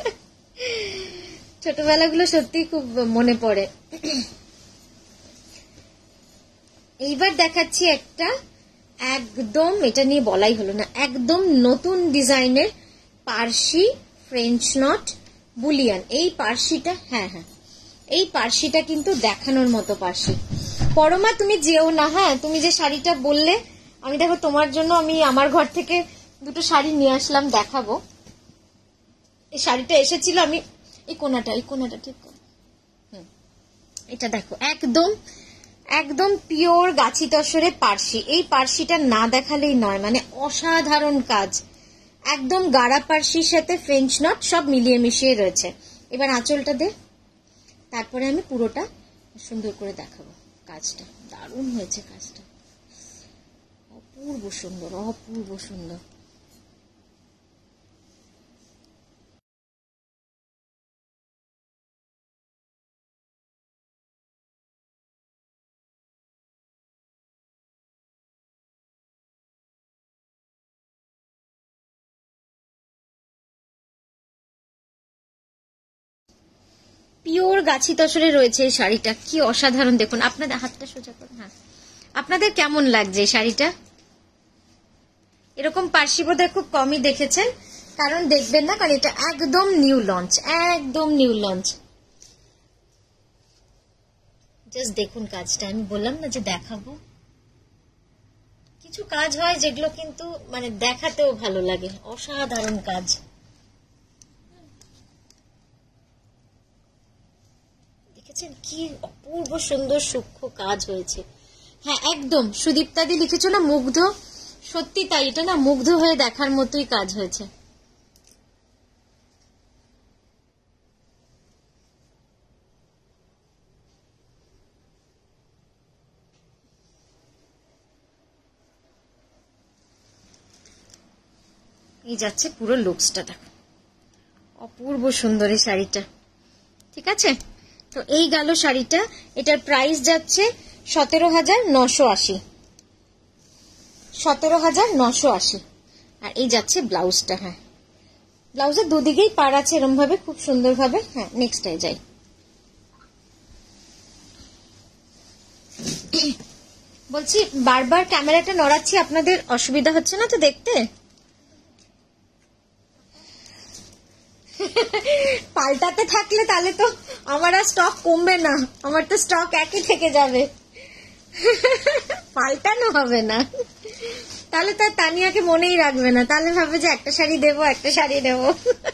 ছোটবেলাগুলো সত্যি খুব মনে পড়ে। এইবার দেখাচ্ছি একটা একদম, এটা নিয়ে বলাই হলো না, একদম নতুন ডিজাইনের পার্সি ফ্রেঞ্চ নট বুলিয়ান। এই পার্সিটা, হ্যাঁ হ্যাঁ, এই পার্সিটা কিন্তু দেখানোর মতো পার্সি। পরমা তুমি যেও না, হ্যাঁ তুমি যে শাড়িটা বললে, আমি দেখো তোমার জন্য আমি আমার ঘর থেকে দুটো শাড়ি নিয়ে আসলাম, দেখাবো। এই শাড়িটা এসেছিল, আমি এই কোনাটা এই কোনাটা ঠিক করো। হুম, এটা দেখো, একদম একদম পিওর গাছি তসরে পার্সি। এই পার্সিটা না দেখালেই নয়, মানে অসাধারণ কাজ। একদম গাড়া পার্সির সাথে ফ্রেঞ্চ নট সব মিলিয়ে মিশিয়ে রয়েছে। এবার আঁচলটা দে, তারপরে আমি পুরোটা সুন্দর করে দেখাবো। কাজটা দারুণ হয়েছে, কাজটা অপূর্ব সুন্দর, অপূর্ব সুন্দর। পিওর গাছি তসরে রয়েছে এই শাড়িটা, কি অসাধারণ। দেখুন, আপনাদের হাতটা সোজা করুন। হ্যাঁ, আপনাদের কেমন লাগছে এই শাড়িটা? এরকম পার্সি বোধহয় খুব কমই দেখেছেন, কারণ দেখবেন না, কারণ এটা একদম নিউ লঞ্চ, একদম নিউ লঞ্চ। জাস্ট দেখুন কাজটা, আমি বললাম না যে দেখাবো। কিছু কাজ হয় যেগুলো কিন্তু মানে দেখাতেও ভালো লাগে, অসাধারণ কাজ। দেখেছেন কি অপূর্ব সুন্দর সূক্ষ্ম কাজ হয়েছে। হ্যাঁ একদম, সুদীপ্তাদি লিখেছো না মুগ্ধ, সত্যি তাই, এটা না মুগ্ধ হয়ে দেখার মতোই কাজ হয়েছে। এই যাচ্ছে পুরো লুকসটা, দেখো অপূর্ব সুন্দর এই শাড়িটা। ঠিক আছে, তো এই গেল শাড়িটা। এটার প্রাইস যাচ্ছে সতেরো হাজার নশো আশি, সতেরো হাজার নশো আশি। আর এই যাচ্ছে ব্লাউজটা। হ্যাঁ, ব্লাউজের দুদিকেই পার আছে এরম ভাবে, খুব সুন্দর ভাবে। হ্যাঁ, নেক্সট এ যাই। বলছি বারবার ক্যামেরাটা নড়াচ্ছি, আপনাদের অসুবিধা হচ্ছে না তো দেখতে? পাল্টাতে থাকলে তাহলে তো আমার আর স্টক কমবে না, আমার তো স্টক একই থেকে যাবে, পাল্টানো হবে না। তাহলে তার তানিয়াকে মনেই রাখবে না, তাহলে ভাবে যে একটা শাড়ি দেবো একটা শাড়ি দেবো,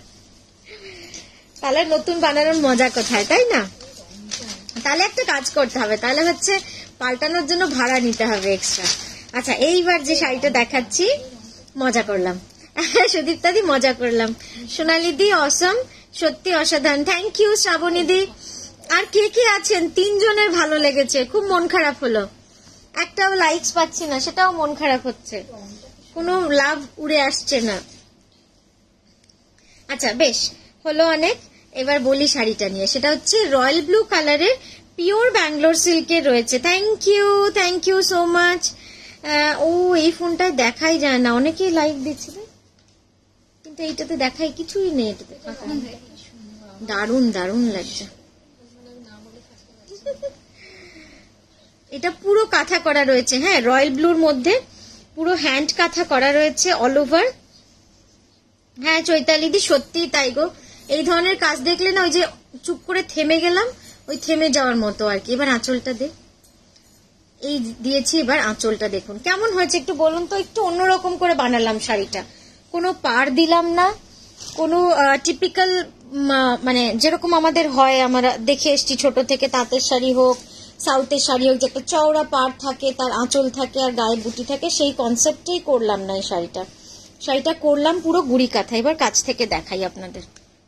তাহলে নতুন বানানোর মজা কোথায়, তাই না? তাহলে একটা কাজ করতে হবে, তাহলে হচ্ছে পাল্টানোর জন্য ভাড়া নিতে হবে এক্সট্রা। আচ্ছা, এইবার যে শাড়িটা দেখাচ্ছি, মজা করলাম সুদীপ্তাদি, মজা করলাম। সোনালিদি অসম, সত্যি অসাধারণ, থ্যাংক ইউ শ্রাবণীদি। আর কে কে আছেন? তিনজনের ভালো লেগেছে, খুব মন খারাপ হলো, একটাও লাইকস পাচ্ছি না, সেটাও মন খারাপ হচ্ছে, কোনো লাভ উড়ে আসছে না। আচ্ছা বেশ হলো অনেক, এবার বলি শাড়িটা নিয়ে। সেটা হচ্ছে রয়্যাল ব্লু কালারের পিওর ব্যাঙ্গালোর সিল্কের রয়েছে। Thank you, thank you so much. ও এই ফোনটায় দেখাই যায় না, অনেকেই লাইক দিচ্ছিল, কিন্তু এইটাতে দেখাই কিছুই নেই, এটাতে দারুণ দারুণ লাগছে। এটা পুরো কাঁথা করা রয়েছে, হ্যাঁ রয়্যাল ব্লুর মধ্যে পুরো হ্যান্ড কাঁথা করা রয়েছে অল ওভার। হ্যাঁ চৈতালিদি সত্যি তাই গো, এই ধরনের কাজ দেখলে না ওই যে চুপ করে থেমে গেলাম, ওই থেমে যাওয়ার মতো আর কি। এবার আঁচলটা দে, এই দিয়েছি, এবার আঁচলটা দেখুন কেমন হয়েছে একটু বলুন তো। একটু অন্যরকম করে বানালাম শাড়িটা, কোনো পাড় দিলাম না, কোনো টিপিক্যাল মানে যেরকম আমাদের হয় আমরা দেখে এসছি ছোট থেকে, তাঁতের শাড়ি হোক সাউথের শাড়ি হোক, যে একটা চওড়া পাড় থাকে, তার আঁচল থাকে আর গায়ে বুটি থাকে, সেই কনসেপ্টেই করলাম না এই শাড়িটা। শাড়িটা করলাম পুরো গুড়ি কাঁথা। এবার কাছ থেকে দেখাই আপনাদের।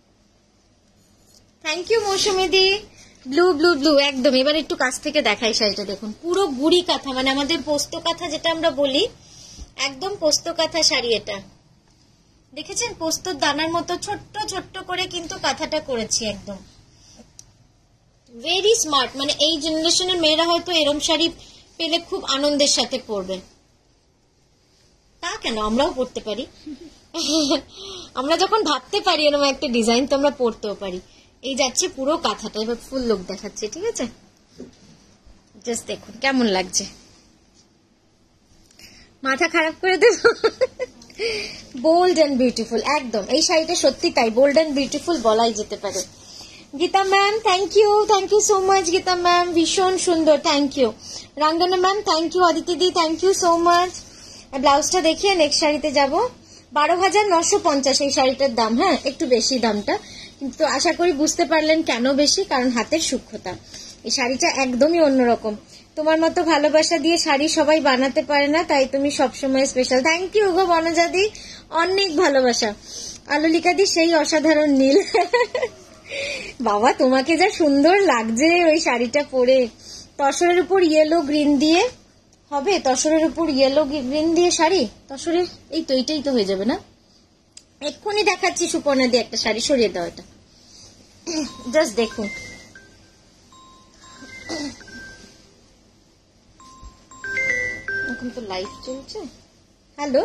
থ্যাংক ইউ মৌসুমিদি, ব্লু ব্লু ব্লু একদম। এবার একটু কাছ থেকে দেখাই শাড়িটা, দেখুন পুরো গুড়ি কাঁথা, মানে আমাদের পোস্ত কাঁথা যেটা আমরা বলি, একদম পোস্ত কাঁথা শাড়ি এটা। দেখেছেন পোস্তর দানার মতো ছোট্ট ছোট্ট করে কিন্তু কাঁথাটা করেছি, একদম ভেরি স্মার্ট। মানে এই জেনারেশনের মেয়েরা হয়তো এরম শাড়ি পেলে খুব আনন্দের সাথে পরবে। তা কেন, আমরাও পরতে পারি, আমরা যখন ভাবতে পারি এরকম একটা ডিজাইন তো আমরা পরতেও পারি। এই যাচ্ছে পুরো কাঁথাটা, এবার ফুল লুক দেখাচ্ছে, ঠিক আছে? জাস্ট দেখুন কেমন লাগছে, মাথা খারাপ করে দেব। বোল্ড এন্ড বিউটিফুল, একদম এই শাড়িটা সত্যি তাই, বোল্ড এন্ড বিউটিফুল বলাই যেতে পারে। Geeta ma'am thank you, thank you so much Geeta ma'am, ভীষণ সুন্দর, thank you. Rangana ma'am thank you, Aditi di thank you so much. ব্লাউজটা দেখিয়ে নেক্সট শাড়িতে যাব। বারো হাজার নশো পঞ্চাশ এই শাড়িটার দাম। হ্যাঁ, একটু বেশি দামটা, কিন্তু আশা করি বুঝতে পারলেন কেন বেশি, কারণ হাতের সূক্ষ্মতা। এই শাড়িটা একদমই অন্যরকম। তোমার মতো ভালোবাসা দিয়ে শাড়ি সবাই বানাতে পারে না, তাই তুমি সবসময় স্পেশাল। থ্যাংক ইউ গো বনজাদি, অনেক ভালোবাসা। আলোলিকা দি সেই অসাধারণ নীল। বাবা তোমাকে যা সুন্দর লাগছে ওই শাড়িটা পরে, তসরের উপর ইয়েলো গ্রিন দিয়ে হবে, তসরের উপর ইয়েলো গ্রিন দিয়ে শাড়ি, তসরের এই তো এইটাই তো হয়ে যাবে না? এক্ষুনি দেখাচ্ছি সুপর্ণা দিয়ে একটা শাড়ি, সরিয়ে দাও এটা, জাস্ট দেখুন। এখন তো লাইভ চলছে। হ্যালো,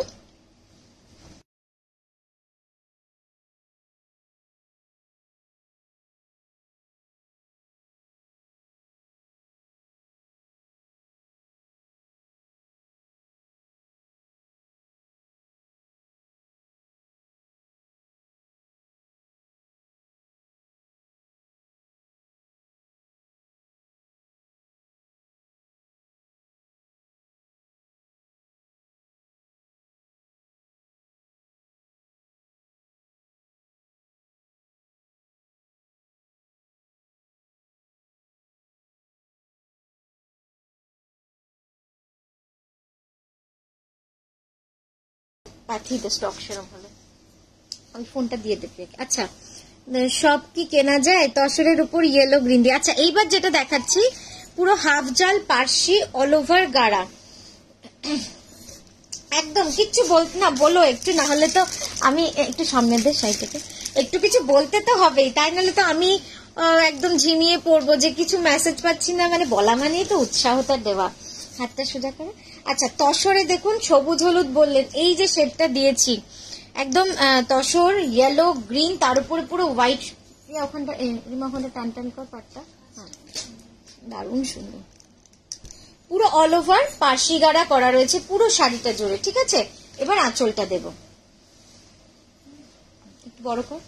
পাঠিয়ে দে স্টক সেরম হলে, ওই ফোনটা দিয়ে দেবে। আচ্ছা, সব কি কেনা যায় তসরের উপর ইয়েলো গ্রিন দিয়ে? আচ্ছা, এইবার যেটা দেখাচ্ছি পুরো হাফ জাল পার্সি অল ওভার গাড়া, একদম কিচ্ছু বলতে না, বলো একটু, না হলে তো আমি একটু সামনে দে সাইডটাকে, একটু কিছু বলতে তো হবেই, তাই নাহলে তো আমি একদম ঝিমিয়ে পড়বো যে কিছু মেসেজ পাচ্ছি না। মানে বলা মানেই তো উৎসাহটা দেওয়া। হাতটা সোজা করে। আচ্ছা, তসরে দেখুন সবুজ হলুদ বললেন, এই যে শেডটা দিয়েছি একদম তসর ইয়েলো গ্রিন, তার উপরে পুরো হোয়াইট। ওখানটা রিমা ওখানটা টান টান কর পাটটা, হ্যাঁ দারুণ সুন্দর, পুরো অল ওভার পার্সি গাড়া করা রয়েছে পুরো শাড়িটা জুড়ে। ঠিক আছে, এবার আঁচলটা দেব, একটু বড় কর।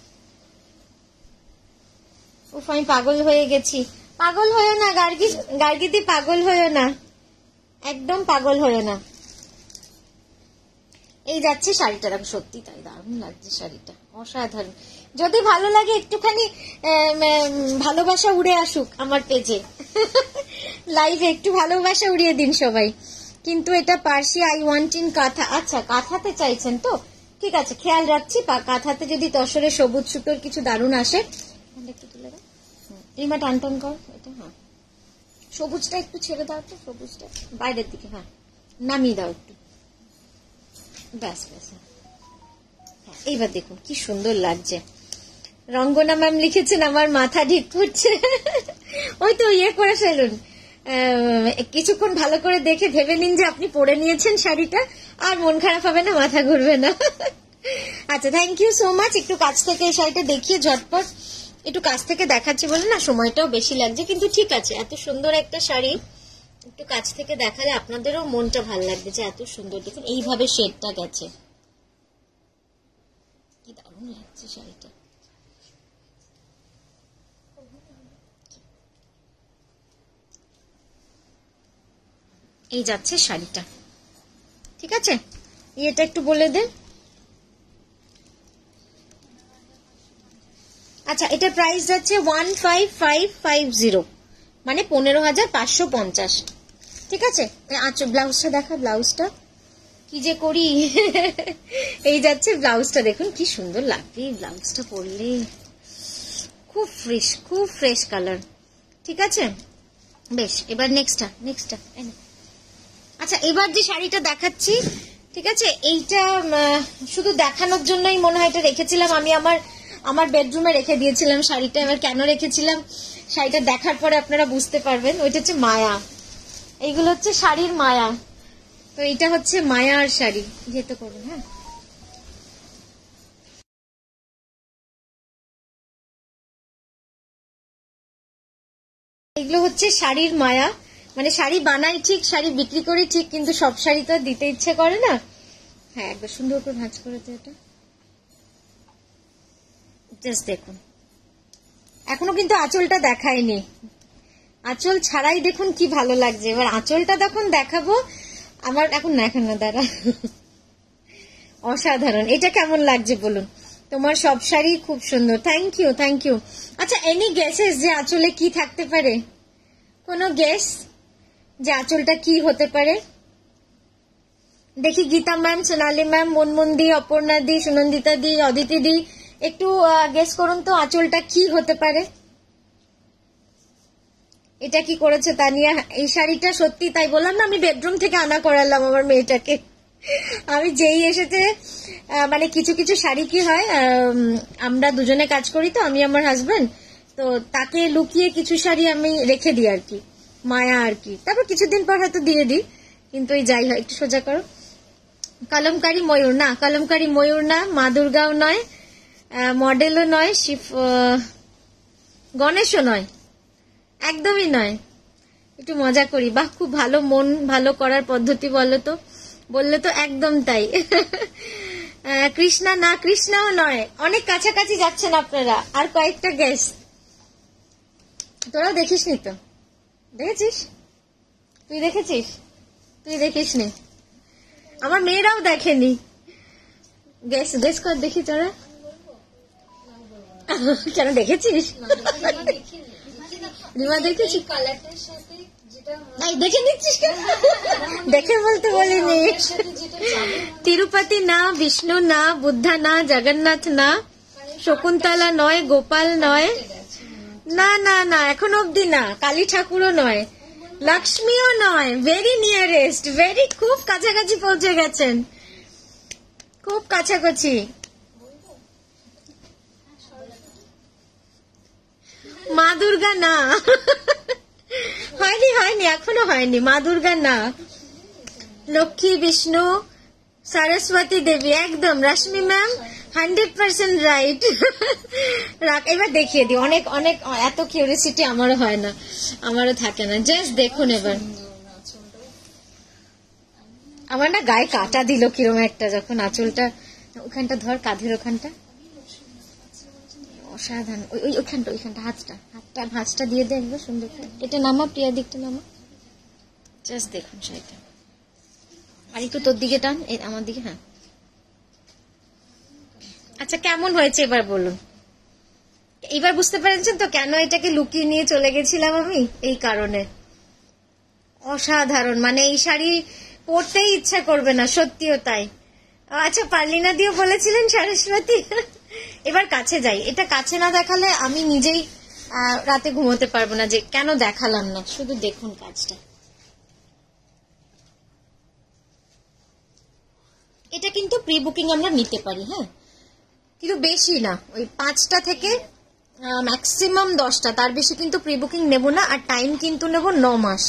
উফ, আমি পাগল হয়ে গেছি। পাগল হয়েও না গার্গি, গার্গিদি পাগল হয়েও না, একদম পাগল হয়েও না। এই যাচ্ছে শাড়িটা, দেখো সত্যি তাই দারুণ লাগছে শাড়িটা, অসাধারণ। যদি ভালো লাগে একটুখানি ভালোবাসা উড়ে আসুক আমার পেজে, লাইভে একটু ভালোবাসা উড়িয়ে দিন সবাই। কিন্তু এটা পার্সি আই ওয়ান্ট ইন কাঁথা। আচ্ছা, কাঁথাতে চাইছেন তো, ঠিক আছে, খেয়াল রাখছি। কাঁথাতে যদি তসরে সবুজ সুতোর কিছু দারুণ আসে, একটু তুলে দাও রিমা, টান টান কর এটা। হ্যাঁ, সবুজটা একটু ছেড়ে দাও তো, সবুজটা বাইরের দিকে, হ্যাঁ নামিয়ে দাও একটু, ব্যাস ব্যাস। হ্যাঁ, এইবার দেখুন কি সুন্দর লাগছে। রঙ্গনা ম্যাম লিখেছেন আমার মাথা ঠিক করছে। ওই তো ইয়ে করে ফেলুন, কিছুক্ষণ ভালো করে দেখে ভেবে নিন যে আপনি পরে নিয়েছেন শাড়িটা, আর মন খারাপ হবে না, মাথা ঘুরবে না। আচ্ছা, থ্যাংক ইউ সো মাচ। একটু কাছ থেকে এই শাড়িটা দেখিয়ে ঝটপট, একটু কাছ থেকে দেখাচ্ছি বলে না সময়টাও বেশি লাগছে, কিন্তু ঠিক আছে, এত সুন্দর একটা শাড়ি একটু কাছ থেকে দেখালে আপনাদেরও মনটা ভালো লাগবে যে এত সুন্দর। দেখুন এইভাবে শেডটা গেছে, কি দারুণ লাগছে শাড়িটা। এই যাচ্ছে শাড়িটা, ঠিক আছে, এটা একটু বলে দেন। আচ্ছা, এটা প্রাইস যাচ্ছে one five five five zero, মানে পনেরো হাজার পাঁচশো পঞ্চাশ। ঠিক আছে, আচ্ছা ব্লাউজটা দেখা, ব্লাউজটা কি যে করি। এই যাচ্ছে ব্লাউজটা, দেখুন কি সুন্দর লাগবে ব্লাউজটা পরলে, খুব ফ্রেশ, খুব ফ্রেশ কালার। ঠিক আছে, বেশ, এবার নেক্সটটা, নেক্সটটা। আচ্ছা, এবার যে শাড়িটা দেখাচ্ছি, ঠিক আছে, এইটা শুধু দেখানোর জন্যই মনে হয় এটা রেখেছিলাম আমি, আমার আমার বেডরুমে রেখে দিয়েছিলাম শাড়িটা। এবার কেন রেখেছিলাম শাড়িটা দেখার পরে আপনারা বুঝতে পারবেন। ওইটা হচ্ছে মায়া, এইগুলো হচ্ছে শাড়ির মায়া। তো এইটা হচ্ছে মায়ার শাড়ি, যেতে করুন। হ্যাঁ, এগুলো হচ্ছে শাড়ির মায়া, মানে শাড়ি বানাই ঠিক, শাড়ি বিক্রি করি ঠিক, কিন্তু সব শাড়ি তো দিতে ইচ্ছে করে না। হ্যাঁ, একবার সুন্দর করে ভাঁজ করে তো এটা, জাস্ট দেখুন। এখনো কিন্তু আঁচলটা দেখায়নি, আঁচল ছাড়াই দেখুন কি ভালো লাগছে। এবার আঁচলটা তখন দেখাবো আমার, এখন না, এখন না, দাঁড়া, অসাধারণ। এটা কেমন লাগছে বলুন? তোমার সব শাড়ি খুব সুন্দর। Thank you, thank you. আচ্ছা, এনি গেসেস যে আঁচলে কি থাকতে পারে? কোনো গেস যে আঁচলটা কি হতে পারে? দেখি গীতা ম্যাম, সোনালী ম্যাম, মনমন্দি, অপর্ণা দি, সুনন্দিতা দি, অদিতি দি, একটু গেস করুন তো আঁচলটা কি হতে পারে। এটা কি করেছে তানিয়া? এই শাড়িটা সত্যি, তাই বললাম না, আমি বেডরুম থেকে আনা করালাম আমার মেয়েটাকে। আমি যেই এসেছে, মানে কিছু কিছু শাড়ি কি হয়, আমরা দুজনে কাজ করি তো, আমি আমার হাজবেন্ড, তো তাকে লুকিয়ে কিছু শাড়ি আমি রেখে দিই আর কি, মায়া আর কি, তারপর কিছুদিন পর হয়তো দিয়ে দিই। কিন্তু এই যাই হয়, একটু সোজা করো। কলমকারী ময়ূর না, কলমকারী ময়ূর না, মা দুর্গাও নয়, মডেলও নয়, শিব গণেশও নয়, একদমই নয়। একটু মজা করি। বাহ, খুব ভালো, মন ভালো করার পদ্ধতি বলো তো, বললে তো একদম তাই। কৃষ্ণা না, কৃষ্ণাও নয়, অনেক কাছাকাছি যাচ্ছেন আপনারা। আর কয়েকটা গ্যাস। তোরাও দেখিস নি তো? দেখেছিস? তুই দেখেছিস? তুই দেখিস নি? আমার মেয়েরাও দেখেনি। গ্যাস গ্যাস কর দেখি তোরা। কেন দেখেছিস? রিমা দেখেছি? দেখে নিচ্ছিস কেন? দেখে বলতে বলিনি। তিরুপতি না, বিষ্ণু না, বুদ্ধা না, জগন্নাথ না, শকুন্তলা নয়, গোপাল নয়, না না না, এখন অব্দি না, কালী ঠাকুরও নয়, লক্ষ্মীও নয়। ভেরি নিয়ারেস্ট, ভেরি খুব কাছাকাছি পৌঁছে গেছেন, খুব কাছাকাছি। মা দুর্গা না, হয়নি হয়নি, এখনো হয়নি। মা দুর্গা না, লক্ষ্মী, বিষ্ণু, সরস্বতী দেবী, একদম। Rashmi ma'am hundred percent right. এবার দেখিয়ে দিই। অনেক অনেক এত কিউরিয়াসিটি আমারও হয় না, আমারও থাকে না। জাস্ট দেখুন এবার। আমার না গায়ে কাটা দিল কিরম একটা, যখন আঁচলটা ওখানটা ধর, কাঁধের ওখানটা অসাধারণ। ওই ওইখানটা ওইখানটা হাতটা হাতটা ভাঁজটা দিয়ে দে একবার সুন্দর করে। এটা নামা, প্রিয়া দিকটা নামা। জাস্ট দেখুন শাড়িটা। আর একটু তোর দিকে টান, আমার দিকে। হ্যাঁ, আচ্ছা কেমন হয়েছে এবার বলুন? এবার বুঝতে পেরেছেন তো কেন এটাকে লুকিয়ে নিয়ে চলে গেছিলাম আমি? এই কারণে। অসাধারণ, মানে এই শাড়ি পরতেই ইচ্ছা করবে না, সত্যিও তাই। আচ্ছা, পার্লিনা দিও বলেছিলেন সরস্বতী। এবার কাছে যাই। এটা কাছে না দেখালে আমি নিজেই রাতে ঘুমোতে পারবো না, যে কেন দেখালাম না। শুধু দেখুন কাজটা। এটা কিন্তু প্রি বুকিং আমরা নিতে পারি, হ্যাঁ, কিন্তু বেশি না, ওই পাঁচটা থেকে ম্যাক্সিমাম দশটা, তার বেশি কিন্তু প্রি বুকিং নেব না। আর টাইম কিন্তু নেব ন মাস।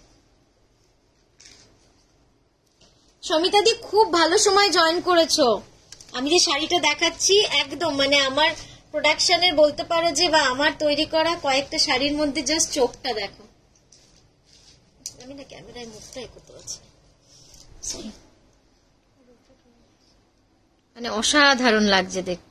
সমিতাদি খুব ভালো সময় জয়েন করেছো। আমি যে শাড়িটা দেখাচ্ছি একদম মানে আমার প্রোডাকশনের বলতে পারো যে, বা আমার তৈরি করা কয়েকটা শাড়ির মধ্যে জাস্ট চোখটা দেখো। আমি না ক্যামেরায় মুখটা এ করতে পারছি, মানে অসাধারণ লাগছে দেখতে।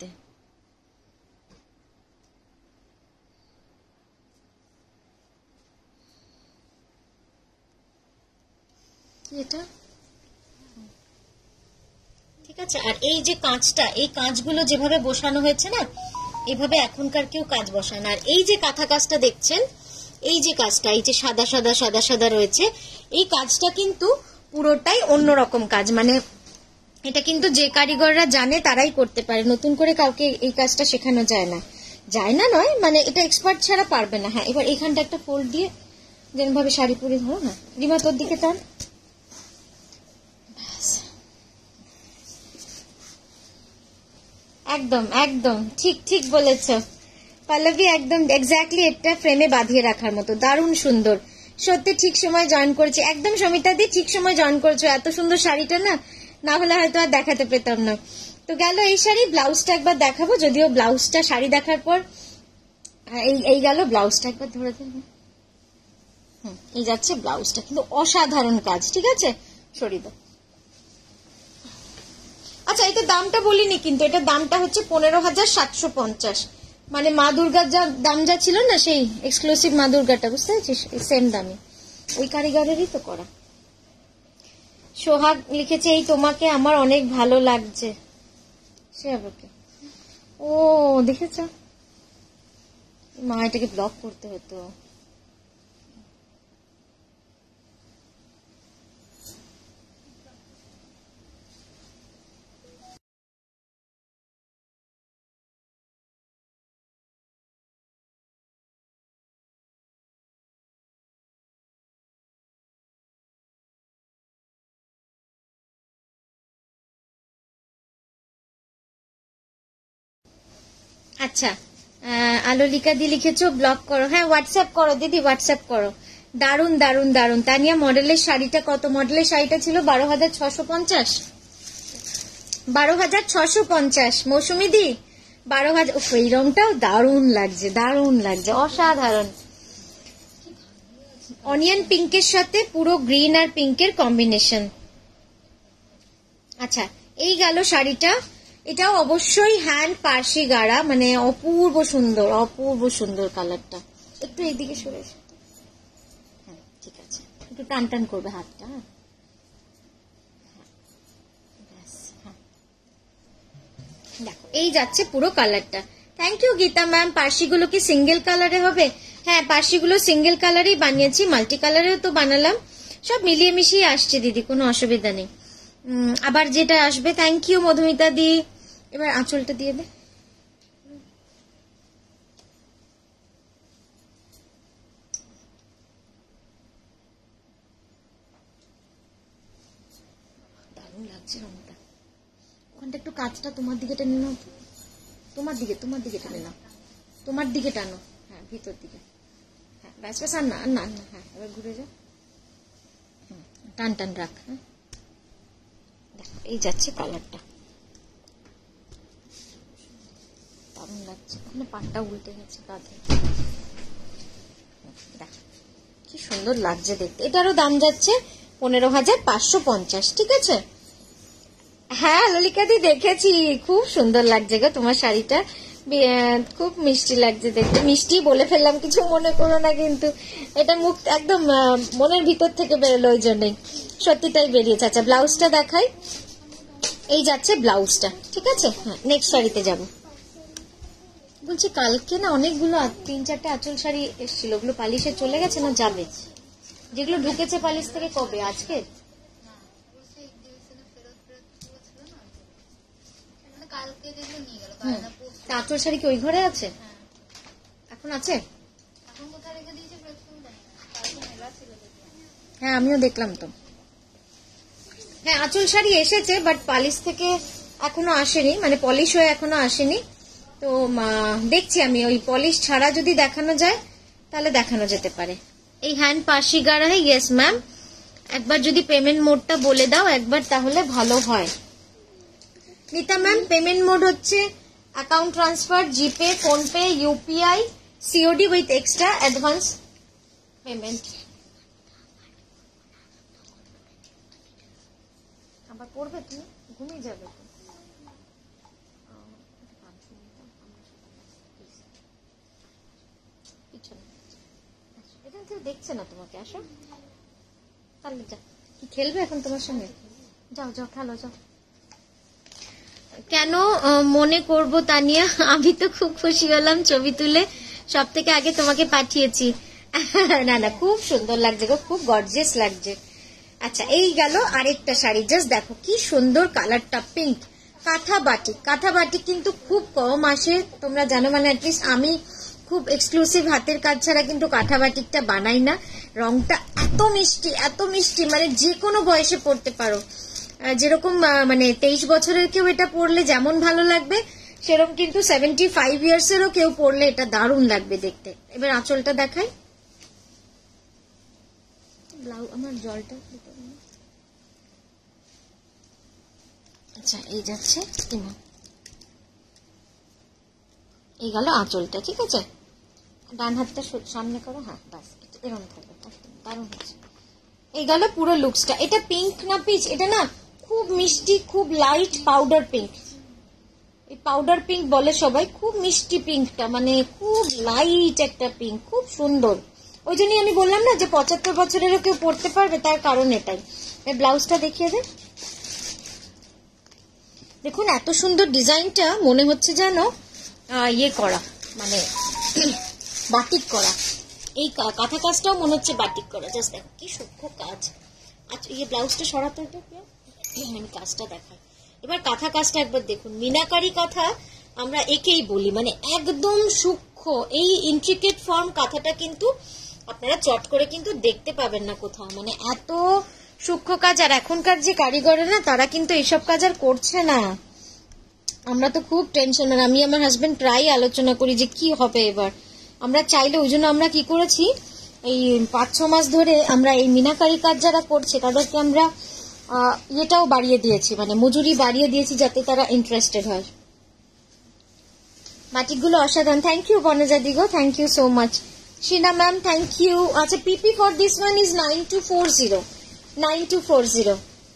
এটা ঠিক আছে। আর এই যে কাঁচটা, এই কাঁচগুলো যেভাবে বসানো হয়েছে না, এভাবে এখনকার কেউ কাজ বসায় না। আর এই যে কাঁথা কাজটা দেখছেন, এই যে কাজটা, এই যে সাদা সাদা সাদা সাদা রয়েছে, এই কাজটা কিন্তু পুরোটাই অন্যরকম কাজ। মানে এটা কিন্তু যে কারিগররা জানে তারাই করতে পারে, নতুন করে কাউকে এই কাজটা শেখানো যায় না। যায় না নয়, মানে এটা এক্সপার্ট ছাড়া পারবে না। হ্যাঁ, এবার এখানটা একটা ফোল্ড দিয়ে যেরকম ভাবে শাড়ি পরে ধরো না। রিমা তোর দিকে টান। একদম একদম ঠিক ঠিক বলেছ পল্লবী, একদম এক্স্যাক্টলি এটা ফ্রেমে বাঁধিয়ে রাখার মতো, দারুণ সুন্দর। সত্যি ঠিক সময় জয়েন করেছি, একদম সমিতা দি ঠিক সময় জয়েন করেছো। এত সুন্দর শাড়িটা না, না হলে হয়তো আর দেখাতে পেতাম না। তো গেল এই শাড়ি। ব্লাউজটা একবার দেখাবো, যদিও ব্লাউজটা শাড়ি দেখার পর এই এই গেল ব্লাউজটা, একবার ধরে দেবো। হুম, এই যাচ্ছে ব্লাউজটা, কিন্তু অসাধারণ কাজ। ঠিক আছে, সরিয়ে দাও। আচ্ছা, এটা দামটা বলিনি কিন্তু, এটা দামটা হচ্ছে পনেরো হাজার সাতশো পঞ্চাশ। মানে মা দুর্গার যা দাম যা ছিল না, সেই এক্সক্লুসিভ মা দুর্গাটা, বুঝতে পারছিস, সেম দামে, ওই কারিগরেরই তো করা। সোহাগ লিখেছে এই তোমাকে আমার অনেক ভালো লাগছে। সে আবার কি? ও দেখেছ, মা এটাকে ব্লক করতে হতো। আচ্ছা, আলোলিকা দি লিখেছো ব্লক করো। হ্যাঁ হোয়াটসঅ্যাপ করো দিদি, হোয়াটসঅ্যাপ করো। দারুন দারুন দারুন। তানিয়া মডেলের শাড়িটা কত? মডেলের শাড়িটা ছিল বারো হাজার ছশো পঞ্চাশ বারো হাজার ছশো পঞ্চাশ মৌসুমি দি বারো হাজার। এই রংটাও দারুন লাগছে, দারুন লাগছে, অসাধারণ। অনিয়ন পিঙ্কের সাথে পুরো গ্রিন আর পিঙ্কের কম্বিনেশন। আচ্ছা এই গেল শাড়িটা। এটাও অবশ্যই হ্যান্ড পার্সি গাড়া, মানে অপূর্ব সুন্দর, অপূর্ব সুন্দর কালারটা। একটু এইদিকে সরে এসে, হ্যাঁ ঠিক আছে, একটু টান টান করবে হাতটা। দেখো এই যাচ্ছে পুরো কালারটা। Thank you Geeta ma'am. পার্সিগুলো কি সিঙ্গেল কালারে হবে? হ্যাঁ পার্সিগুলো সিঙ্গেল কালারেই বানিয়েছি, মাল্টি কালারেও তো বানালাম, সব মিলিয়ে মিশিয়ে আসছে দিদি, কোনো অসুবিধা নেই। আবার যেটা আসবে। Thank you Madhumita di. এবার আঁচলটা দিয়ে দে। দারুণ লাগছে রংটা। ওখানটা একটু কাঁচটা তোমার দিকে টেনে নাও, তোমার দিকে, তোমার দিকে টেনে নাও, তোমার দিকে টানো, হ্যাঁ ভিতর দিকে। হ্যাঁ ব্যাস ব্যাস, আর না না না, হ্যাঁ এবার ঘুরে যাও, টান টান রাখ। হ্যাঁ দেখো এই যাচ্ছে কালারটা, দারুণ লাগছে। ওখানে পাটটা উল্টে গেছে কাঁধে, দেখো কি সুন্দর লাগছে দেখতে। এটারও দাম যাচ্ছে পনেরো হাজার পাঁচশো পঞ্চাশ। ঠিক আছে। হ্যাঁ ললিকা দি দেখেছি, খুব সুন্দর লাগছে গো তোমার শাড়িটা, খুব মিষ্টি লাগছে দেখতে। মিষ্টি বলে ফেললাম, কিছু মনে করো না কিন্তু, এটা মুখ একদম মনের ভিতর থেকে বেরোলো, ওই জন্যই সত্যিটাই বেরিয়েছে। আচ্ছা ব্লাউজটা দেখাই, এই যাচ্ছে ব্লাউজটা। ঠিক আছে, হ্যাঁ নেক্সট শাড়িতে যাব। বলছি কালকে না অনেকগুলো তিন চারটে আঁচল শাড়ি এসেছিল, ওগুলো পালিশে চলে গেছে না যাবে? যেগুলো ঢুকেছে পালিশ থেকে কবে? আজকে? আঁচল শাড়ি কি ওই ঘরে আছে? এখন আছে? হ্যাঁ আমিও দেখলাম তো। হ্যাঁ আঁচল শাড়ি এসেছে, বাট পালিশ থেকে এখনো আসেনি, মানে পলিশ হয়ে এখনো আসেনি। তো দেখছি আমি, ওই পলিশ ছাড়া যদি দেখানো যায় তাহলে দেখানো যেতে পারে। এই হ্যান্ড পার্সি গাড়া। হ্যাঁ ইয়েস ম্যাম, একবার যদি পেমেন্ট মোডটা বলে দাও একবার তাহলে ভালো হয়। নিতা ম্যাম পেমেন্ট মোড হচ্ছে account transfer, GPay, PhonePe, UPI, COD with extra advance payment. আবার পড়বে তুমি, ঘুমিয়ে যাবে। এটা কেউ দেখছে না তোমাকে, আসো তাহলে যা। কি খেলবে এখন তোমার সঙ্গে? যাও যাও খেলো যাও। কেন মনে করব তানিয়া, আমি তো খুব খুশি হলাম ছবি তুলে, সব থেকে আগে তোমাকে পাঠিয়েছি। না না খুব সুন্দর লাগছে গো, খুব গর্জিয়াস লাগছে। আচ্ছা এই গেল আরেকটা শাড়ি, জাস্ট দেখো কি সুন্দর কালারটা, পিঙ্ক কাঁথা বাটিক। কাঁথা বাটিক কিন্তু খুব কম আসে, তোমরা জানো, মানে অ্যাটলিস্ট আমি খুব এক্সক্লুসিভ হাতের কাজ ছাড়া কিন্তু কাঁথা বাটিকটা বানাই না। রংটা এত মিষ্টি, এত মিষ্টি, মানে যে কোনো বয়সে পড়তে পারো। যেরকম মানে তেইশ বছরের কেউ এটা পরলে যেমন ভালো লাগবে, সেরকম কিন্তু সেভেন্টি ফাইভ ইয়ার্স এরও কেউ পরলে এটা দারুণ লাগবে দেখতে। এবার আঁচলটা দেখাই। আমার জলটা, আচ্ছা এই যাচ্ছে, এই গেল আঁচলটা। ঠিক আছে, ডান হাতটা সামনে করো, হ্যাঁ বাস এরকম থাকবে, দারুণ হচ্ছে। এই গেল পুরো লুকসটা। এটা পিঙ্ক না পিচ, এটা না খুব মিষ্টি, খুব লাইট পাউডার পিঙ্ক। এই পাউডার পিঙ্ক বলে সবাই, খুব মিষ্টি পিঙ্কটা, মানে খুব লাইট একটা পিঙ্ক, খুব সুন্দর, ওই জন্যই আমি বললাম না যে পঁচাত্তর বছরেরও কেউ পড়তে পারবে, তার কারণ এটাই। ব্লাউজটা দেখিয়ে দে। দেখুন এত সুন্দর ডিজাইনটা, মনে হচ্ছে যেন ইয়ে করা, মানে বাটিক করা। এই কাঁথা কাজটাও মনে হচ্ছে বাটিক করা। জাস্ট দেখো কি সূক্ষ্ম কাজ। আচ্ছা এই ব্লাউজটা সরাতে হবে, আমি কাজটা দেখাই। এবার কাঁথা কাজটা একবার দেখুন। মিনাকারি কাঁথা আমরা একেই বলি, মানে একদম সূক্ষ্ম। এই ইন্ট্রিকেট ফর্ম কাঁথাটা কিন্তু আপনারা চট করে কিন্তু দেখতে পাবেন না কোথাও, মানে এত সূক্ষ্ম কাজ। আর এখনকার যে কারিগরেরা তারা কিন্তু এইসব কাজ আর করছে না। আমরা তো খুব টেনশন, আর আমি আমার হাজবেন্ড প্রায় আলোচনা করি যে কি হবে এবার। আমরা চাইলে ওই জন্য আমরা কি করেছি, এই পাঁচ ছ মাস ধরে আমরা এই মিনাকারি কাজ যারা করছে তাদেরকে আমরা ইয়েটাও বাড়িয়ে দিয়েছি, মানে মজুরি বাড়িয়ে দিয়েছি যাতে তারা ইন্টারেস্টেড হয়। বাটিকগুলো অসাধারণ। থ্যাংক ইউ বনজা দিগো, thank you so much. Sheena ma'am thank you. আচ্ছা PP for this one is nine two four zero nine two four zero.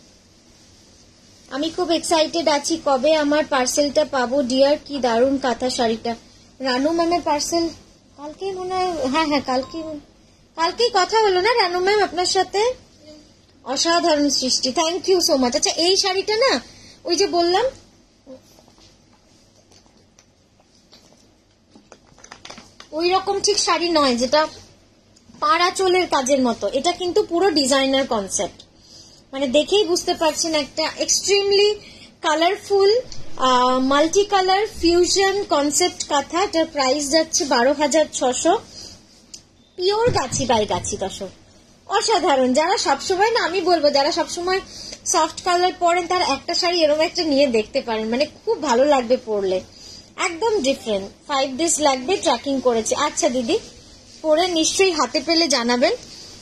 আমি খুব এক্সাইটেড আছি, কবে আমার পার্সেলটা পাবো ডিয়ার। কি দারুণ কাঁথা শাড়িটা। রানু ম্যামের পার্সেল কালকে মনে হয়, হ্যাঁ হ্যাঁ কালকে কালকেই কথা হলো না রানু ম্যাম আপনার সাথে। অসাধারণ সৃষ্টি, থ্যাংক ইউ সো মাচ। আচ্ছা এই শাড়িটা না, ওই যে বললাম ওই রকম ঠিক শাড়ি নয় যেটা পাড়া চোলের কাজের মতো, এটা কিন্তু পুরো ডিজাইনার কনসেপ্ট। মানে দেখেই বুঝতে পারছেন একটা extremely colourful multi colour fusion concept kantha. এটার প্রাইস যাচ্ছে বারো হাজার ছশো। পিওর গাছি বাই গাছি দশক। অসাধারণ। যারা সবসময় না, আমি বলবো যারা সবসময় সফট কালার পরেন তারা একটা শাড়ি এরকম একটা নিয়ে দেখতে পারেন, মানে খুব ভালো লাগবে পরলে। একদম ডিফারেন্ট। ফাইভ ডেজ লাগবে, ট্র্যাকিং করেছে। আচ্ছা দিদি পরে নিশ্চয়ই হাতে পেলে জানাবেন।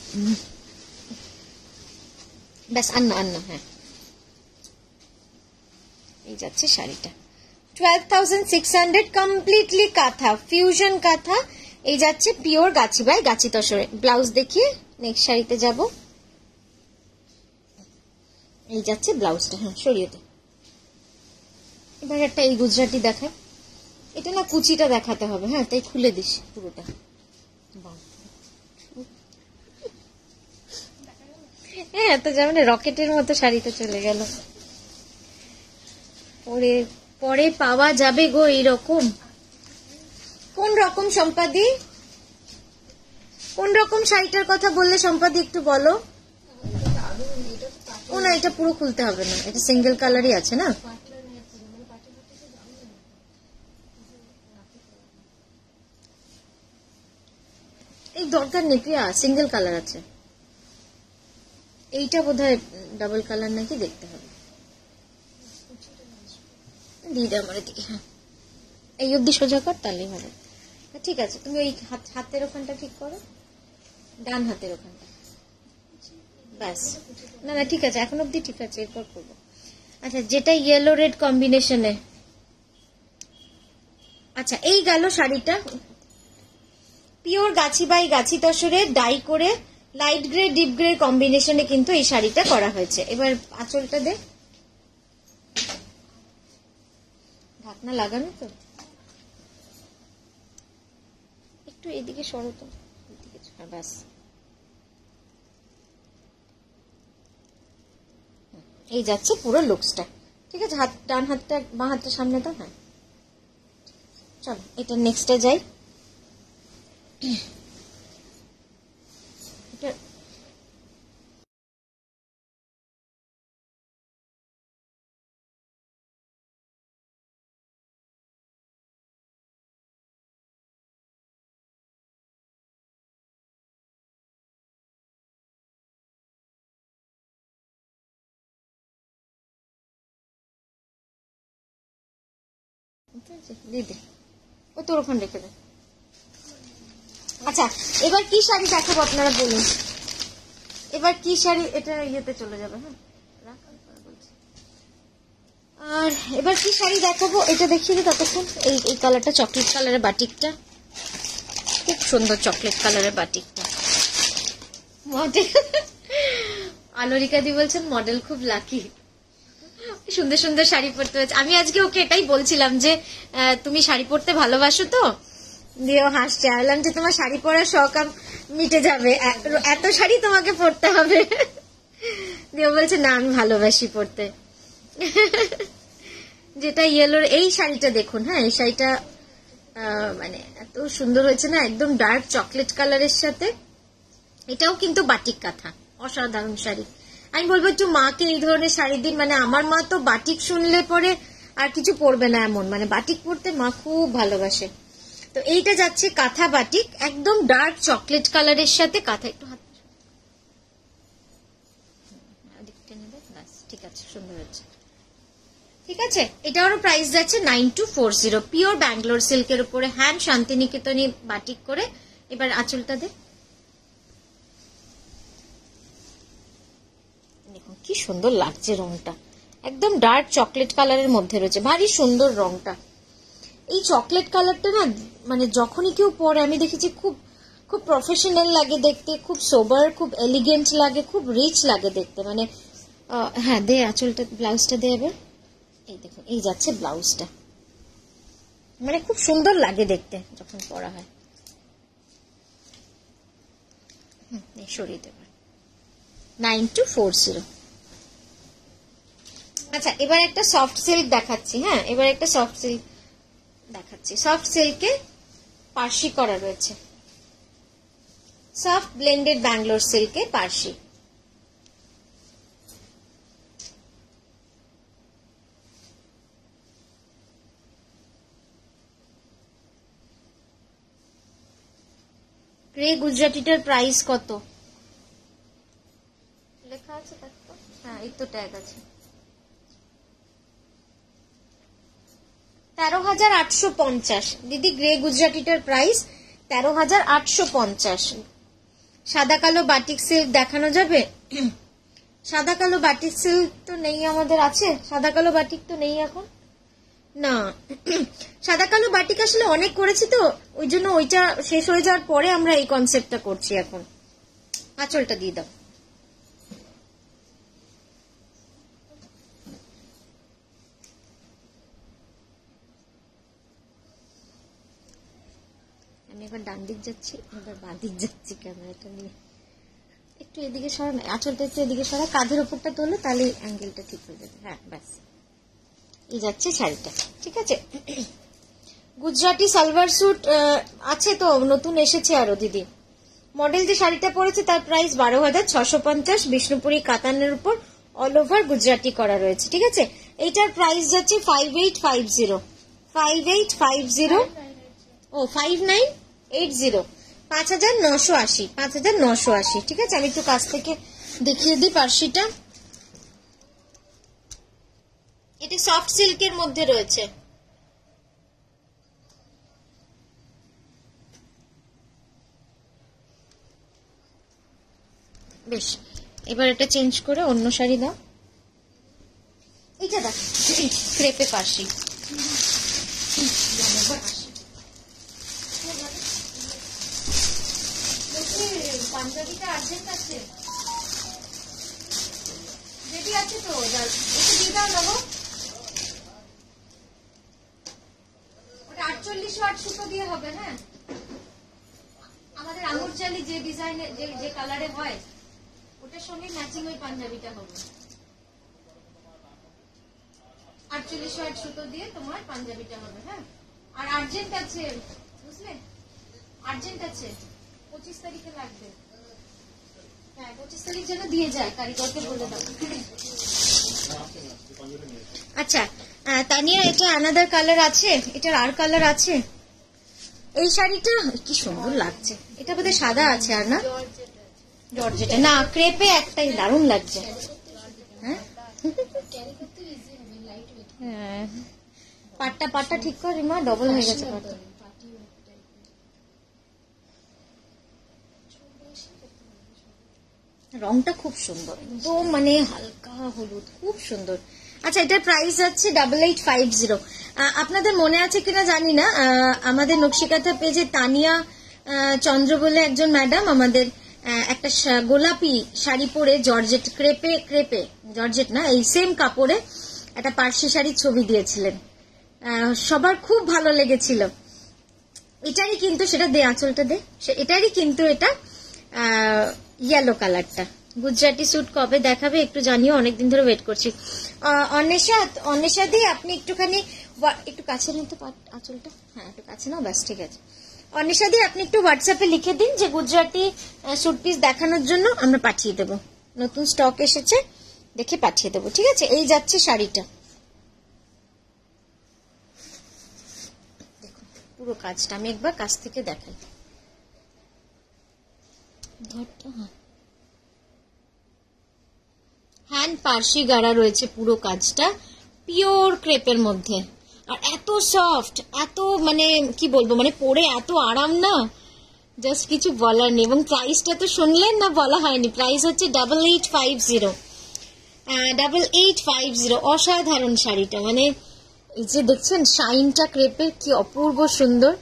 ব্যাস আন্না আন্না। হ্যাঁ এই যাচ্ছে শাড়িটা twelve thousand six hundred completely kantha, fusion kantha. এই যাচ্ছে পিওর গাছি বাই গাছি তসরে। ব্লাউজ দেখিয়ে নেক্সট শাড়িতে যাব। এই যাচ্ছে ব্লাউজটা। হ্যাঁ সরিয়ে দে। এবার একটা এই গুজরাটি দেখায়। এটা না কুচিটা দেখাতে হবে, হ্যাঁ তাই খুলে দিস পুরোটা। হ্যাঁ তো যেমন রকেটের মতো শাড়িটা চলে গেল। পরে পরে পাওয়া যাবে গো এইরকম। কোন রকম সম্পাদি, কোন রকম শাড়িটার কথা বললে সম্পাদি একটু বলো। ও না এটা পুরো খুলতে হবে না, এটা সিঙ্গেল কালারই আছে না। এই দরকার নেই প্রিয়া, সিঙ্গেল কালার আছে। এইটা বোধহয় ডাবল কালার নাকি, দেখতে হবে। দিদা আমার দিকে, হ্যাঁ এই অব্দি সোজা কর তাহলেই হবে। ঠিক আছে তুমি ওই হাতের ওখানটা ঠিক করো, ডান হাতের ওখানটা। ব্যাস না না ঠিক আছে, এখন অব্দি ঠিক আছে, এরপর করবো। আচ্ছা যেটা ইয়েলো রেড কম্বিনেশনে। আচ্ছা এই গেল শাড়িটা। পিওর গাছি বাই গাছি তসরে ডাই করে লাইট গ্রে ডিপ গ্রে কম্বিনেশনে কিন্তু এই শাড়িটা করা হয়েছে। এবার আঁচলটা দে, ঢাকনা লাগানো তো, একটু এদিকে সরো তো, ব্যাস। এই যাচ্ছে পুরো লুকসটা। ঠিক আছে হাত, ডান হাতটা বাঁ হাতটা সামনে দাও। হ্যাঁ চলো এটা নেক্সটে যাই। এটা দিদি ও তোর ওখানে রেখে দে। আচ্ছা এবার কি শাড়ি দেখাবো আপনারা বলুন। এবার কি শাড়ি, এটা ইয়েতে চলে যাবে। হ্যাঁ আর এবার কি শাড়ি দেখাবো এটা দেখিয়ে দিই ততক্ষণ। এই এই কালারটা চকলেট কালারের বাটিকটা, খুব সুন্দর চকলেট কালারের বাটিকটা। মডেল আলোরিকা দি বলছেন মডেল খুব লাকি, সুন্দর সুন্দর শাড়ি পরতে হয়েছে। আমি আজকে ওকে এটাই বলছিলাম যে তুমি শাড়ি পরতে ভালোবাসো তো, দিয়েও হাসছে, আইলাম যে তোমার শাড়ি পরার শখ মিটে যাবে, এত শাড়ি তোমাকে পরতে হবে। দিয়েও বলছে না আমি ভালোবাসি পরতে। যেটা ইয়েলোর এই শাড়িটা দেখুন, হ্যাঁ এই শাড়িটা মানে এত সুন্দর হয়েছে না, একদম ডার্ক চকলেট কালারের সাথে। এটাও কিন্তু বাটিক কাঁথা, অসাধারণ শাড়ি। আমি বলবো একটু মাকে এই ধরনের শাড়ি দিন, মানে আমার মা তো বাটিক শুনলে পরে আর কিছু পরবে না এমন, মানে বাটিক পরতে মা খুব ভালোবাসে। তো এইটা যাচ্ছে কাঁথা বাটিক, একদম ডার্ক চকলেট কালারের সাথে কাঁথা। একটু হাত ঠিক আছে, সুন্দর হচ্ছে। ঠিক আছে, এটারও প্রাইস যাচ্ছে nine two four zero, pure Bangalore সিল্কের উপরে, হ্যান্ড শান্তিনিকেতনী বাটিক করে। এবার আঁচলটা দে, দেখুন কি সুন্দর লাগছে রংটা, একদম ডার্ক চকলেট কালারের মধ্যে রয়েছে, ভারী সুন্দর রংটা। এই চকলেট কালারটা না মানে যখনই কেউ পরে আমি দেখেছি খুব খুব প্রফেশনাল লাগে দেখতে, খুব সোবার, খুব এলিগেন্ট লাগে, খুব রিচ লাগে দেখতে। মানে হ্যাঁ দে আঁচলটা, ব্লাউজটা দে এবার। এই দেখুন এই যাচ্ছে ব্লাউজটা, মানে খুব সুন্দর লাগে দেখতে যখন পরা হয়। হুম সরিয়ে দেব, নাইন টু ফোর জিরো। আচ্ছা এবার একটা সফট সিল্ক দেখাচ্ছি, হ্যাঁ এবার একটা সফট সিল্ক দেখাচ্ছি। সফট সিল্কে পার্সি করা রয়েছে, সফট ব্লেন্ডেড ব্যাঙ্গালোর সিল্কে পার্সি। গ্রে গুজরাটিটার প্রাইস কত লেখা আছে? হ্যাঁ এই তো ট্যাগ আছে, তেরো হাজার আটশো পঞ্চাশ। দিদি গ্রে গুজরাটিটার প্রাইস তেরো হাজার আটশো পঞ্চাশ। সাদা কালো বাটিক সিল্ক দেখানো যাবে? সাদা কালো বাটিক সিল্ক তো নেই আমাদের, আছে সাদা কালো বাটিক তো নেই এখন না। সাদা কালো বাটিক আসলে অনেক করেছি তো, ওই জন্য ওইটা শেষ হয়ে যাওয়ার পরে আমরা এই কনসেপ্টটা করছি এখন। আঁচলটা দিয়ে দাও। আমি এবার ডান দিক যাচ্ছি, এবার বাঁ দিক যাচ্ছি ক্যামেরাটা নিয়ে। একটু এদিকে সরা, আঁচলটা একটু এদিকে সরা, কাঁধের উপরটা তোলো, তাহলে অ্যাঙ্গেলটা ঠিক হয়ে যাবে। হ্যাঁ ব্যাস, এই যাচ্ছে শাড়িটা। ঠিক আছে, গুজরাটি সালভার স্যুট আছে তো, নতুন এসেছে আরো দিদি। মডেল যে শাড়িটা পরেছে তার প্রাইস বারো হাজার ছশো পঞ্চাশ, বিষ্ণুপুরি কাতানের উপর অল ওভার গুজরাটি করা রয়েছে। ঠিক আছে, এইটার প্রাইস যাচ্ছে five eight five zero, five eight five zero, ও ফাইভ নাইন এইট জিরো, পাঁচ হাজার নশো আশি, পাঁচ হাজার নশো আশি। ঠিক আছে, আমি একটু কাছ থেকে দেখিয়ে দিই পার্সিটা। এটি সফট সিল্কের মধ্যে রয়েছে। বেশ, এবার এটা চেঞ্জ করে অন্য শাড়ি দাও। এটা দেখ, ক্রেপে পার্সি। পাঞ্জাবিটা আর্জেন্ট আছে, রেডি আছে তো? একটু দিয়ে দাও না গো। ওটা আটচল্লিশশো আট সুতো দিয়ে হবে। হ্যাঁ, আমাদের আঙুর চালি যে ডিজাইনে যে যে কালারে হয় ওটার সঙ্গে ম্যাচিং ওই পাঞ্জাবিটা হবে। আটচল্লিশশো আট সুতো দিয়ে তোমার পাঞ্জাবিটা হবে। হ্যাঁ, আর আর্জেন্ট আছে, বুঝলে? আর্জেন্ট আছে, পঁচিশ তারিখে লাগবে। হ্যাঁ, পঁচিশ তারিখ যেন দিয়ে যায়, কারিগরকে বলে দাও। আচ্ছা তানিয়া, এটা আনাদার কালার আছে, এটার আর কালার আছে। এই শাড়িটা কি সুন্দর লাগছে, এটা বোধহয় সাদা আছে আর না জর্জেটে, না ক্রেপে একটাই দারুণ লাগছে। হ্যাঁ, পাটটা পাটটা ঠিক কর রিমা, ডবল হয়ে গেছে পাটটা। রংটা খুব সুন্দর, একদম মানে হালকা হলুদ, খুব সুন্দর। আচ্ছা, এটার প্রাইস যাচ্ছে ডাবল এইট ফাইভ জিরো। আপনাদের মনে আছে কিনা জানি না, আমাদের নকশিকাঁথা পেজে তানিয়া চন্দ্র বলে একজন ম্যাডাম আমাদের একটা গোলাপি শাড়ি পরে জর্জেট, ক্রেপে ক্রেপে জর্জেট না, এই সেম কাপড়ে একটা পার্সি শাড়ির ছবি দিয়েছিলেন, সবার খুব ভালো লেগেছিল। এটারই কিন্তু সেটা দে, আঁচলটা দে, এটারই কিন্তু এটা ইয়েলো কালারটা। গুজরাটি স্যুট কবে দেখাবে একটু জানিও, অনেকদিন ধরে ওয়েট করছি। অন্বেষা, অন্বেষা দি আপনি একটুখানি একটু কাছে নিতে আঁচলটা, হ্যাঁ একটু কাছে নাও, ব্যাস ঠিক আছে। অন্বেষা দি আপনি একটু হোয়াটসঅ্যাপে লিখে দিন যে গুজরাটি স্যুট পিস দেখানোর জন্য, আমরা পাঠিয়ে দেবো, নতুন স্টক এসেছে দেখে পাঠিয়ে দেবো, ঠিক আছে। এই যাচ্ছে শাড়িটা, দেখুন পুরো কাজটা আমি একবার কাছ থেকে দেখাই। হ্যান্ড পার্সি গাড়া রয়েছে পুরো কাজটা, পিওর ক্রেপের মধ্যে, আর এত সফট, এত মানে কি বলবো, মানে পরে এত আরাম না, জাস্ট কিছু বলার নেই। এবং প্রাইসটা তো শুনলেন না, বলা হয়নি, প্রাইস হচ্ছে double eight five zero double eight five zero অসাধারণ শাড়িটা, মানে এই যে দেখছেন শাইনটা ক্রেপের কি অপূর্ব সুন্দর।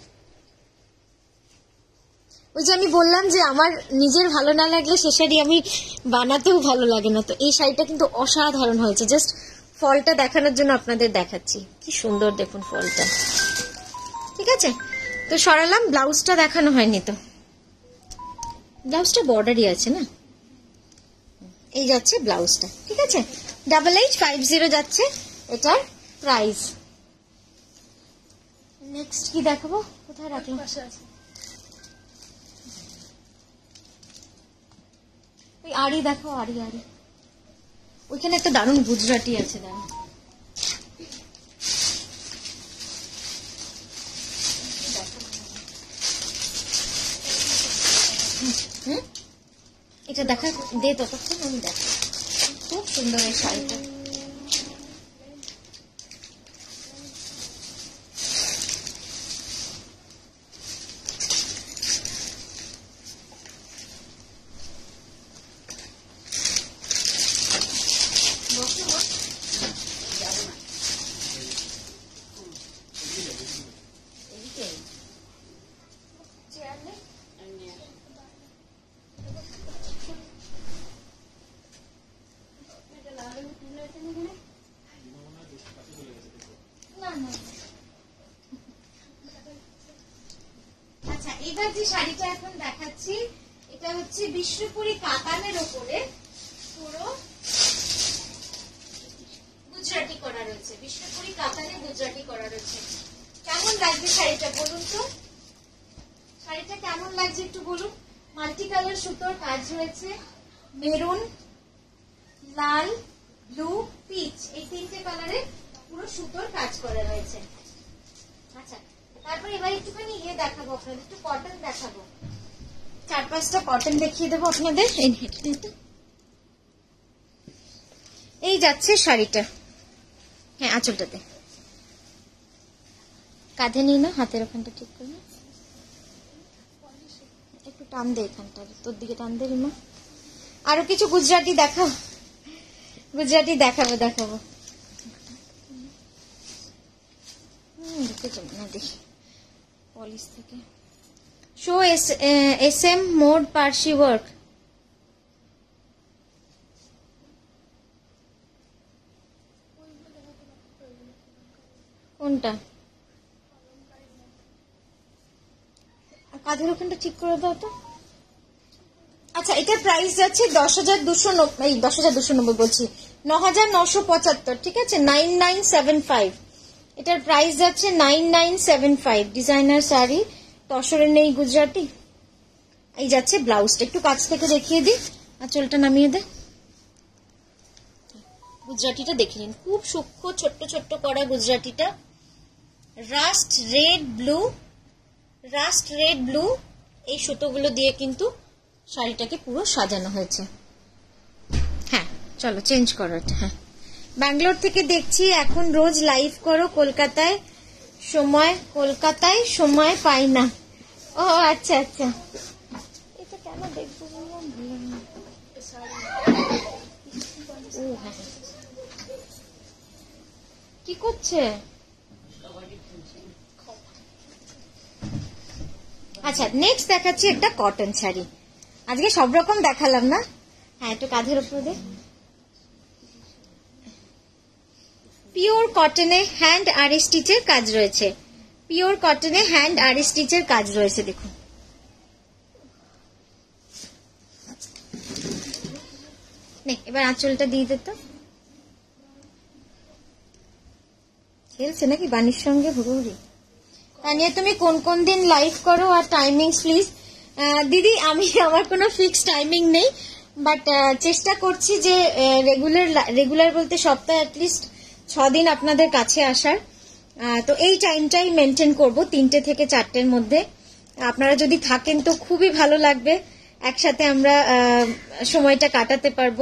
ওই যে আমি বললাম যে আমার নিজের ভালো না লাগলে সে শাড়ি আমি বানাতেও ভালো লাগে না, তো এই শাড়িটা কিন্তু অসাধারণ হয়েছে। জাস্ট ফলটা দেখানোর জন্য আপনাদের দেখাচ্ছি, কি সুন্দর দেখুন ফলটা, ঠিক আছে। তো সরালাম, ব্লাউজটা দেখানো হয়নি, তো ব্লাউজটা বর্ডারই আছে না, এই যাচ্ছে ব্লাউজটা, ঠিক আছে। ডাবল এইট ফাইভ জিরো যাচ্ছে এটার প্রাইস। নেক্সট কি দেখাবো, কোথায় রাখলাম, ওই আড়ি দেখো, আড়ি আড়ি ওইখানে একটা দারুণ গুজরাটি আছে, দারুণ। হুম এটা দেখা দে ততক্ষণ, আমি দেখ, খুব সুন্দর এই শাড়িটা। আচ্ছা, এবার যে শাড়িটা এখন দেখাচ্ছি এটা হচ্ছে বিষ্ণুপুরি কাতানের উপরে পুরো গুজরাটি করা রয়েছে, বিষ্ণুপুরি কাতানে গুজরাটি করা রয়েছে। কেমন লাগছে শাড়িটা বলুন তো, শাড়িটা কেমন লাগছে একটু বলুন। মাল্টি কালার সুতোর কাজ রয়েছে, মেরুন, লাল, ব্লু, পিচ, এই তিনটে কালারে পুরো সুতোর কাজ করা রয়েছে। আচ্ছা, তারপর এবার একটুখানি ইয়ে দেখাবো আপনাদের, একটু কটন দেখাবো, চার পাঁচটা কটন দেখিয়ে দেবো আপনাদের। এই যাচ্ছে শাড়িটা, হ্যাঁ আঁচলটাতে, কাঁধে নিই না, হাতের ওখানটা ঠিক করে না, একটু টান দে এখানটা, তোর দিকে টান দে রিমা। আরো কিছু গুজরাটি দেখাও, গুজরাটি দেখাবো দেখাবো হম না, দেখি পলিশ থেকে show S M mode Parsi work, কোনটা, কাঁধের ওখানটা ঠিক করে দাও তো। আচ্ছা, এটার প্রাইস যাচ্ছে দশ হাজার দুশো নব্বই, দশ হাজার দুশো নব্বই বলছি, ন হাজার নশো পঁচাত্তর, ঠিক আছে, নাইন নাইন সেভেন ফাইভ, এটার প্রাইস যাচ্ছে nine nine seven five. Designer sari, তসরের নেই গুজরাটি। এই যাচ্ছে ব্লাউজটা, একটু কাছ থেকে দেখিয়ে দিই, আঁচলটা নামিয়ে দে, গুজরাটিটা দেখে নিন, খুব সূক্ষ্ম ছোট্ট ছোট্ট করা গুজরাটিটা, rust red blue, rust red blue এই সুতোগুলো দিয়ে কিন্তু শাড়িটাকে পুরো সাজানো হয়েছে। হ্যাঁ চলো চেঞ্জ করো এটা। হ্যাঁ, ব্যাঙ্গালোর থেকে দেখছি, এখন রোজ লাইভ করো, কলকাতায় সময়, কলকাতায় সময় পাই না। ও আচ্ছা আচ্ছা, এটা কেন দেখবো বললাম, ও হ্যাঁ, কি করছে? আচ্ছা, নেক্সট দেখাচ্ছি একটা কটন শাড়ি, আজকে সব রকম দেখালাম না। হ্যাঁ, একটু কাঁধের উপরে দে, পিওর কটনে হ্যান্ড আর স্টিচের কাজ রয়েছে, পিওর কটনে হ্যান্ড আর স্টিচের কাজ রয়েছে দেখুন। এবার আঁচলটা দিয়ে দিত, খেলছে নাকি বানির সঙ্গে হুড়ুহুড়ি। তানিয়া তুমি কোন কোন দিন লাইভ করো আর টাইমিং প্লিজ? দিদি আমি আমার কোনো ফিক্স টাইমিং নেই, বাট চেষ্টা করছি যে রেগুলার রেগুলার বলতে সপ্তাহে অ্যাটলিস্ট ছ দিন আপনাদের কাছে আসার। তো এই টাইমটাই মেনটেন করব, তিনটে থেকে চারটের মধ্যে। আপনারা যদি থাকেন তো খুবই ভালো লাগবে, একসাথে আমরা সময়টা কাটাতে পারবো।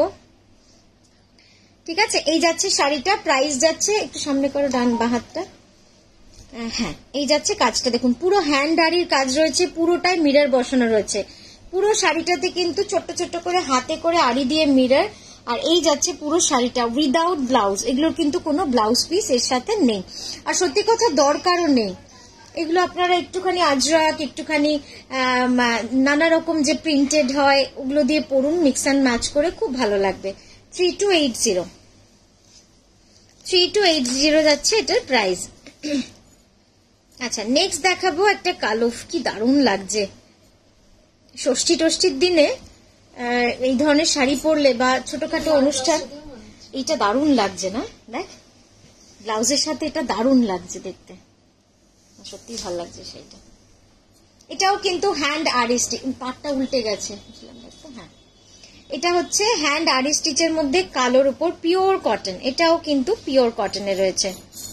ঠিক আছে, এই যাচ্ছে শাড়িটা, প্রাইস যাচ্ছে, একটু সামনে করো ডান বা হাতটা। হ্যাঁ, এই যাচ্ছে কাজটা দেখুন, পুরো হ্যান্ড আরির কাজ রয়েছে, পুরোটাই মিরর বসানো রয়েছে। পুরো শাড়িটাতে কিন্তু ছোট্ট ছোট্ট করে হাতে করে আরি দিয়ে মিরর। আর এই যাচ্ছে পুরো শাড়িটা উইদাউট ব্লাউজ, এগুলোর কিন্তু কোনো ব্লাউজ পিস এর সাথে নেই, আর সত্যি কথা দরকারও নেই। এগুলো আপনারা একটুখানি আজরাক, একটুখানি নানা রকম যে প্রিন্টেড হয় ওগুলো দিয়ে পরুন, মিক্স অ্যান্ড ম্যাচ করে, খুব ভালো লাগবে। Three two eight zero three two eight zero যাচ্ছে এটার প্রাইস। আচ্ছা, নেক্সট দেখাবো একটা কালো, কি দারুণ লাগছে ষষ্ঠী টষ্ঠীর দিনে এই ধরনের শাড়ি পরলে বা ছোটখাটো অনুষ্ঠান, এইটা দারুণ লাগছে না? দেখ ব্লাউজের সাথে এটা দারুণ লাগছে দেখতে, সত্যি ভালো লাগছে সেইটা। এটাও কিন্তু হ্যান্ড আরি স্টিচ, পাটটা উল্টে গেছে, হ্যাঁ এটা হচ্ছে হ্যান্ড আরি স্টিচের মধ্যে কালোর উপর পিওর কটন, এটাও কিন্তু পিওর কটনে রয়েছে।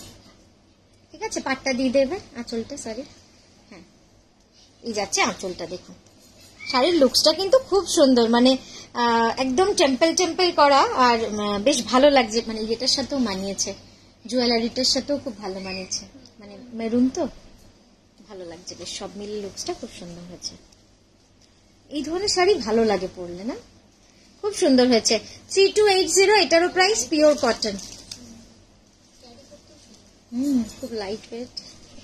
ঠিক আছে, পাটটা দিয়ে দেবে, আঁচলটা সরি, হ্যাঁ এই যাচ্ছে আঁচলটা দেখুন। শাড়ির লুকসটা কিন্তু খুব সুন্দর, মানে একদম টেম্পল টেম্পল করা, আর বেশ ভালো লাগছে, মানে এটার সাথেও মানিয়েছে, জুয়েলারিটার সাথেও খুব ভালো মানিয়েছে, মানে মেরুন তো ভালো লাগছে বেশ, সব মিলিয়ে লুকসটা খুব সুন্দর হয়েছে। এই ধরনের শাড়ি ভালো লাগে পরলে না, খুব সুন্দর হয়েছে। থ্রি টু এইট জিরো এটারও প্রাইস, পিওর কটন, হুম খুব লাইট ওয়েট।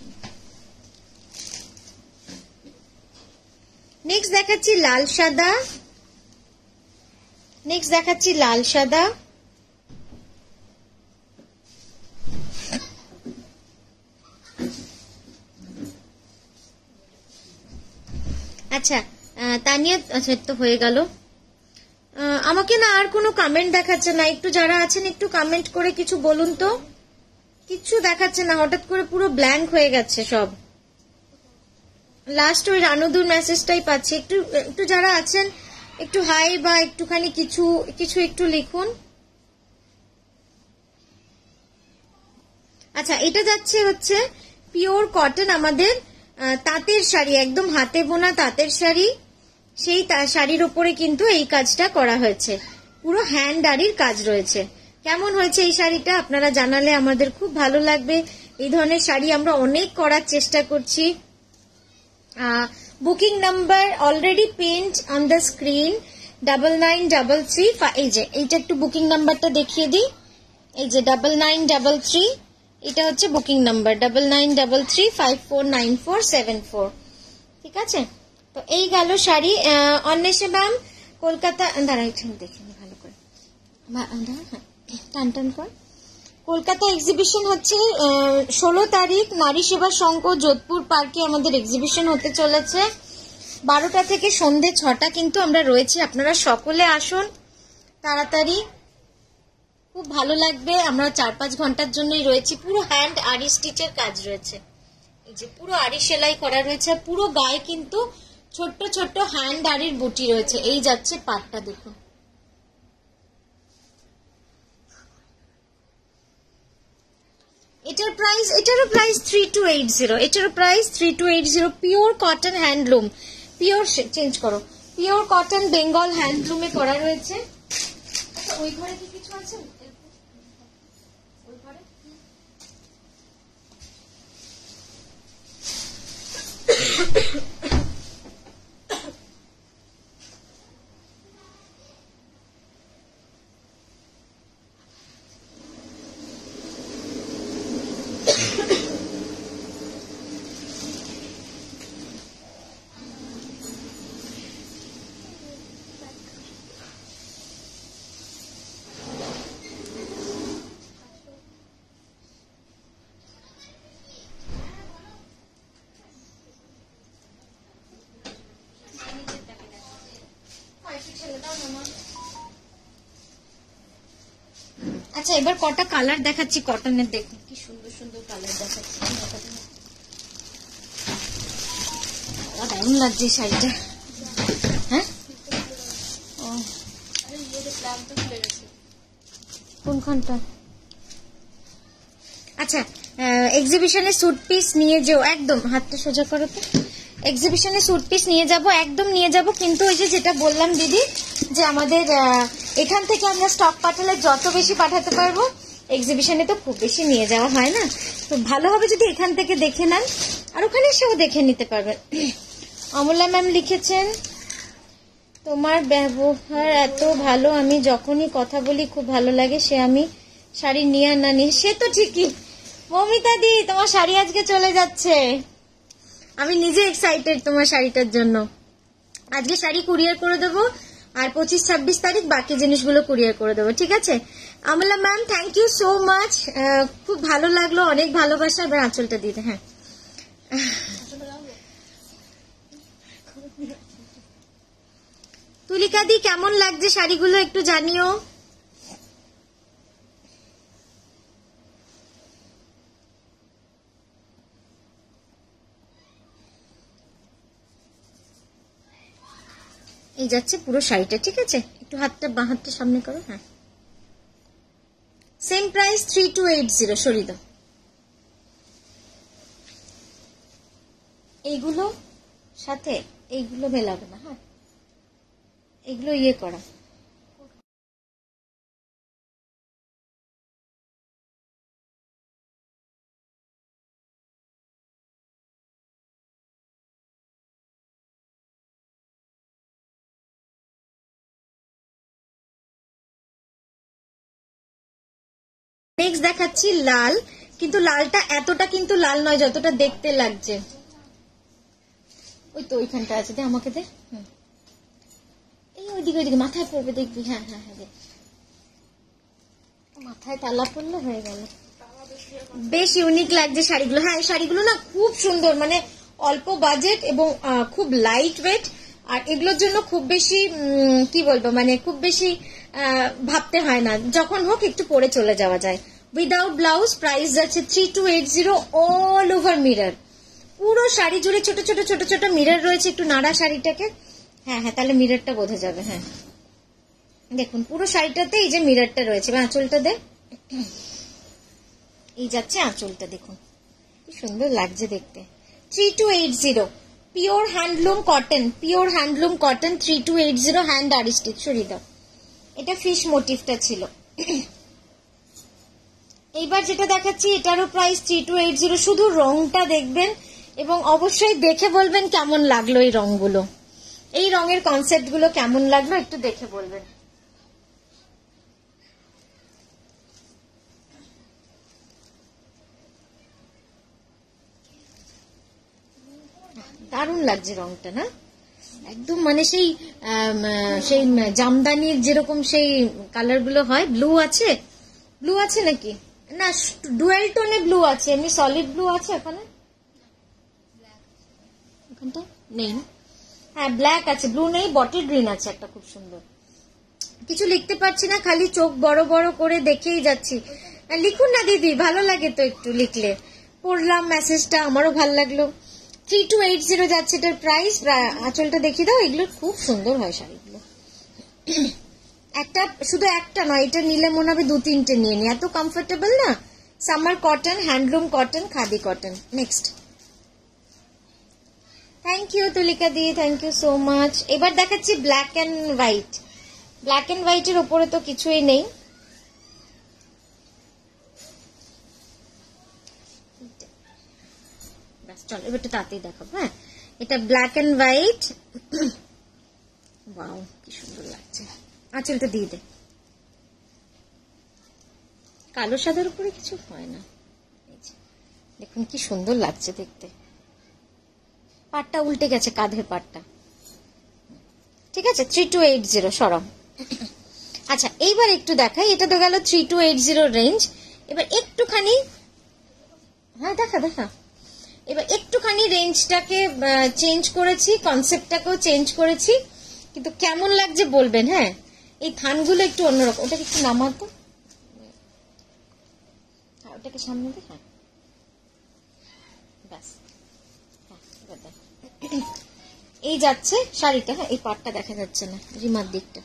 নেক্সট দেখাচ্ছি লাল সাদা, নেক্সট দেখাচ্ছি লাল সাদা। আচ্ছা তানিয়া, আচ্ছা তো হয়ে গেল। আমাকে না আর কোনো কমেন্ট দেখাচ্ছে না, একটু যারা আছেন একটু কমেন্ট করে কিছু বলুন তো। কিচ্ছু দেখাচ্ছে না, হঠাৎ করে পুরো ব্ল্যাঙ্ক হয়ে গেছে সব। লাস্ট ওই রানুদুর মেসেজটাই পাচ্ছি, একটু একটু যারা আছেন একটু হাই বা একটুখানি কিছু কিছু একটু লিখুন। আচ্ছা, এটা যাচ্ছে হচ্ছে পিওর কটন, আমাদের তাঁতের শাড়ি, একদম হাতে বোনা তাঁতের শাড়ি, সেই শাড়ির ওপরে কিন্তু এই কাজটা করা হয়েছে, পুরো হ্যান্ড আরির কাজ রয়েছে। কেমন হয়েছে এই শাড়িটা আপনারা জানালে আমাদের খুব ভালো লাগবে। এই ধরনের শাড়ি আমরা অনেক করার চেষ্টা করছি। Booking number already paint on the screen, double nine double three, এই যে এইটা একটু বুকিং নাম্বারটা দেখিয়ে দিই, এই যে ডাবল নাইন ডাবল থ্রি, এটা হচ্ছে booking number, double nine double three five four nine four seven four. ঠিক আছে, তো এই গেল শাড়ি। অন্বেষা ম্যাম কলকাতা, দাঁড়াই দেখিনি ভালো করে, টান টান কর। কলকাতা এক্সিবিশন হচ্ছে ষোলো তারিখ, নারী সেবা সংঘ যোধপুর পার্কে আমাদের এক্সিবিশন হতে চলেছে, বারোটা থেকে সন্ধ্যে ছটা কিন্তু আমরা রয়েছি, আপনারা সকলে আসুন তাড়াতাড়ি, খুব ভালো লাগবে। আমরা চার পাঁচ ঘন্টার জন্যই রয়েছি। পুরো হ্যান্ড আরি স্টিচের কাজ রয়েছে, এই যে পুরো আরি সেলাই করা রয়েছে, পুরো গায়ে কিন্তু ছোট্ট ছোট্ট হ্যান্ড আরির বুটি রয়েছে। এই যাচ্ছে পাটটা দেখুন, এটার প্রাইস, এটারও price three two eight zero, এটারও price three two eight zero, pure cotton handloom, pure change করো, পিওর কটন বেঙ্গল হ্যান্ডলুমে করা রয়েছে। আচ্ছা ওই ঘরে কি কিছু আছে? ওই ঘরে আচ্ছা এবার কটা কালার দেখাচ্ছি কটনের, দেখুন কি সুন্দর সুন্দর কালার দেখাচ্ছি। দারুণ লাগছে এই শাড়িটা। হ্যাঁ কোনখানটা? আচ্ছা এক্সিবিশনে স্যুট পিস নিয়ে যাও, একদম হাতটা সোজা করো তো। এক্সিবিশনে স্যুট পিস নিয়ে যাব, একদম নিয়ে যাব, কিন্তু ওই যে যেটা বললাম দিদি যে আমাদের এখান থেকে আমরা স্টক পাঠালে যত বেশি পাঠাতে পারবো, এক্সিবিশনে তো খুব বেশি নিয়ে যাওয়া হয় না, তো ভালো হবে যদি এখান থেকে দেখে নেন, আর ওখানে এসেও দেখে নিতে পারবেন। অমলা ম্যাম লিখেছেন তোমার ব্যবহার এত ভালো, আমি যখনই কথা বলি খুব ভালো লাগে, সে আমি শাড়ি নিয়ে না নিয়ে। সে তো ঠিকই মমিতা দি, তোমার শাড়ি আজকে চলে যাচ্ছে, আমি নিজে এক্সাইটেড তোমার শাড়িটার জন্য। আজকে শাড়ি কুরিয়ার করে দেবো, আর পঁচিশ ছাব্বিশ তারিখ বাকি জিনিসগুলো কুরিয়ার করে দেবো, ঠিক আছে? Amla ma'am thank you so much, খুব ভালো লাগলো, অনেক ভালোবাসা। এবার আঁচলটা দিতে। হ্যাঁ তুলিকা দি কেমন লাগছে শাড়িগুলো একটু জানিও। এই যাচ্ছে পুরো শাড়িটা, ঠিক আছে? একটু হাতটা বাঁ হাতটা সামনে করো। হ্যাঁ same price three two eight zero. সরিয়ে দাও এইগুলো, সাথে এইগুলো মেলাবে না। হ্যাঁ এগুলো ইয়ে করা, নেক্সট দেখাচ্ছি লাল, কিন্তু লালটা এতটা কিন্তু লাল নয় যতটা দেখতে লাগছে। ওই তো ওইখানটা আছে, দে আমাকে দে। এই ওইদিকে ওইদিকে মাথায় পড়বে দেখবি। হ্যাঁ হ্যাঁ হ্যাঁ মাথায় তালা পড়লে হয়ে গেল। বেশ ইউনিক লাগছে শাড়িগুলো। হ্যাঁ এই শাড়িগুলো না খুব সুন্দর, মানে অল্প বাজেট এবং খুব লাইট ওয়েট, আর এগুলোর জন্য খুব বেশি কি বলবো মানে খুব বেশি ভাবতে হয় না, যখন হোক একটু পরে চলে যাওয়া যায়। উইদাউট ব্লাউজ, প্রাইস যাচ্ছে three two eight zero, all over mirror, পুরো শাড়ি জুড়ে ছোট ছোট ছোট ছোট মিরর রয়েছে। একটু নাড়া শাড়িটাকে, হ্যাঁ হ্যাঁ তাহলে মিররটা বোঝা যাবে। হ্যাঁ দেখুন পুরো শাড়িটাতে এই যে মিররটা রয়েছে। আঁচলটা দে, এই যাচ্ছে আঁচলটা, দেখুন কি সুন্দর লাগছে দেখতে। Three two eight zero pure handloom cotton, pure handloom cotton three two eight zero hand আরিস্টিক। সরিয়ে দাও, এটা ফিশ মোটিভটা ছিল। এইবার যেটা দেখাচ্ছি এটারও price three two eight zero. শুধু রংটা দেখবেন এবং অবশ্যই দেখে বলবেন কেমন লাগলো এই রংগুলো, এই রঙের কনসেপ্ট গুলো কেমন লাগলো একটু দেখে বলবেন। দারুণ লাগছে রংটা না, একদম মানে সেই সেই জামদানির যেরকম সেই কালার গুলো হয়। ব্লু আছে, ব্লু আছে নাকি না? ডুয়েল টোনে ব্লু আছে, এমনি সলিড ব্লু আছে এখানে, এখানটা নেই। হ্যাঁ ব্ল্যাক আছে, ব্লু নেই, বটল গ্রিন আছে একটা খুব সুন্দর। কিছু লিখতে পারছি না, খালি চোখ বড় বড় করে দেখেই যাচ্ছি। লিখুন না দিদি, ভালো লাগে তো একটু লিখলে। পড়লাম মেসেজটা, আমারও ভালো লাগলো। থ্রি টু এইট জিরো যাচ্ছে এটার প্রাইস। আঁচলটা দেখিয়ে দাও, এগুলো খুব সুন্দর হয় শাড়িগুলো। একটা শুধু একটা নয়, এটা নিলে মনে হবে দু তিনটে নিয়ে নি, এত কমফোর্টেবল না। Summer cotton, handloom cotton, khadi cotton. Next, thank you Tulika di, thank you so much. এবার দেখাচ্ছি black and white. Black and হোয়াইটের ওপরে তো কিছুই নেই। চলো এবার একটু তাড়াতাড়ি দেখাবো। হ্যাঁ এটা ব্ল্যাক অ্যান্ড হোয়াইট, ওয়াও কি সুন্দর লাগছে। আঁচলটা দিয়ে দে, কালো সাদার উপরে কিছু হয় না। দেখুন কি সুন্দর লাগছে দেখতে। পাটটা উল্টে গেছে, কাঁধের পাটটা। ঠিক আছে, থ্রি টু এইট জিরো সরম। আচ্ছা এইবার একটু দেখাই, এটা তো গেল three two eight zero range. এবার একটুখানি, হ্যাঁ দেখা দেখা এবার একটুখানি রেঞ্জটাকে চেঞ্জ করেছি, কনসেপ্টটাকেও চেঞ্জ করেছি, কিন্তু কেমন লাগছে বলবেন। হ্যাঁ এই থানগুলো একটু অন্যরকম, ওটাকে একটু নামাতো, ওটাকে সামনে দে। হ্যাঁ ব্যাস, হ্যাঁ এবার দেখ। এই যাচ্ছে শাড়িটা। হ্যাঁ এই পাটটা দেখা যাচ্ছে না, রিমার দিকটা।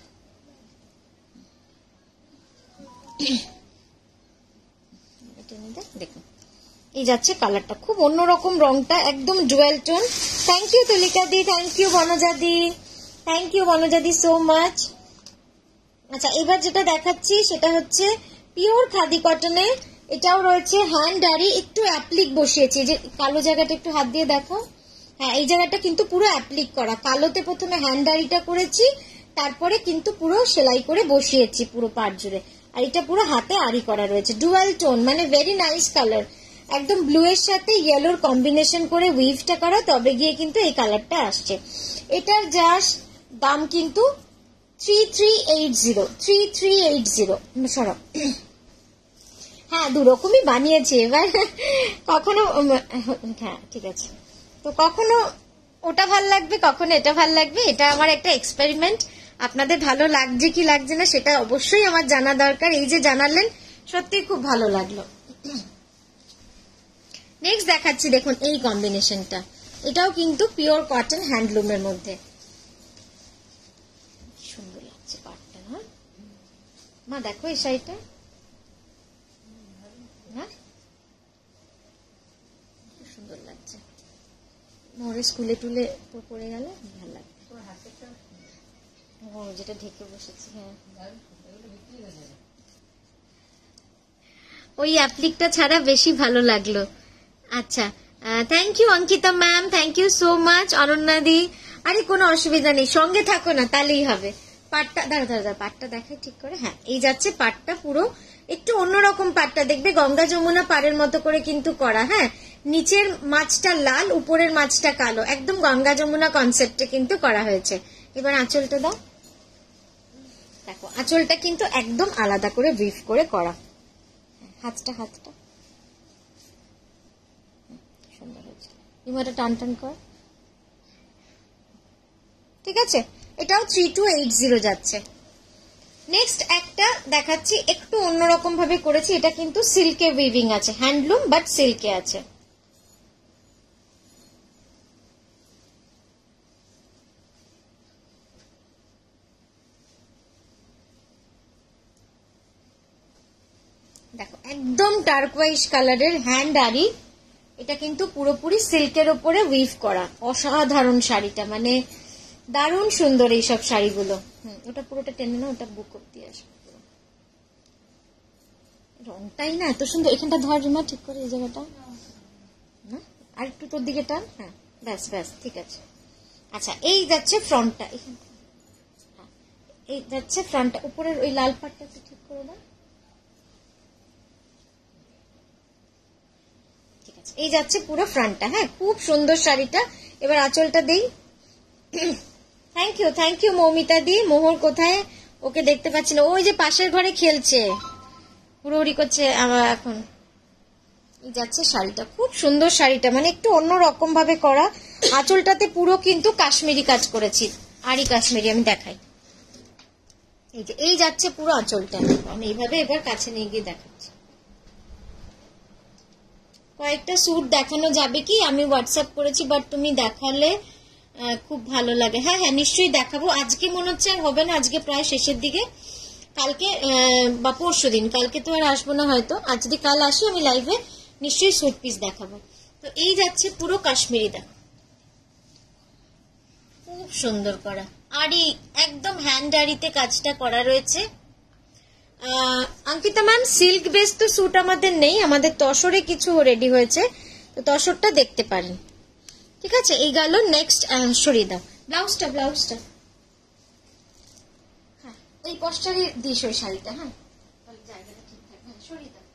দেখুন এই যাচ্ছে কালারটা, খুব অন্যরকম রংটা, একদম jewel tone. Thank you Tulika di, thank you Bonja di, thank you Bonja di so much. আচ্ছা এবার যেটা দেখাচ্ছি সেটা হচ্ছে পিওর খাদি কটনে, এটাও রয়েছে হ্যান্ড ডারি, একটু অ্যাপ্লিক বসিয়েছি, যে কালো জায়গাটা একটু হাত দিয়ে দেখো। হ্যাঁ এই জায়গাটা কিন্তু পুরো অ্যাপ্লিক করা, কালোতে প্রথমে হ্যান্ড ডারিটা করেছি, তারপরে কিন্তু পুরো সেলাই করে বসিয়েছি পুরো পাট জুড়ে। আর এটা পুরো হাতে আরি করা রয়েছে, ডুয়াল টোন, মানে ভেরি নাইস কালার, একদম ব্লু এর সাথে ইয়েলোর কম্বিনেশন করে উইভটা করা, তবে গিয়ে কিন্তু এই কালারটা আসছে। এটার জাস্ট দাম কিন্তু three three eight zero three three eight zero সরব। হ্যাঁ দু রকমই বানিয়েছি এবার, কখনো হ্যাঁ ঠিক আছে, তো কখনো ওটা ভাল লাগবে, কখনো এটা ভাল লাগবে, এটা আমার একটা এক্সপেরিমেন্ট। আপনাদের ভালো লাগছে কি লাগছে না সেটা অবশ্যই আমার জানা দরকার। এই যে জানালেন সত্যি খুব ভালো লাগলো। নেক্সট দেখাচ্ছি, দেখুন এই কম্বিনেশনটা, এটাও কিন্তু পিওর কটন হ্যান্ডলুমের মধ্যে, সুন্দর লাগছে পাটটা। না মা দেখো এই শাড়িটা, হ্যাঁ সুন্দর লাগছে, মোরে স্কুলে টুলে পড়ে গেলে ভালো লাগবে। ও যেটা ঢেকে বসেছি, হ্যাঁ ওই অ্যাপ্লিকটা ছাড়া বেশি ভালো লাগলো। আচ্ছা thank you Ankita ma'am, thank you so much Ananya di. আরে কোনো অসুবিধা নেই, সঙ্গে থাকো না তাহলেই হবে। পাটটা দাঁড়া দাঁড়া দাঁড়া পাটটা দেখাই ঠিক করে। হ্যাঁ এই যাচ্ছে পাটটা, পুরো একটু অন্যরকম পাটটা, দেখবে গঙ্গা যমুনা পাড়ের মতো করে কিন্তু করা। হ্যাঁ নিচের মাছটা লাল, উপরের মাছটা কালো, একদম গঙ্গা যমুনা কনসেপ্টে কিন্তু করা হয়েছে। এবার আঁচলটা দাও, দেখো আঁচলটা কিন্তু একদম আলাদা করে ব্রিফ করে করা। হাতটা হাতটা সুন্দর হয়েছে, ইমাটা টান টান কর, ঠিক আছে। এটাও থ্রি টু এইট জিরো যাচ্ছে। নেক্সট একটা দেখাচ্ছি, একটু অন্যরকম ভাবে করেছি, এটা কিন্তু সিল্কে উইভিং আছে, হ্যান্ডলুম বাট সিল্কে আছে। দেখো একদম টার্কোয়াইজ কালারের হ্যান্ড আরি, এটা কিন্তু পুরোপুরি সিল্কের ওপরে উইভ করা, অসাধারণ শাড়িটা, মানে দারুণ সুন্দর এইসব শাড়িগুলো। হম ওটা পুরোটা টেনে না, ওটা বুক করতে আসবে, রংটাই না এত সুন্দর। এখানটা ধর রিমা ঠিক করে, এই জায়গাটা আর একটু তোর দিকে টান, হ্যাঁ ব্যাস ব্যাস ঠিক আছে। আচ্ছা এই যাচ্ছে ফ্রন্টটা, এখানটা এই যাচ্ছে ফ্রন্টটা, উপরের ওই লাল পাটটা একটু ঠিক করে দাও, ঠিক আছে। এই যাচ্ছে পুরো ফ্রন্টটা, হ্যাঁ খুব সুন্দর শাড়িটা। এবার আঁচলটা দেই। Thank you thank you Moumita di. Mohor কোথায়, ওকে দেখতে পাচ্ছি না, ওই যে পাশের ঘরে খেলছে, হুড়োহুড়ি করছে আবার এখন। এই যাচ্ছে শাড়িটা, খুব সুন্দর শাড়িটা, মানে একটু অন্য রকম ভাবে করা। আঁচলটাতে পুরো কিন্তু কাশ্মীরি কাজ করেছি, আরি কাশ্মীরি, আমি দেখাই। এই যে এই যাচ্ছে পুরো আঁচলটা, আমি এইভাবে এবার কাছে নিয়ে গিয়ে দেখাচ্ছি। কয়েকটা স্যুট দেখানো যাবে কি, আমি হোয়াটসঅ্যাপ করেছি, বাট তুমি দেখালে খুব ভালো লাগে। হ্যাঁ হ্যাঁ নিশ্চয়ই দেখাবো, আজকে মনে হচ্ছে আর হবে না, আজকে প্রায় শেষের দিকে, কালকে বা পরশু দিন, কালকে তো আর আসবো না হয়তো, আজ যদি কাল আসি আমি লাইভে নিশ্চয়ই স্যুট পিস দেখাবো। তো এই যাচ্ছে পুরো কাশ্মীরি, দেখো খুব সুন্দর করা, আরি একদম হ্যান্ড আরিতে কাজটা করা রয়েছে। অঙ্কিতা ম্যাম সিল্ক বেস তো স্যুট আমাদের নেই, আমাদের তসরে কিছু রেডি হয়েছে, তো তসরটা দেখতে পারেন, ঠিক আছে। এই গেল। নেক্সট সরিয়ে দাও ব্লাউজটা, ব্লাউজটা হ্যাঁ এই পস্টারই দিস ওই শাড়িটা, হ্যাঁ জায়গাটা ঠিকঠাক, হ্যাঁ সরিয়ে দাও।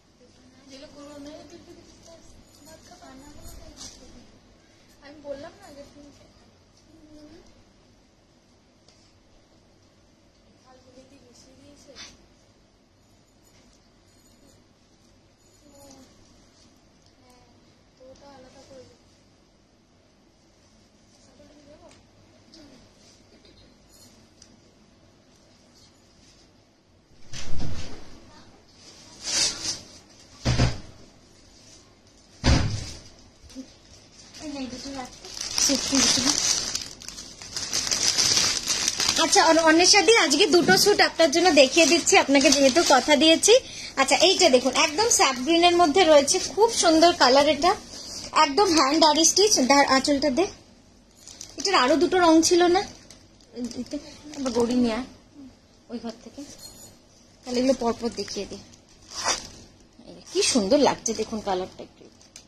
আমি বললাম না দেখাচ্ছি। আচ্ছা অন্বেষাদি, আজকে দুটো স্যুট আপনার জন্য দেখিয়ে দিচ্ছি, আপনাকে যেহেতু কথা দিয়েছি। আচ্ছা এইটা দেখুন, একদম স্যাপ গ্রিনের মধ্যে রয়েছে, খুব সুন্দর কালার, এটা একদম হ্যান্ড আরি স্টিচ। আঁচলটা দে, এটার আরো দুটো রং ছিল না, গড়ি নিয়ে ওই ঘর থেকে, তাহলে এগুলো পরপর দেখিয়ে দিই। কি সুন্দর লাগছে দেখুন কালারটা। একটু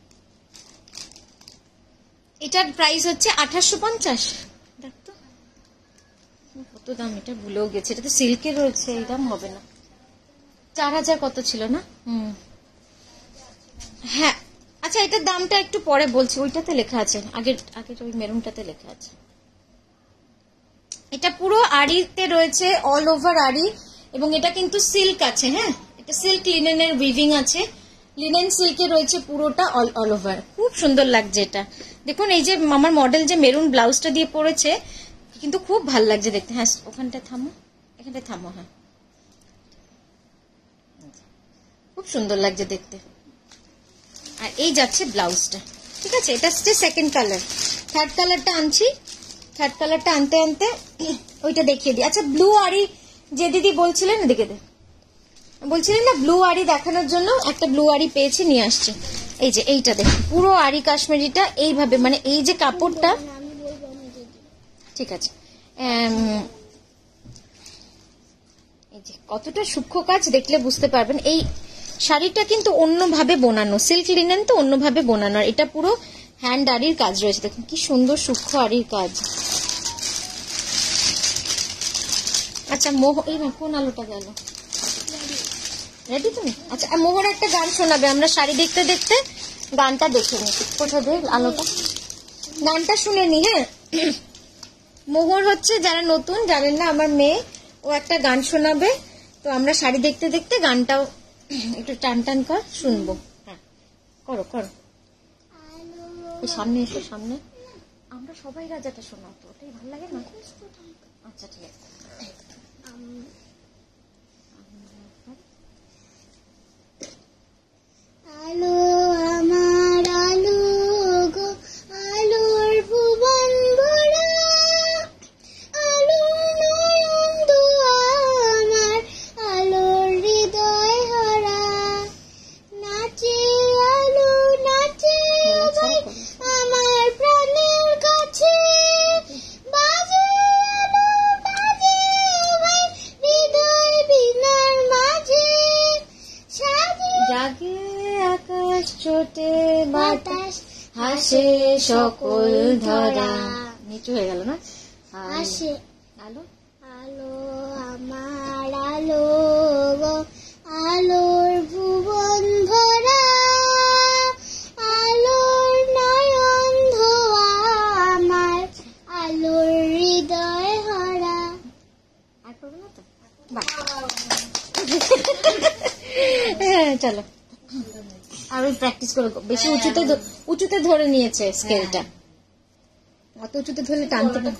এটার প্রাইস হচ্ছে আঠাশশো পঞ্চাশ। দেখতো কত দাম, এটা ভুলেও গেছে, এটা তো সিল্কের রয়েছে, এই দাম হবে না। চার হাজার কত ছিল না? হুম হ্যাঁ। আচ্ছা এটার দামটা একটু পরে বলছি, ওইটাতে লেখা আছে, আগের আগের ওই মেরুনটাতে লেখা আছে। এটা পুরো আড়িতে রয়েছে, অল ওভার আড়ি, এবং এটা কিন্তু সিল্ক আছে। হ্যাঁ, এটা সিল্ক লিনেনের উইভিং আছে, লিনেন সিল্কে রয়েছে পুরোটা অল অল ওভার। খুব সুন্দর লাগছে এটা। দেখুন এই যে আমার মডেল যে মেরুন ব্লাউজটা দিয়ে পরেছে, কিন্তু খুব ভাল লাগছে দেখতে। হ্যাঁ ওখানটা থামো, এখানটা থামো। হ্যাঁ খুব সুন্দর লাগছে দেখতে। আর এই যাচ্ছে ব্লাউজটা, ঠিক আছে। এটা হচ্ছে সেকেন্ড কালার। থার্ড কালারটা আনছি, থার্ড কালারটা আনতে আনতে ওইটা দেখিয়ে দিই। আচ্ছা ব্লু আড়ি যে দিদি বলছিলেন, দেখে দে, বলছিলেন না ব্লু আড়ি দেখানোর জন্য, একটা ব্লু আড়ি পেয়েছি, নিয়ে আসছি। এই যে এইটা দেখুন, পুরো আড়ি কাশ্মীরিটা এইভাবে, মানে এই যে কাপড়টা, ঠিক আছে, এই যে কতটা সূক্ষ্ম কাজ দেখলে বুঝতে পারবেন। এই শাড়িটা কিন্তু অন্যভাবে বোনানো, সিল্ক লিনেন তো অন্যভাবে বোনানো, আর এটা পুরো হ্যান্ড আড়ির কাজ রয়েছে। দেখুন কি সুন্দর সূক্ষ্ম আড়ির কাজ। আচ্ছা মোহ, এই কোন আলোটা গেল, রেডি তুমি? আচ্ছা মোহর একটা গান শোনাবে, আমরা শাড়ি দেখতে দেখতে গানটা দেখে নি। কোথা দিয়ে আলোটা, গানটা শুনে নি। হ্যাঁ মোহর হচ্ছে, যারা নতুন জানেন না, আমার মেয়ে, ও একটা গান শোনাবে, তো আমরা শাড়ি দেখতে দেখতে গানটাও একটু টান টান কর শুনবো। হ্যাঁ করো করো, সামনে এসো, সামনে। আমরা সবাই রাজাটা শোনাতো, ওটাই ভালো লাগে না? আচ্ছা ঠিক আছে। আলো আমার আলো গো, আলোর ভুবন ভরা, আলো নয়ন দোয়া আমার, আলোর হৃদয় হরা, নাচে আলো নাচে ভাই আমার প্রাণের কাছে, বাজে আলো বাজে ভাই হৃদয় বিনার মাঝে, জাগে আকাশ ছোটে বাতাস হাসে সকল ধরা। নিচু হয়ে গেল না? হাসে আলো আলো আমার আলো গো, আলোর ভুবন ভরা, আলোর নয়ন ধোয়া আমার, আলোর হৃদয় হরা। আর করবো না তো? বাহ হ্যাঁ চলো, আর ওই প্র্যাকটিস করো, বেশি উঁচুতে উঁচুতে ধরে নিয়েছে স্কেলটা, অত উঁচুতে ধরলে টানতে পারে।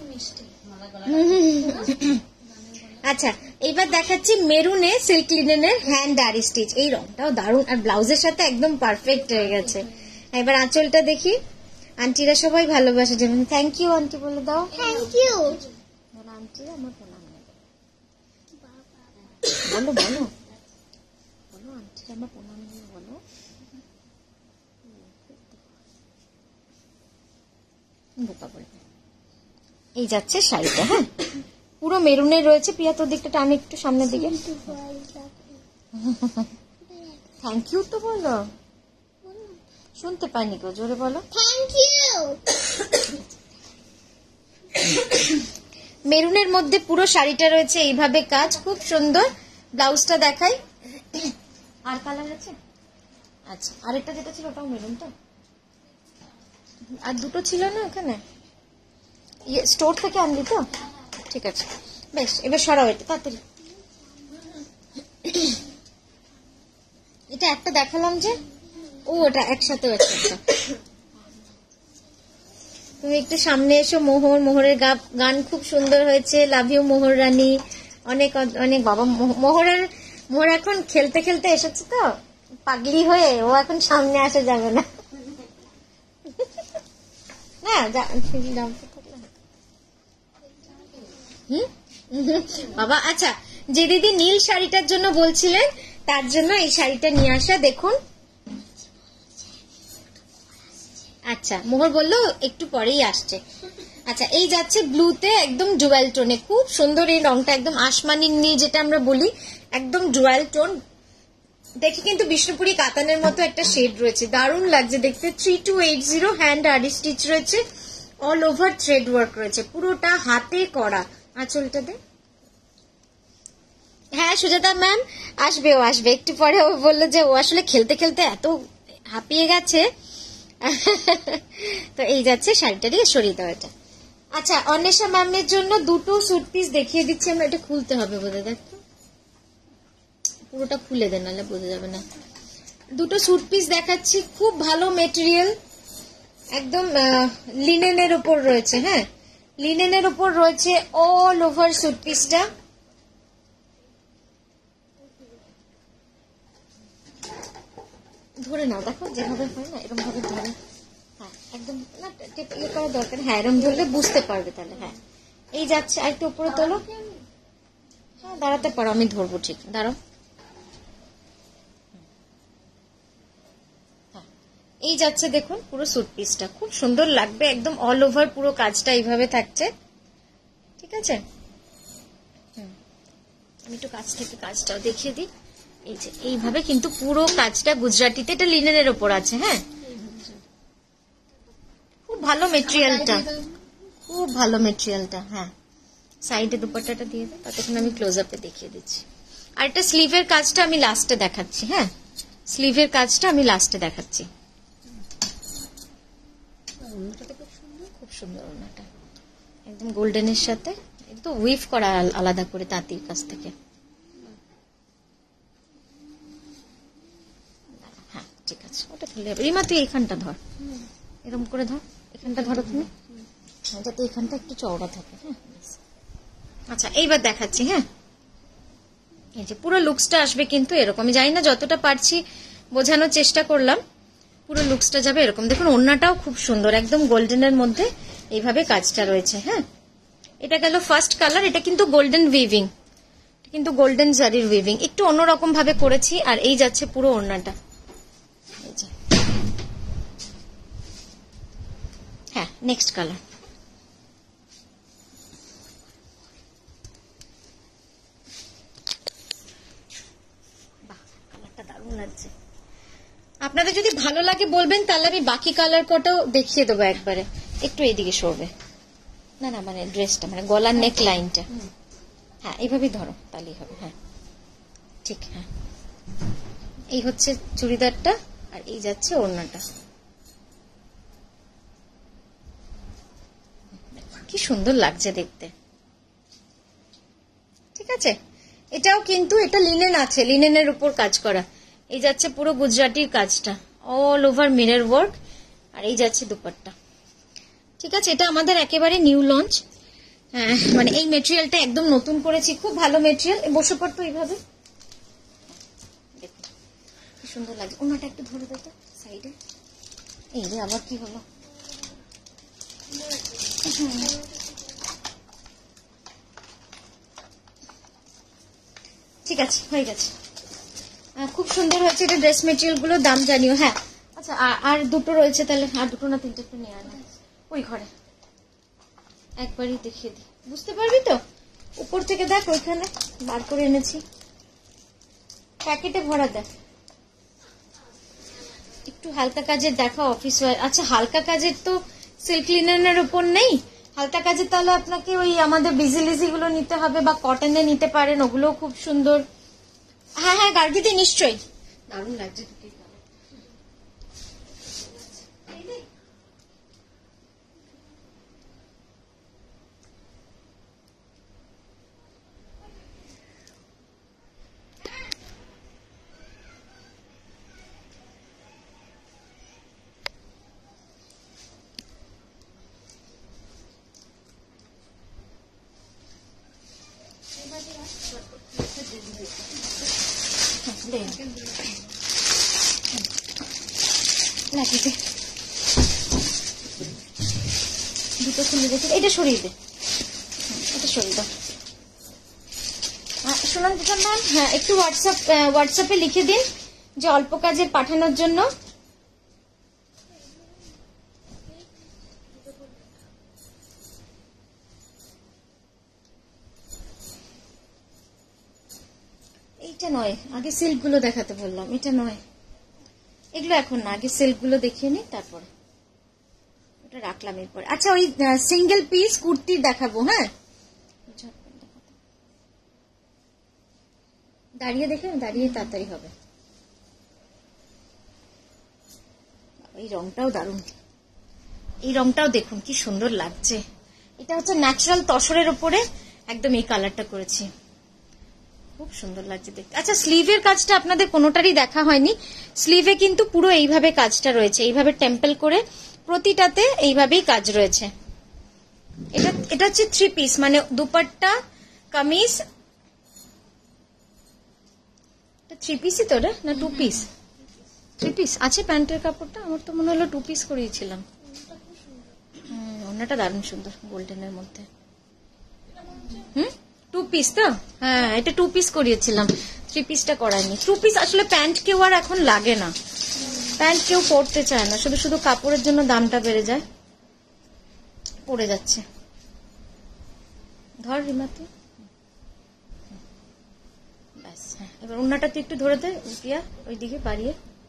আচ্ছা এইবার দেখাচ্ছি মেরুনে সিল্ক লিনেনের হ্যান্ড আরি স্টিচ। এই রংটাও দারুণ, আর ব্লাউজের সাথে একদম পারফেক্ট হয়ে গেছে। এবার আঁচলটা দেখি, আন্টিরা সবাই ভালোবাসে যেমন। থ্যাংক ইউ আন্টি বলে দাও। থ্যাংক ইউ আন্টিরা আমার প্রণাম বলো, বলো বলো আন্টিরা আমার প্রণাম বলো। বোকা বলবে। এই যাচ্ছে শাড়িটা। হ্যাঁ পুরো মেরুনের রয়েছে। প্রিয়া তোর দিকটা টান একটু সামনের দিকে। থ্যাংক ইউ তো বলো, শুনতে পাইনি গো, জোরে বলো থ্যাংক ইউ। মেরুনের মধ্যে পুরো শাড়িটা রয়েছে এইভাবে কাজ, খুব সুন্দর। ব্লাউজটা দেখাই। আর কালার আছে? আচ্ছা আরেকটা যেটা ছিল ওটাও মেরুন তো, আর দুটো ছিল না ওখানে, স্টোর থেকে আনলি তো? ঠিক আছে বেশ, এবার সরাও এটা তাড়াতাড়ি। এটা একটা দেখালাম যে, ও ওটা একসাথে একটা। তুমি একটু সামনে এসো। মোহর, মোহরের গান খুব সুন্দর হয়েছে। লাভ ইউ মোহর রানী, অনেক অনেক। বাবা মোহরের, মোহর এখন খেলতে খেলতে এসেছে তো পাগলি হয়ে, ও এখন সামনে আসা যাবে না। হ্যাঁ হুম বাবা। আচ্ছা, যে দিদি নীল শাড়িটার জন্য বলছিলেন তার জন্য এই শাড়িটা নিয়ে আসা, দেখুন। আচ্ছা, মোহর বললো একটু পরেই আসছে। আচ্ছা, এই যাচ্ছে ব্লুতে, একদম ডুয়াল টোনে, খুব সুন্দর এই রংটা, একদম আসমানি নীল যেটা আমরা বলি, একদম ডুয়াল টোন। দেখি কিন্তু বিষ্ণুপুরি কাতানের মতো একটা শেড রয়েছে, দারুণ লাগছে দেখতে। Three two eight zero hand aari stitch রয়েছে, অল ওভার থ্রেড ওয়ার্ক রয়েছে, পুরোটা হাতে করা। আঁচলটা দে। হ্যাঁ সুজাতা ম্যাম আসবে, ও আসবে একটু পরে। ও বললো যে ও আসলে খেলতে খেলতে এত হাঁপিয়ে গেছে। তো এই যাচ্ছে শাড়িটা দিয়ে সরিয়ে দেওয়া এটা। আচ্ছা, অন্বেষা ম্যামের জন্য দুটো স্যুট পিস দেখিয়ে দিচ্ছি আমরা। এটা খুলতে হবে বোধ হয়, দেখো পুরোটা খুলে দেন, নাহলে বোঝা যাবে না। দুটো স্যুট পিস দেখাচ্ছি, খুব ভালো মেটেরিয়াল, একদম লিনেনের উপর রয়েছে। হ্যাঁ, লিনেনের উপর রয়েছে অল ওভার স্যুট পিসটা। ধরে নাও, দেখো যেভাবে হয় না এরকম ভাবে ধরে। হ্যাঁ একদম না ইয়ে করা দরকার। হ্যাঁ এরকম ধরলে বুঝতে পারবে তাহলে। হ্যাঁ এই যাচ্ছে, আর একটু উপরে তোলো। হ্যাঁ দাঁড়াতে পারো, আমি ধরবো, ঠিক দাঁড়াও। হ্যাঁ এই যাচ্ছে, দেখুন পুরো স্যুট পিসটা খুব সুন্দর লাগবে, একদম অল ওভার পুরো কাজটা এইভাবে থাকছে। ঠিক আছে, আমি একটু কাছ থেকে কাজটাও দেখিয়ে দিই। এই যে এইভাবে কিন্তু পুরো কাজটা গুজরাটিতে, এটা লিনেনের ওপর আছে। হ্যাঁ খুব ভালো মেটেরিয়ালটা, খুব ভালো মেটেরিয়ালটা। হ্যাঁ সাইডে দুপাট্টাটা দিয়ে দেয়, ততক্ষণ আমি ক্লোজ আপে দেখিয়ে দিচ্ছি। আর এটা স্লিভের কাজটা আমি লাস্টে দেখাচ্ছি। হ্যাঁ স্লিভের কাজটা আমি লাস্টে দেখাচ্ছি। খুব সুন্দর ওনাটা, একদম গোল্ডেনের সাথে একদম উইভ করা আলাদা করে তাঁতির কাছ থেকে। হ্যাঁ ঠিক আছে, ওটা খুলে যাবে। রিমা তুই এইখানটা ধর, এরকম করে ধর, এখানটা ধরো তুমি, যাতে এখানটা একটু চওড়া থাকে। হ্যাঁ আচ্ছা এইবার দেখাচ্ছি। হ্যাঁ এই যে পুরো লুকসটা আসবে কিন্তু এরকম, আমি জানি না যতটা পারছি বোঝানোর চেষ্টা করলাম। পুরো লুকসটা যাবে এরকম। দেখুন ওড়নাটাও খুব সুন্দর, একদম গোল্ডেনের মধ্যে এইভাবে কাজটা রয়েছে। হ্যাঁ এটা গেল ফার্স্ট কালার। এটা কিন্তু গোল্ডেন উইভিং, কিন্তু গোল্ডেন জারির উইভিং, একটু অন্যরকম ভাবে করেছি। আর এই যাচ্ছে পুরো ওড়নাটা। হ্যাঁ নেক্সট কালার। বাহ কালারটা দারুণ লাগছে। আপনাদের যদি ভালো লাগে বলবেন, তাহলে আমি বাকি কালার কটাও দেখিয়ে দেবো একবারে। একটু এইদিকে সরবে না, না মানে ড্রেসটা, মানে গলার নেক লাইনটা। হ্যাঁ এইভাবেই ধরো, তাহলেই হবে। হ্যাঁ ঠিক। হ্যাঁ এই হচ্ছে চুড়িদারটা, আর এই যাচ্ছে ওড়নাটা। কি সুন্দর লাগছে দেখতে। ঠিক আছে, এটাও কিন্তু এটা লিনেন আছে, লিনেনের উপর কাজ করা। এই যাচ্ছে পুরো গুজরাটির কাজটা, অল ওভার মিরর ওয়ার্ক। আর এই যাচ্ছে দুপাট্টা। ঠিক আছে, এটা আমাদের একেবারে নিউ লঞ্চ। হ্যাঁ মানে এই মেটেরিয়ালটা একদম নতুন করেছি, খুব ভালো মেটেরিয়াল। বসে পড়তো এইভাবে, দেখুন কি সুন্দর লাগছে। ওনাটা একটু ধরে দাও তো সাইডে। এই রে আবার কি হলো? ঠিক আছে হয়ে গেছে, খুব সুন্দর হয়েছে। এটা ড্রেস মেটেরিয়াল গুলো দাম জানিও। হ্যাঁ আচ্ছা আর দুটো রয়েছে, তাহলে আর দুটো না তিনটে একটু নিয়ে আনা ওই ঘরে, একবারই দেখিয়ে দিই, বুঝতে পারবি তো। উপর থেকে দেখ, ওইখানে বার করে এনেছি, প্যাকেটে ভরা দেখ। একটু হালকা কাজের দেখা, অফিস ওয়্যার। আচ্ছা হালকা কাজের তো সিল্ক লিনেনের উপর নেই, হালকা কাজের তাহলে আপনাকে ওই আমাদের বিজিলিজি গুলো নিতে হবে, বা কটনে নিতে পারেন, ওগুলো খুব সুন্দর। হ্যাঁ হ্যাঁ গার্গিতে নিশ্চয়ই দারুণ লাগছে। লাগিয়ে দুটো খুলে রেখে এটা সরিয়ে দে, এটা সরিয়ে দাও। সুনন্দিতা ম্যাম, হ্যাঁ একটু হোয়াটসঅ্যাপ হোয়াটসঅ্যাপে লিখে দিন যে অল্প কাজের পাঠানোর জন্য। এইটা নয়, আগে সিল্ক গুলো দেখাতে বললাম, এটা নয়, এগুলো এখন না, আগে সিল্ক গুলো দেখিয়ে নি তারপরে ওটা রাখলাম এরপরে। আচ্ছা ওই সিঙ্গেল পিস কুর্তির দেখাবো। হ্যাঁ দাঁড়িয়ে দেখে, দাঁড়িয়ে তাড়াতাড়ি হবে। এই রংটাও দারুণ, এই রংটাও দেখুন কি সুন্দর লাগছে। এটা হচ্ছে ন্যাচারাল তসরের উপরে একদম এই কালারটা করেছি, খুব সুন্দর লাগছে দেখতে। আচ্ছা স্লিভের কাজটা আপনাদের কোনোটারই দেখা হয়নি, স্লিভে কিন্তু পুরো এইভাবে কাজটা রয়েছে, এইভাবে টেম্পল করে প্রতিটাতে এইভাবেই কাজ রয়েছে। এটা এটা হচ্ছে থ্রি পিস, মানে দুপাট্টা কামিজ, থ্রি পিসই তো রে না টু পিস? থ্রি পিস আছে প্যান্টের কাপড়টা, আমার তো মনে হলো টু পিস করিয়েছিলাম। হম ওনাটা দারুণ সুন্দর গোল্ডেনের মধ্যে। হুম টু পিস তো, হ্যাঁ এটা টু পিস করিয়েছিলাম, থ্রি পিসটা করায়নি। টু পিস আসলে প্যান্ট কেউ আর এখন লাগে না, প্যান্ট কেউ পরতে চায় না, শুধু শুধু কাপড়ের জন্য দামটা বেড়ে যায়, পড়ে যাচ্ছে। ধর রিমাতে, ব্যাস হ্যাঁ এবার ওনাটাতে একটু ধরে দে উঠিয়া ওইদিকে বাড়িয়ে,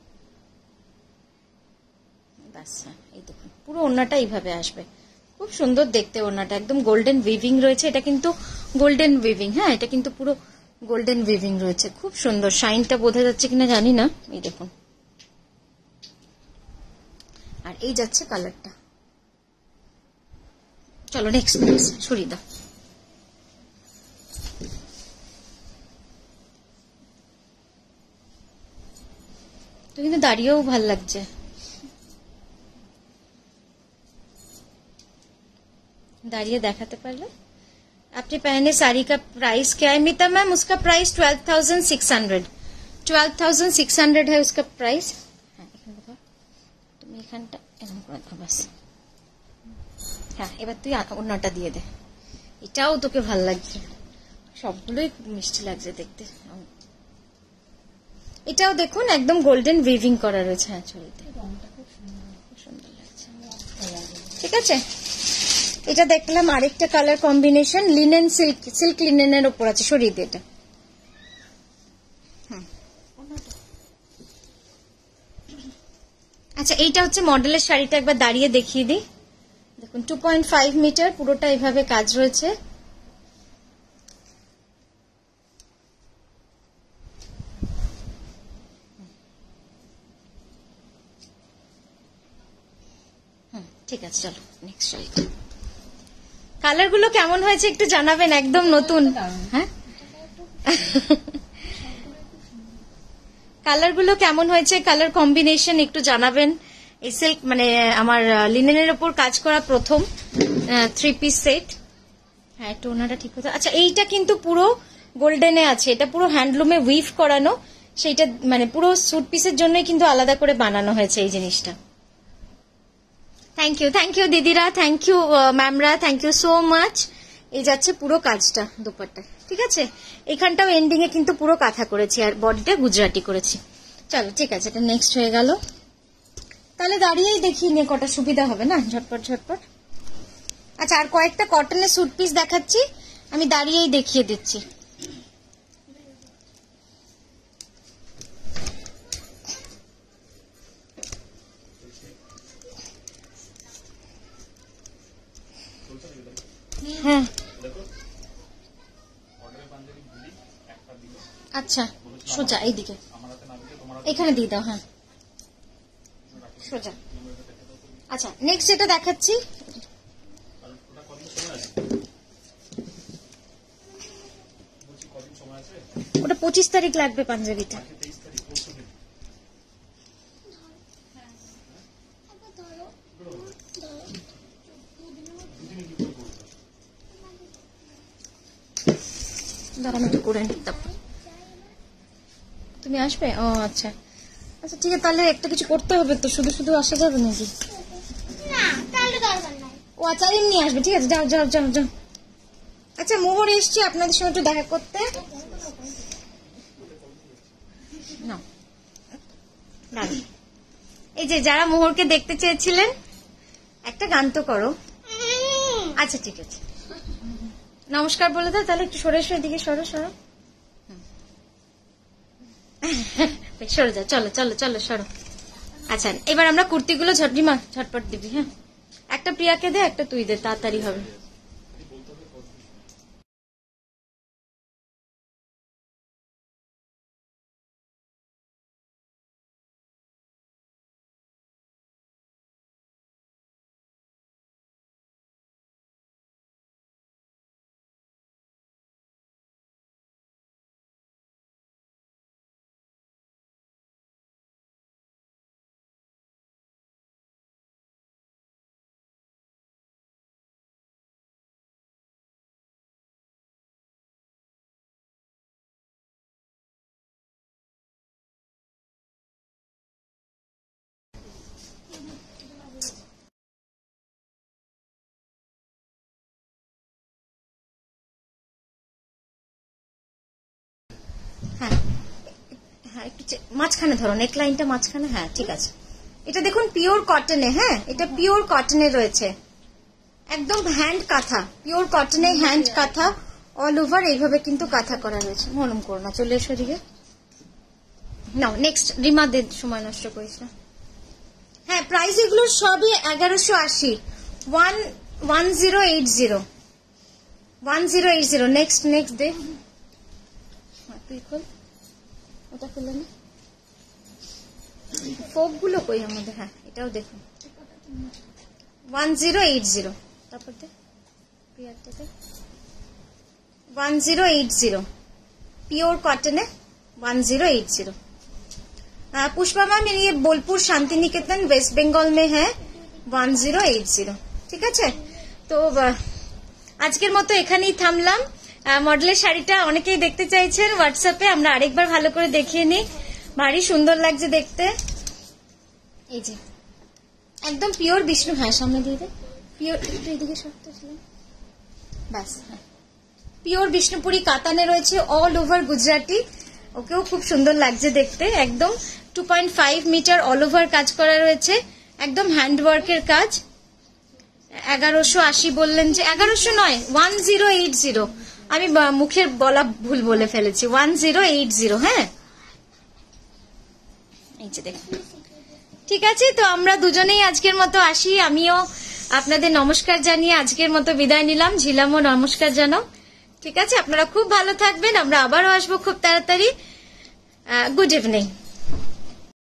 ব্যাস হ্যাঁ এই দেখুন পুরো ওড়নাটা এইভাবে আসবে, খুব সুন্দর দেখতে ওড়নাটা, একদম গোল্ডেন উইভিং রয়েছে। এটা কিন্তু গোল্ডেন উইভিং, হ্যাঁ এটা কিন্তু পুরো গোল্ডেন উইভিং রয়েছে, খুব সুন্দর। শাইনটা বোঝা যাচ্ছে কিনা জানি না, এই দেখুন। আর এই যাচ্ছে কালারটা। চলো নেক্সট নেক্সট সরিয়ে দাও। তো কিন্তু দাঁড়িয়েও ভাল লাগছে, दाड़िए देखाते पारले। आपने पहने साड़ी का प्राइस क्या है मिता मैम? उसका price twelve thousand six hundred twelve thousand six hundred है उसका प्राइस। তুমি এখানটা এরকম করে দাও বাস। হ্যাঁ এবার তুই ওড়নাটা দিয়ে দে, এটাও তোকে ভালো লাগছে, সবগুলোই খুব মিষ্টি লাগছে দেখতে। এটাও দেখুন একদম গোল্ডেন উইভিং করা রয়েছে আঁচলতে, খুব সুন্দর লাগছে। ঠিক আছে, এটা দেখলাম আরেকটা colour combination, linen silk, silk লিনেনের উপর আছে, সরিয়ে দে এটা। আচ্ছা এইটা হচ্ছে মডেলের শাড়িটা, একবার দাঁড়িয়ে দেখিয়ে দিই। দেখুন টু পয়েন্ট ফাইভ মিটার পুরোটা এইভাবে কাজ রয়েছে। ঠিক আছে চলো নেক্সট শাড়িটা। কালার গুলো কেমন হয়েছে একটু জানাবেন, একদম নতুন। হ্যাঁ কালার গুলো কেমন হয়েছে, কালার কম্বিনেশন একটু জানাবেন। এই সিল্ক মানে আমার লিনেনের উপর কাজ করা প্রথম থ্রি পিস সেট। হ্যাঁ একটু ওনাটা ঠিক হতো। আচ্ছা এইটা কিন্তু পুরো গোল্ডেনে আছে, এটা পুরো হ্যান্ডলুমে উইভ করানো, সেইটা মানে পুরো স্যুট পিসের জন্যই কিন্তু আলাদা করে বানানো হয়েছে এই জিনিসটা। থ্যাংক ইউ থ্যাংক ইউ দিদিরা, থ্যাংক ইউ ম্যামরা, থ্যাংক ইউ সো মাচ। এই যাচ্ছে পুরো কাজটা দুপাট্টা। ঠিক আছে, এখানটাও এন্ডিং এ কিন্তু পুরো কাঁথা করেছি আর বডিটা গুজরাটি করেছি। চলো ঠিক আছে, এটা নেক্সট হয়ে গেল। তাহলে দাঁড়িয়েই দেখিয়ে নিয়ে কটা সুবিধা হবে না, ঝটপট ঝটপট। আচ্ছা আর কয়েকটা কটনের স্যুট পিস দেখাচ্ছি, আমি দাঁড়িয়েই দেখিয়ে দিচ্ছি। হ্যাঁ আচ্ছা সোজা এইদিকে এখানে দিয়ে দাও। হ্যাঁ সোজা। আচ্ছা নেক্সট যেটা দেখাচ্ছি, ওটা পঁচিশ তারিখ লাগবে পাঞ্জাবিটা। দাঁড়ানো একটু করে নিতাম, তুমি আসবে? ও আচ্ছা আচ্ছা ঠিক আছে, তাহলে একটা কিছু করতে হবে তো, শুধু শুধু আসা যাবে নাকি? না তাহলে দরকার নাই। ও কোয়াচারিম নিয়ে আসবে, ঠিক আছে? যাও যাও যাও যাও। আচ্ছা মোহর এসছি আপনাদের সঙ্গে একটু দেখা করতে। না এই যে যারা মোহরকে দেখতে চেয়েছিলেন একটা গান তো করো। আচ্ছা ঠিক আছে, নমস্কার বলে দাও তাহলে। একটু সরে এসো, এদিকে সরো সরো সরে যাও, চলো চলো চলো সরো। আচ্ছা এবার আমরা কুর্তিগুলো ঝটঝিমা ঝটপট দিবি। হ্যাঁ একটা প্রিয়াকে দে, একটা তুই দে, তাড়াতাড়ি হবে। হ্যাঁ হ্যাঁ একটু মাঝখানে ধরো, নেক লাইনটা মাঝখানে। হ্যাঁ ঠিক আছে। এটা দেখুন পিওর কটনে, হ্যাঁ এটা পিওর কটনে রয়েছে, একদম হ্যান্ড কাঁথা, পিওর কটনে হ্যান্ড কাঁথা অল ওভার এইভাবে কিন্তু কাঁথা করা রয়েছে। মলম করো না, চলে এসো দিকে। নাও নেক্সট রিমা দে, সময় নষ্ট করিস না। হ্যাঁ প্রাইস এগুলো সবই এগারোশো আশি, one one zero eight zero one zero eight zero next next দে। তুই খোল, ওটা খুলে না। ফোক গুলো কই আমাদের? হ্যাঁ এটাও দেখুন, ওয়ান জিরো এইট জিরো তারপর দে one zero eight zero pure cotton है one zero eight zero. Pushpa ma'am ये बोलपुर शांति निकेतन वेस्ट बेंगल में है वन जीरो एट जीरो। ঠিক আছে, তো আজকের মতো এখানেই থামলাম। মডেলের শাড়িটা অনেকেই দেখতে চাইছেন হোয়াটসঅ্যাপে, আমরা আরেকবার ভালো করে দেখিয়ে নিই। ভারী সুন্দর লাগছে দেখতে। এই যে একদম পিওর বিষ্ণু, হ্যাঁ সামনে দিয়ে দে, পিওর একটু এদিকে সরতে ছিলাম, ব্যাস। হ্যাঁ পিওর বিষ্ণুপুরি কাতানে রয়েছে, অল ওভার গুজরাটি, ওকেও খুব সুন্দর লাগছে দেখতে। একদম two point five metre all over কাজ করা রয়েছে, একদম হ্যান্ডওয়ার্কের কাজ। এগারোশো আশি বললেন যে, এগারোশো নয় ওয়ান জিরো এইট জিরো, আমি মুখের বলা ভুল বলে ফেলেছি, ওয়ান জিরো এইট জিরো। হ্যাঁ এই যে দেখুন, ঠিক আছে। তো আমরা দুজনেই আজকের মতো আসি, আমিও আপনাদের নমস্কার জানিয়ে আজকের মতো বিদায় নিলাম, ঝিলামও নমস্কার জানাও। ঠিক আছে, আপনারা খুব ভালো থাকবেন, আমরা আবারও আসবো খুব তাড়াতাড়ি। Good evening.